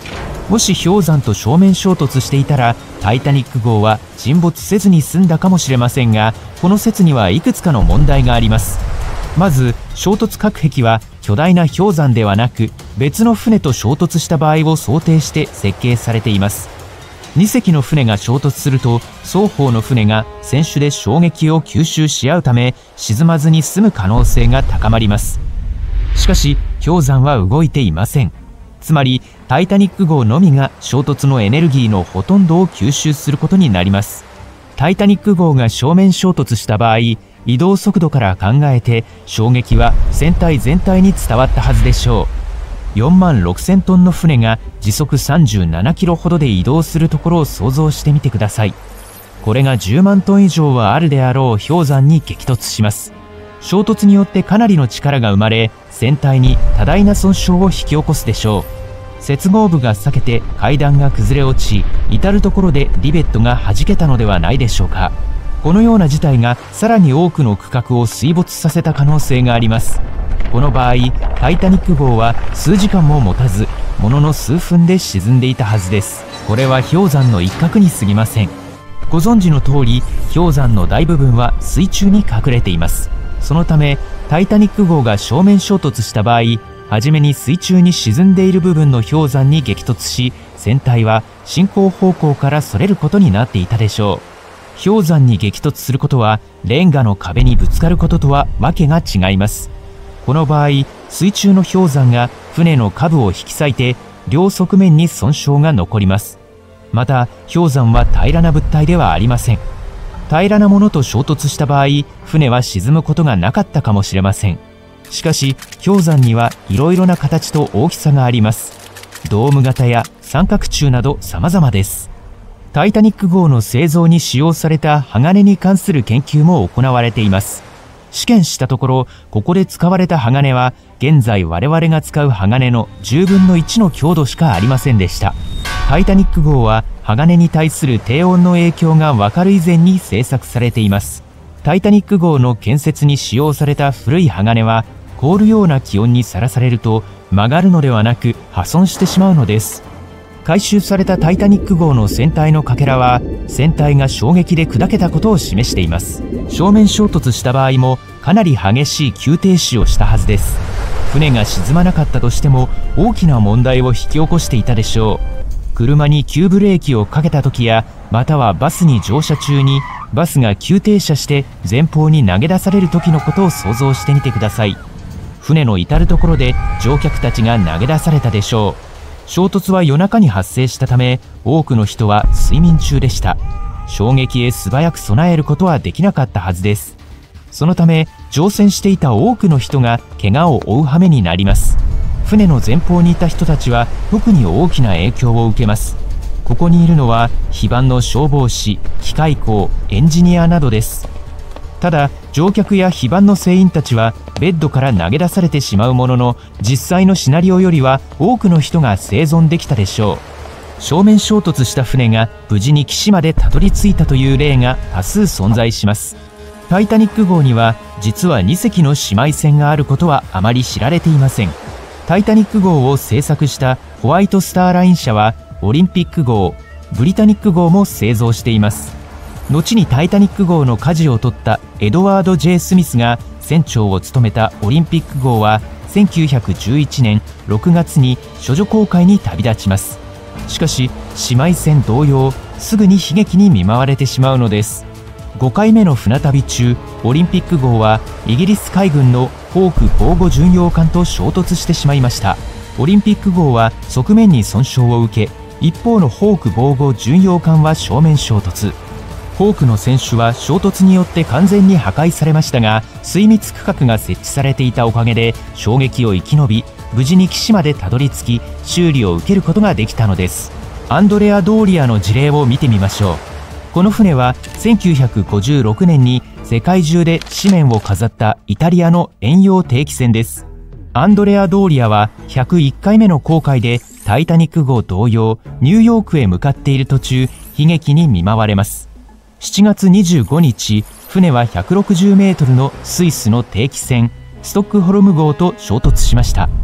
もし氷山と正面衝突していたらタイタニック号は沈没せずに済んだかもしれませんが、この説にはいくつかの問題があります。まず衝突隔壁は巨大な氷山ではなく別の船と衝突した場合を想定して設計されています。に隻の船が衝突すると双方の船が船首で衝撃を吸収し合うため沈まずに済む可能性が高まります。しかし氷山は動いていません。つまりタイタニック号のみが衝突のエネルギーのほとんどを吸収することになります。タイタニック号が正面衝突した場合、移動速度から考えて衝撃は船体全体に伝わったはずでしょう。よんまんろくせんトンの船が時速さんじゅうななキロほどで移動するところを想像してみてください。これがじゅうまんトン以上はあるであろう氷山に激突します。衝突によってかなりの力が生まれ、船体に多大な損傷を引き起こすでしょう。接合部が裂けて階段が崩れ落ち、至る所でリベットが弾けたのではないでしょうか。このような事態がさらに多くの区画を水没させた可能性があります。この場合タイタニック号は数時間も持たず、ものの数分で沈んでいたはずです。これは氷山の一角に過ぎません。ご存知の通り氷山の大部分は水中に隠れています。そのためタイタニック号が正面衝突した場合、はじめに水中に沈んでいる部分の氷山に激突し、船体は進行方向からそれることになっていたでしょう。氷山に激突することはレンガの壁にぶつかることとはわけが違います。この場合水中の氷山が船の下部を引き裂いて両側面に損傷が残ります。また氷山は平らな物体ではありません。平らなものと衝突した場合、船は沈むことがなかったかもしれません。しかし氷山にはいろいろな形と大きさがあります。ドーム型や三角柱など様々です。タイタニック号の製造に使用された鋼に関する研究も行われています。試験したところ、ここで使われた鋼は現在我々が使う鋼のじゅうぶんのいちの強度しかありませんでした。タイタニック号は鋼に対する低温の影響がわかる以前に製作されています。タイタニック号の建設に使用された古い鋼は凍るような気温にさらされると曲がるのではなく破損してしまうのです。回収されたタイタニック号の船体のかけらは船体が衝撃で砕けたことを示しています。正面衝突した場合もかなり激しい急停止をしたはずです。船が沈まなかったとしても大きな問題を引き起こしていたでしょう。車に急ブレーキをかけた時や、またはバスに乗車中にバスが急停車して前方に投げ出される時のことを想像してみてください。船の至る所で乗客たちが投げ出されたでしょう。衝突は夜中に発生したため多くの人は睡眠中でした。衝撃へ素早く備えることはできなかったはずです。そのため乗船していた多くの人が怪我を負う羽目になります。船の前方にいた人たちは特に大きな影響を受けます。ここにいるのは非番の消防士、機械工、エンジニアなどです。ただ乗客や非番の船員たちはベッドから投げ出されてしまうものの、実際のシナリオよりは多くの人が生存できたでしょう。正面衝突した船が無事に岸までたどり着いたという例が多数存在します。タイタニック号には実はに隻の姉妹船があることはあまり知られていません。タイタニック号を製作したホワイトスターライン社はオリンピック号、ブリタニック号も製造しています。後にタイタニック号の舵を取ったエドワード・ジェイ・スミスが船長を務めたオリンピック号はせんきゅうひゃくじゅういちねんろくがつに処女航海に旅立ちます。しかし姉妹船同様、すぐに悲劇に見舞われてしまうのです。ごかいめの船旅中、オリンピック号はイギリス海軍のホーク防護巡洋艦と衝突してしまいました。オリンピック号は側面に損傷を受け、一方のホーク防護巡洋艦は正面衝突。ホークの船首は衝突によって完全に破壊されましたが、水密区画が設置されていたおかげで衝撃を生き延び、無事に岸までたどり着き修理を受けることができたのです。アンドレア・ドーリアの事例を見てみましょう。この船はせんきゅうひゃくごじゅうろくねんに世界中で紙面を飾ったイタリアの遠洋定期船です。アンドレア・ドーリアはひゃくいっかいめの航海でタイタニック号同様、ニューヨークへ向かっている途中、悲劇に見舞われます。しちがつにじゅうごにち、船はひゃくろくじゅうメートルのスイスの定期船ストックホルム号と衝突しました。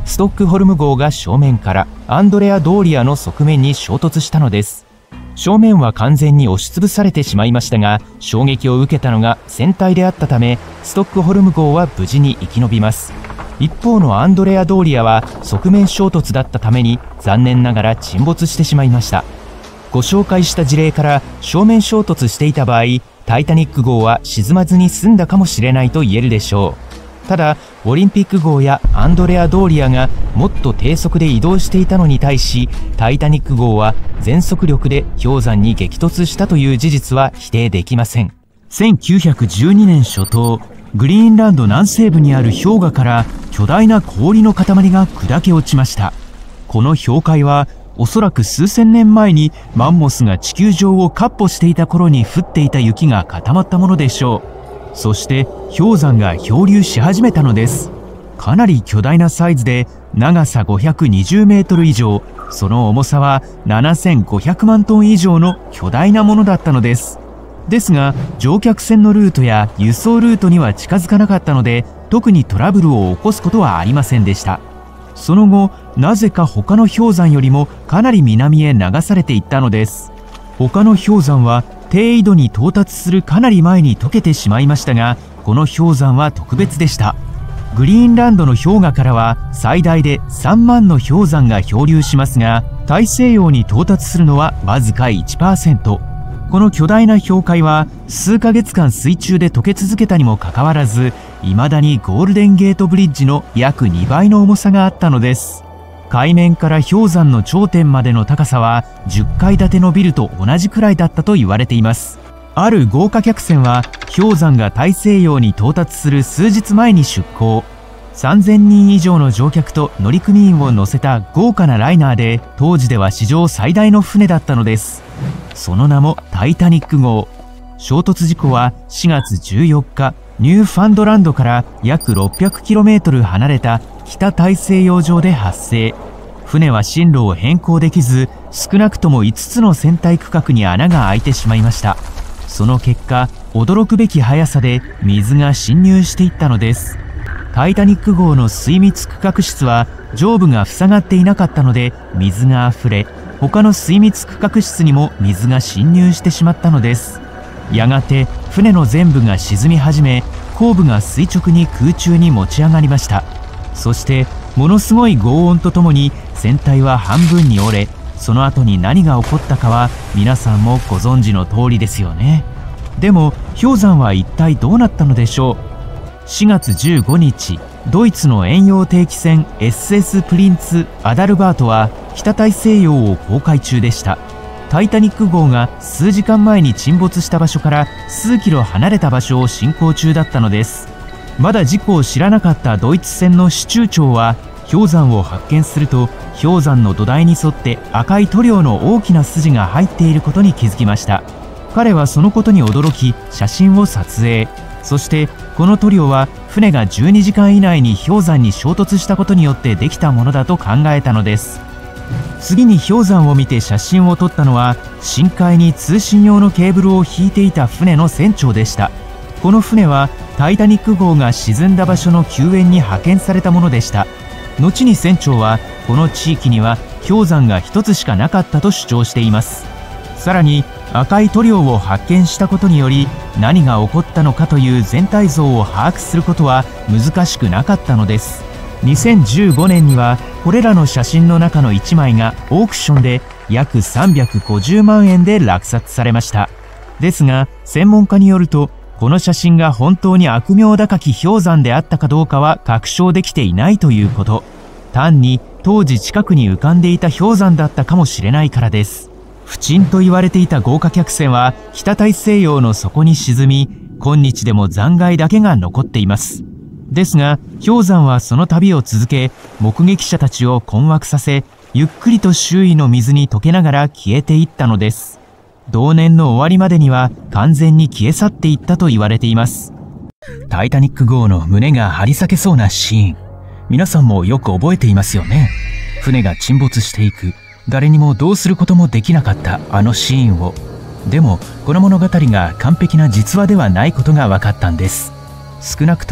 ストックホルム号が正面からアンドレア・ドーリアの側面に衝突したのです。正面は完全に押しつぶされてしまいましたが、衝撃を受けたのが船体であったため、ストックホルム号は無事に生き延びます。一方のアンドレア・ドーリアは側面衝突だったために残念ながら沈没してしまいました。ご紹介した事例から正面衝突していた場合、タイタニック号は沈まずに済んだかもしれないと言えるでしょう。ただオリンピック号やアンドレア・ドーリアがもっと低速で移動していたのに対し、タイタニック号は全速力で氷山に激突したという事実は否定できません。せんきゅうひゃくじゅうにねん初頭、グリーンランド南西部にある氷河から巨大な氷の塊が砕け落ちました。この氷塊はおそらく数千年前にマンモスが地球上を闊歩していた頃に降っていた雪が固まったものでしょう。そして氷山が漂流し始めたのです。かなり巨大なサイズで長さごひゃくにじゅうメートル以上、その重さはななせんごひゃくまんトン以上の巨大なものだったのです。ですが乗客船のルートや輸送ルートには近づかなかったので、特にトラブルを起こすことはありませんでした。その後なぜか他の氷山よりもかなり南へ流されていったのです。他の氷山は低緯度に到達するかなり前に溶けてしまいましたが、この氷山は特別でした。グリーンランドの氷河からは最大でさんまんの氷山が漂流しますが、大西洋に到達するのはわずか いちパーセント。この巨大な氷塊は数ヶ月間水中で溶け続けたにもかかわらず、未だにゴールデンゲートブリッジの約にばいの重さがあったのです。海面から氷山の頂点までの高さはじゅっかい建てのビルと同じくらいだったと言われています。ある豪華客船は氷山が大西洋に到達する数日前に出港。さんぜんにん以上の乗客と乗組員を乗せた豪華なライナーで、当時では史上最大の船だったのです。その名もタイタニック号。衝突事故はしがつじゅうよっか、ニューファンドランドから約 ろっぴゃくキロメートル 離れた北大西洋上で発生。船は進路を変更できず、少なくともいつつの船体区画に穴が開いてしまいました。その結果、驚くべき速さで水が侵入していったのです。タイタニック号の水密区画室は上部が塞がっていなかったので、水があふれ、他の水密区画室にも水が侵入してしまったのです。やがて船の全部が沈み始め、後部が垂直に空中に持ち上がりました。そしてものすごい轟音とともに船体は半分に折れ、その後に何が起こったかは皆さんもご存知の通りですよね。でも氷山は一体どうなったのでしょう。しがつじゅうごにち、ドイツの遠洋定期船 エスエス プリンツ・アダルバートは北大西洋を航海中でした。タイタニック号が数時間前に沈没した場所から数キロ離れた場所を進行中だったのです。まだ事故を知らなかったドイツ船の支柱長は氷山を発見すると、氷山の土台に沿って赤い塗料の大きな筋が入っていることに気づきました。彼はそのことに驚き写真を撮影。そしてこの塗料は船がじゅうにじかん以内に氷山に衝突したことによってできたものだと考えたのです。次に氷山を見て写真を撮ったのは、深海に通信用のケーブルを引いていた船の船長でした。この船はタイタニック号が沈んだ場所の救援に派遣されたものでした。後に船長はこの地域には氷山が一つしかなかったと主張しています。さらに赤い塗料を発見したことにより、何が起こったのかという全体像を把握することは難しくなかったのです。にせんじゅうごねんにはこれらの写真の中のいちまいがオークションで約さんびゃくごじゅうまんえんで落札されました。ですが専門家によると、この写真が本当に悪名高き氷山であったかどうかは確証できていないということ。単に当時近くに浮かんでいた氷山だったかもしれないからです。不沈と言われていた豪華客船は北大西洋の底に沈み、今日でも残骸だけが残っています。ですが氷山はその旅を続け、目撃者たちを困惑させ、ゆっくりと周囲の水に溶けながら消えていったのです。同年の終わりまでには完全に消え去っていったと言われています。タイタニック号の胸が張り裂けそうなシーン、皆さんもよく覚えていますよね。船が沈没していく、誰にもどうすることもできなかったあのシーンを。でもこの物語が完璧な実話ではないことが分かったんです。少なくとも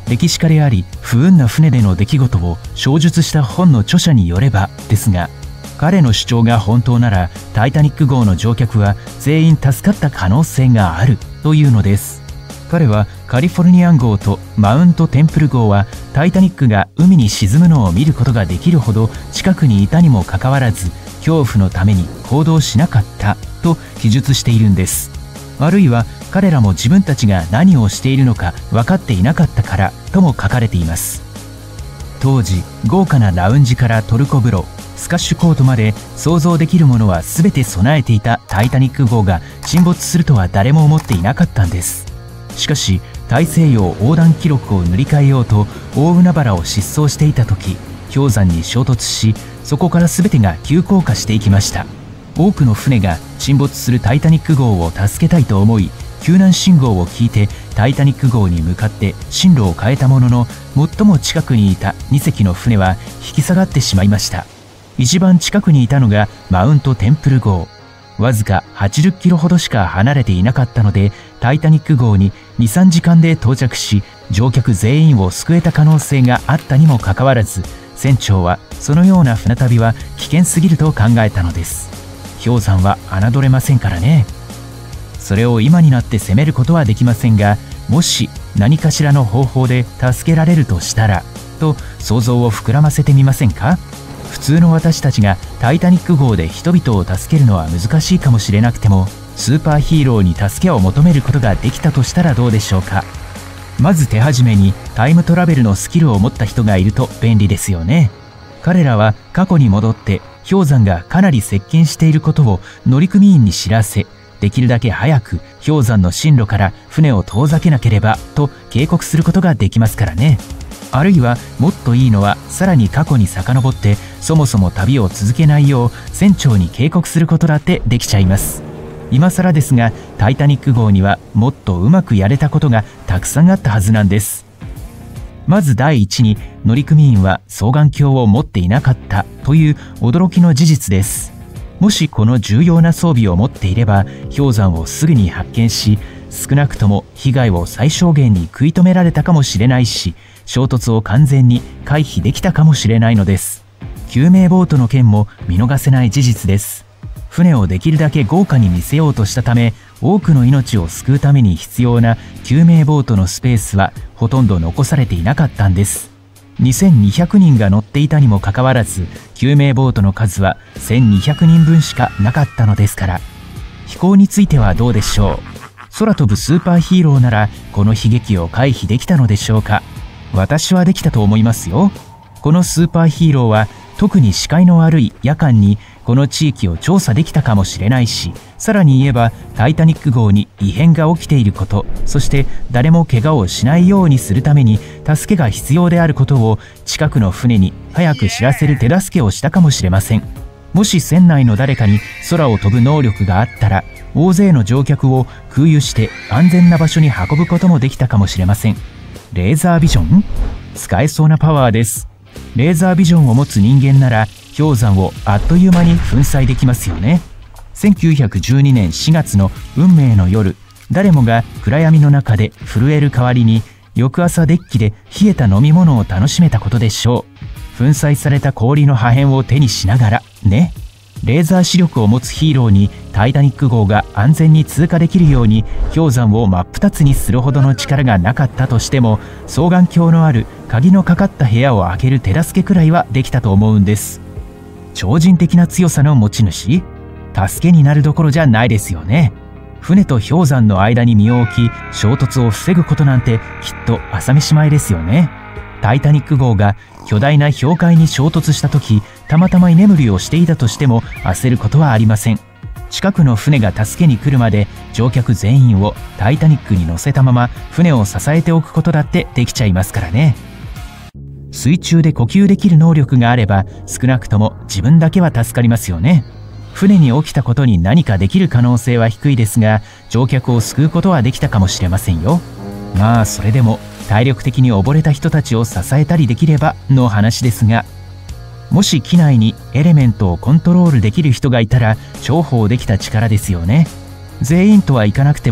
歴史家であり不運な船での出来事を詳述した本の著者によればですが、彼の主張が本当ならタイタニック号の乗客は全員助かった可能性があるというのです。彼はカリフォルニアン号とマウントテンプル号はタイタニックが海に沈むのを見ることができるほど近くにいたにもかかわらず、恐怖のために行動しなかったと記述しているんです。あるいは彼らも自分たちが何をしているのか分かっていなかったからとも書かれています。当時豪華なラウンジからトルコ風呂、スカッシュコートまで想像できるものは全て備えていたタイタニック号が沈没するとは誰も思っていなかったんです。しかし大西洋横断記録を塗り替えようと大海原を疾走していた時、氷山に衝突し、そこから全てが急降下していきました。多くの船が沈没するタイタニック号を助けたいと思い、救難信号を聞いてタイタニック号に向かって進路を変えたものの、最も近くにいたに隻の船は引き下がってしまいました。一番近くにいたのがマウントテンプル号。わずかはちじゅっキロほどしか離れていなかったので、タイタニック号にに、さんじかんで到着し、乗客全員を救えた可能性があったにもかかわらず、船長はそのような船旅は危険すぎると考えたのです。氷山は侮れませんからね。それを今になって責めることはできませんが、もし何かしらの方法で助けられるとしたらと想像を膨らませてみませんか。普通の私たちがタイタニック号で人々を助けるのは難しいかもしれなくても、スーパーヒーローに助けを求めることができたとしたらどうでしょうか。まず手始めにタイムトラベルのスキルを持った人がいると便利ですよね。彼らは過去に戻って氷山がかなり接近していることを乗組員に知らせ、できるだけ早く氷山の進路から船を遠ざけなければと警告することができますからね。あるいはもっといいのは、さらに過去に遡ってそもそも旅を続けないよう船長に警告することだってできちゃいます。今更ですが、タイタニック号にはもっとうまくやれたことがたくさんあったはずなんです。まず第一に、乗組員は双眼鏡を持っていなかったという驚きの事実です。もしこの重要な装備を持っていれば、氷山をすぐに発見し、少なくとも被害を最小限に食い止められたかもしれないし、衝突を完全に回避できたかもしれないのです。救命ボートの件も見逃せない事実です。船をできるだけ豪華に見せようとしたため、多くの命を救うために必要な救命ボートのスペースはほとんど残されていなかったんです。にせんにひゃくにんが乗っていたにもかかわらず、救命ボートの数はせんにひゃくにんぶんしかなかったのですから。飛行についてはどうでしょう。空飛ぶスーパーヒーローならこの悲劇を回避できたのでしょうか。私はできたと思いますよ。このスーパーヒーローは特に視界の悪い夜間にこの地域を調査できたかもしれないし、さらに言えばタイタニック号に異変が起きていること、そして誰も怪我をしないようにするために助けが必要であることを近くの船に早く知らせる手助けをしたかもしれません。もし船内の誰かに空を飛ぶ能力があったら、大勢の乗客を空輸して安全な場所に運ぶこともできたかもしれません。レーザービジョン？使えそうなパワーです。レーザービジョンを持つ人間なら氷山をあっという間に粉砕できますよね。せんきゅうひゃくじゅうにねんしがつの運命の夜、誰もが暗闇の中で震える代わりに翌朝デッキで冷えた飲み物を楽しめたことでしょう。粉砕された氷の破片を手にしながらね。レーザー視力を持つヒーローにタイタニック号が安全に通過できるように氷山を真っ二つにするほどの力がなかったとしても、双眼鏡のある鍵のかかった部屋を開ける手助けくらいはできたと思うんです。超人的な強さの持ち主、助けになるどころじゃないですよね。船と氷山の間に身を置き衝突を防ぐことなんてきっと朝飯前ですよね。タイタニック号が巨大な氷塊に衝突した時、たまたま居眠りをしていたとしても焦ることはありません。近くの船が助けに来るまで乗客全員をタイタニックに乗せたまま船を支えておくことだってできちゃいますからね。水中で呼吸できる能力があれば少なくとも自分だけは助かりますよね。船に起きたことに何かできる可能性は低いですが、乗客を救うことはできたかもしれませんよ。まあそれでも体力的に溺れた人たちを支えたりできればの話ですが、もし機内にエレメントをコントロールできる人がいたら重宝できた力ですよね。全員とはいかなくても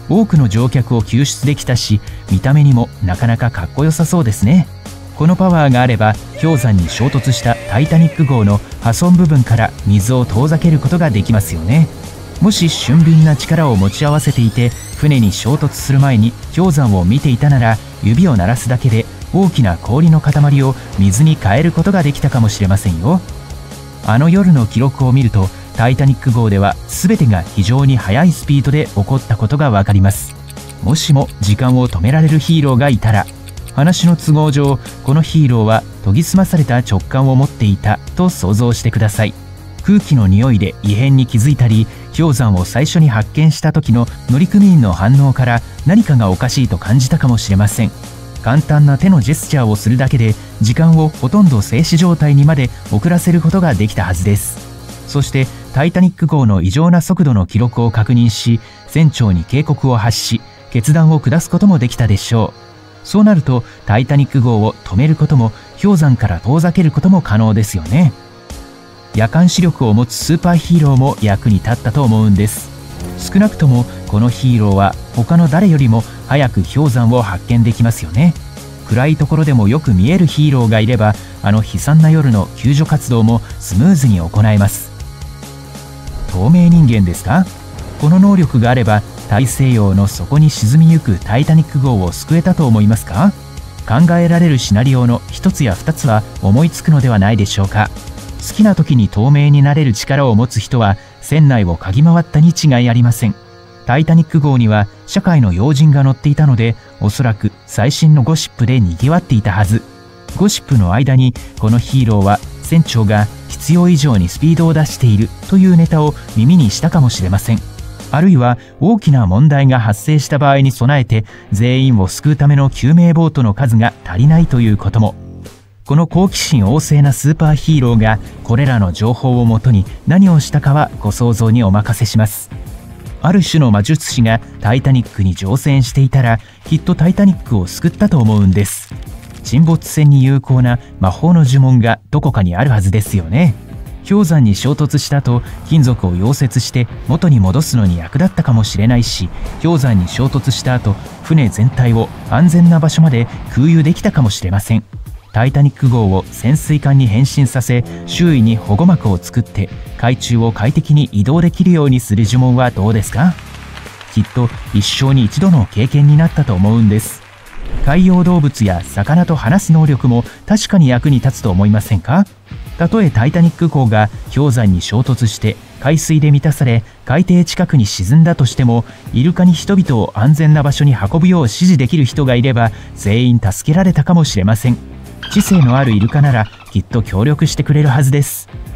多くの乗客を救出できたし、見た目にもなかなかかっこよさそうですね。このパワーがあれば氷山に衝突したタイタニック号の破損部分から水を遠ざけることができますよね。もし俊敏な力を持ち合わせていて船に衝突する前に氷山を見ていたなら、指を鳴らすだけで大きな氷の塊を水に変えることができたかもしれませんよ。あの夜の記録を見るとタイタニック号では全てが非常に速いスピードで起こったことがわかります。もしも時間を止められるヒーローがいたら、話の都合上このヒーローは研ぎ澄まされた直感を持っていたと想像してください。空気の匂いで異変に気づいたり、氷山を最初に発見した時の乗組員の反応から何かがおかしいと感じたかもしれません。簡単な手のジェスチャーをするだけで時間をほとんど静止状態にまで遅らせることができたはずです。そしてタイタニック号の異常な速度の記録を確認し、船長に警告を発し決断を下すこともできたでしょう。そうなるとタイタニック号を止めることも氷山から遠ざけることも可能ですよね。夜間視力を持つスーパーヒーローも役に立ったと思うんです。少なくともこのヒーローは他の誰よりも早く氷山を発見できますよね。暗いところでもよく見えるヒーローがいれば、あの悲惨な夜の救助活動もスムーズに行えます。透明人間ですか？この能力があれば大西洋の底に沈みゆくタイタニック号を救えたと思いますか？考えられるシナリオの一つや二つは思いつくのではないでしょうか。好きな時に透明になれる力を持つ人は船内を嗅ぎ回ったに違いありません。タイタニック号には社会の要人が乗っていたので、おそらく最新のゴシップで賑わっていたはず。ゴシップの間にこのヒーローは船長が必要以上にスピードを出しているというネタを耳にしたかもしれません。あるいは大きな問題が発生した場合に備えて全員を救うための救命ボートの数が足りないということも。この好奇心旺盛なスーパーヒーローがこれらの情報をもとに何をしたかはご想像にお任せします。ある種の魔術師がタイタニックに乗船していたら、きっとタイタニックを救ったと思うんです。沈没船に有効な魔法の呪文がどこかにあるはずですよね。氷山に衝突した後、金属を溶接して元に戻すのに役立ったかもしれないし、氷山に衝突した後、船全体を安全な場所まで空輸できたかもしれません。タイタニック号を潜水艦に変身させ、周囲に保護膜を作って海中を快適に移動できるようにする呪文はどうですか？きっと一生に一度の経験になったと思うんです。海洋動物や魚と話す能力も確かに役に立つと思いませんか？たとえタイタニック号が氷山に衝突して海水で満たされ海底近くに沈んだとしても、イルカに人々を安全な場所に運ぶよう指示できる人がいれば全員助けられたかもしれません。知性のあるイルカならきっと協力してくれるはずです。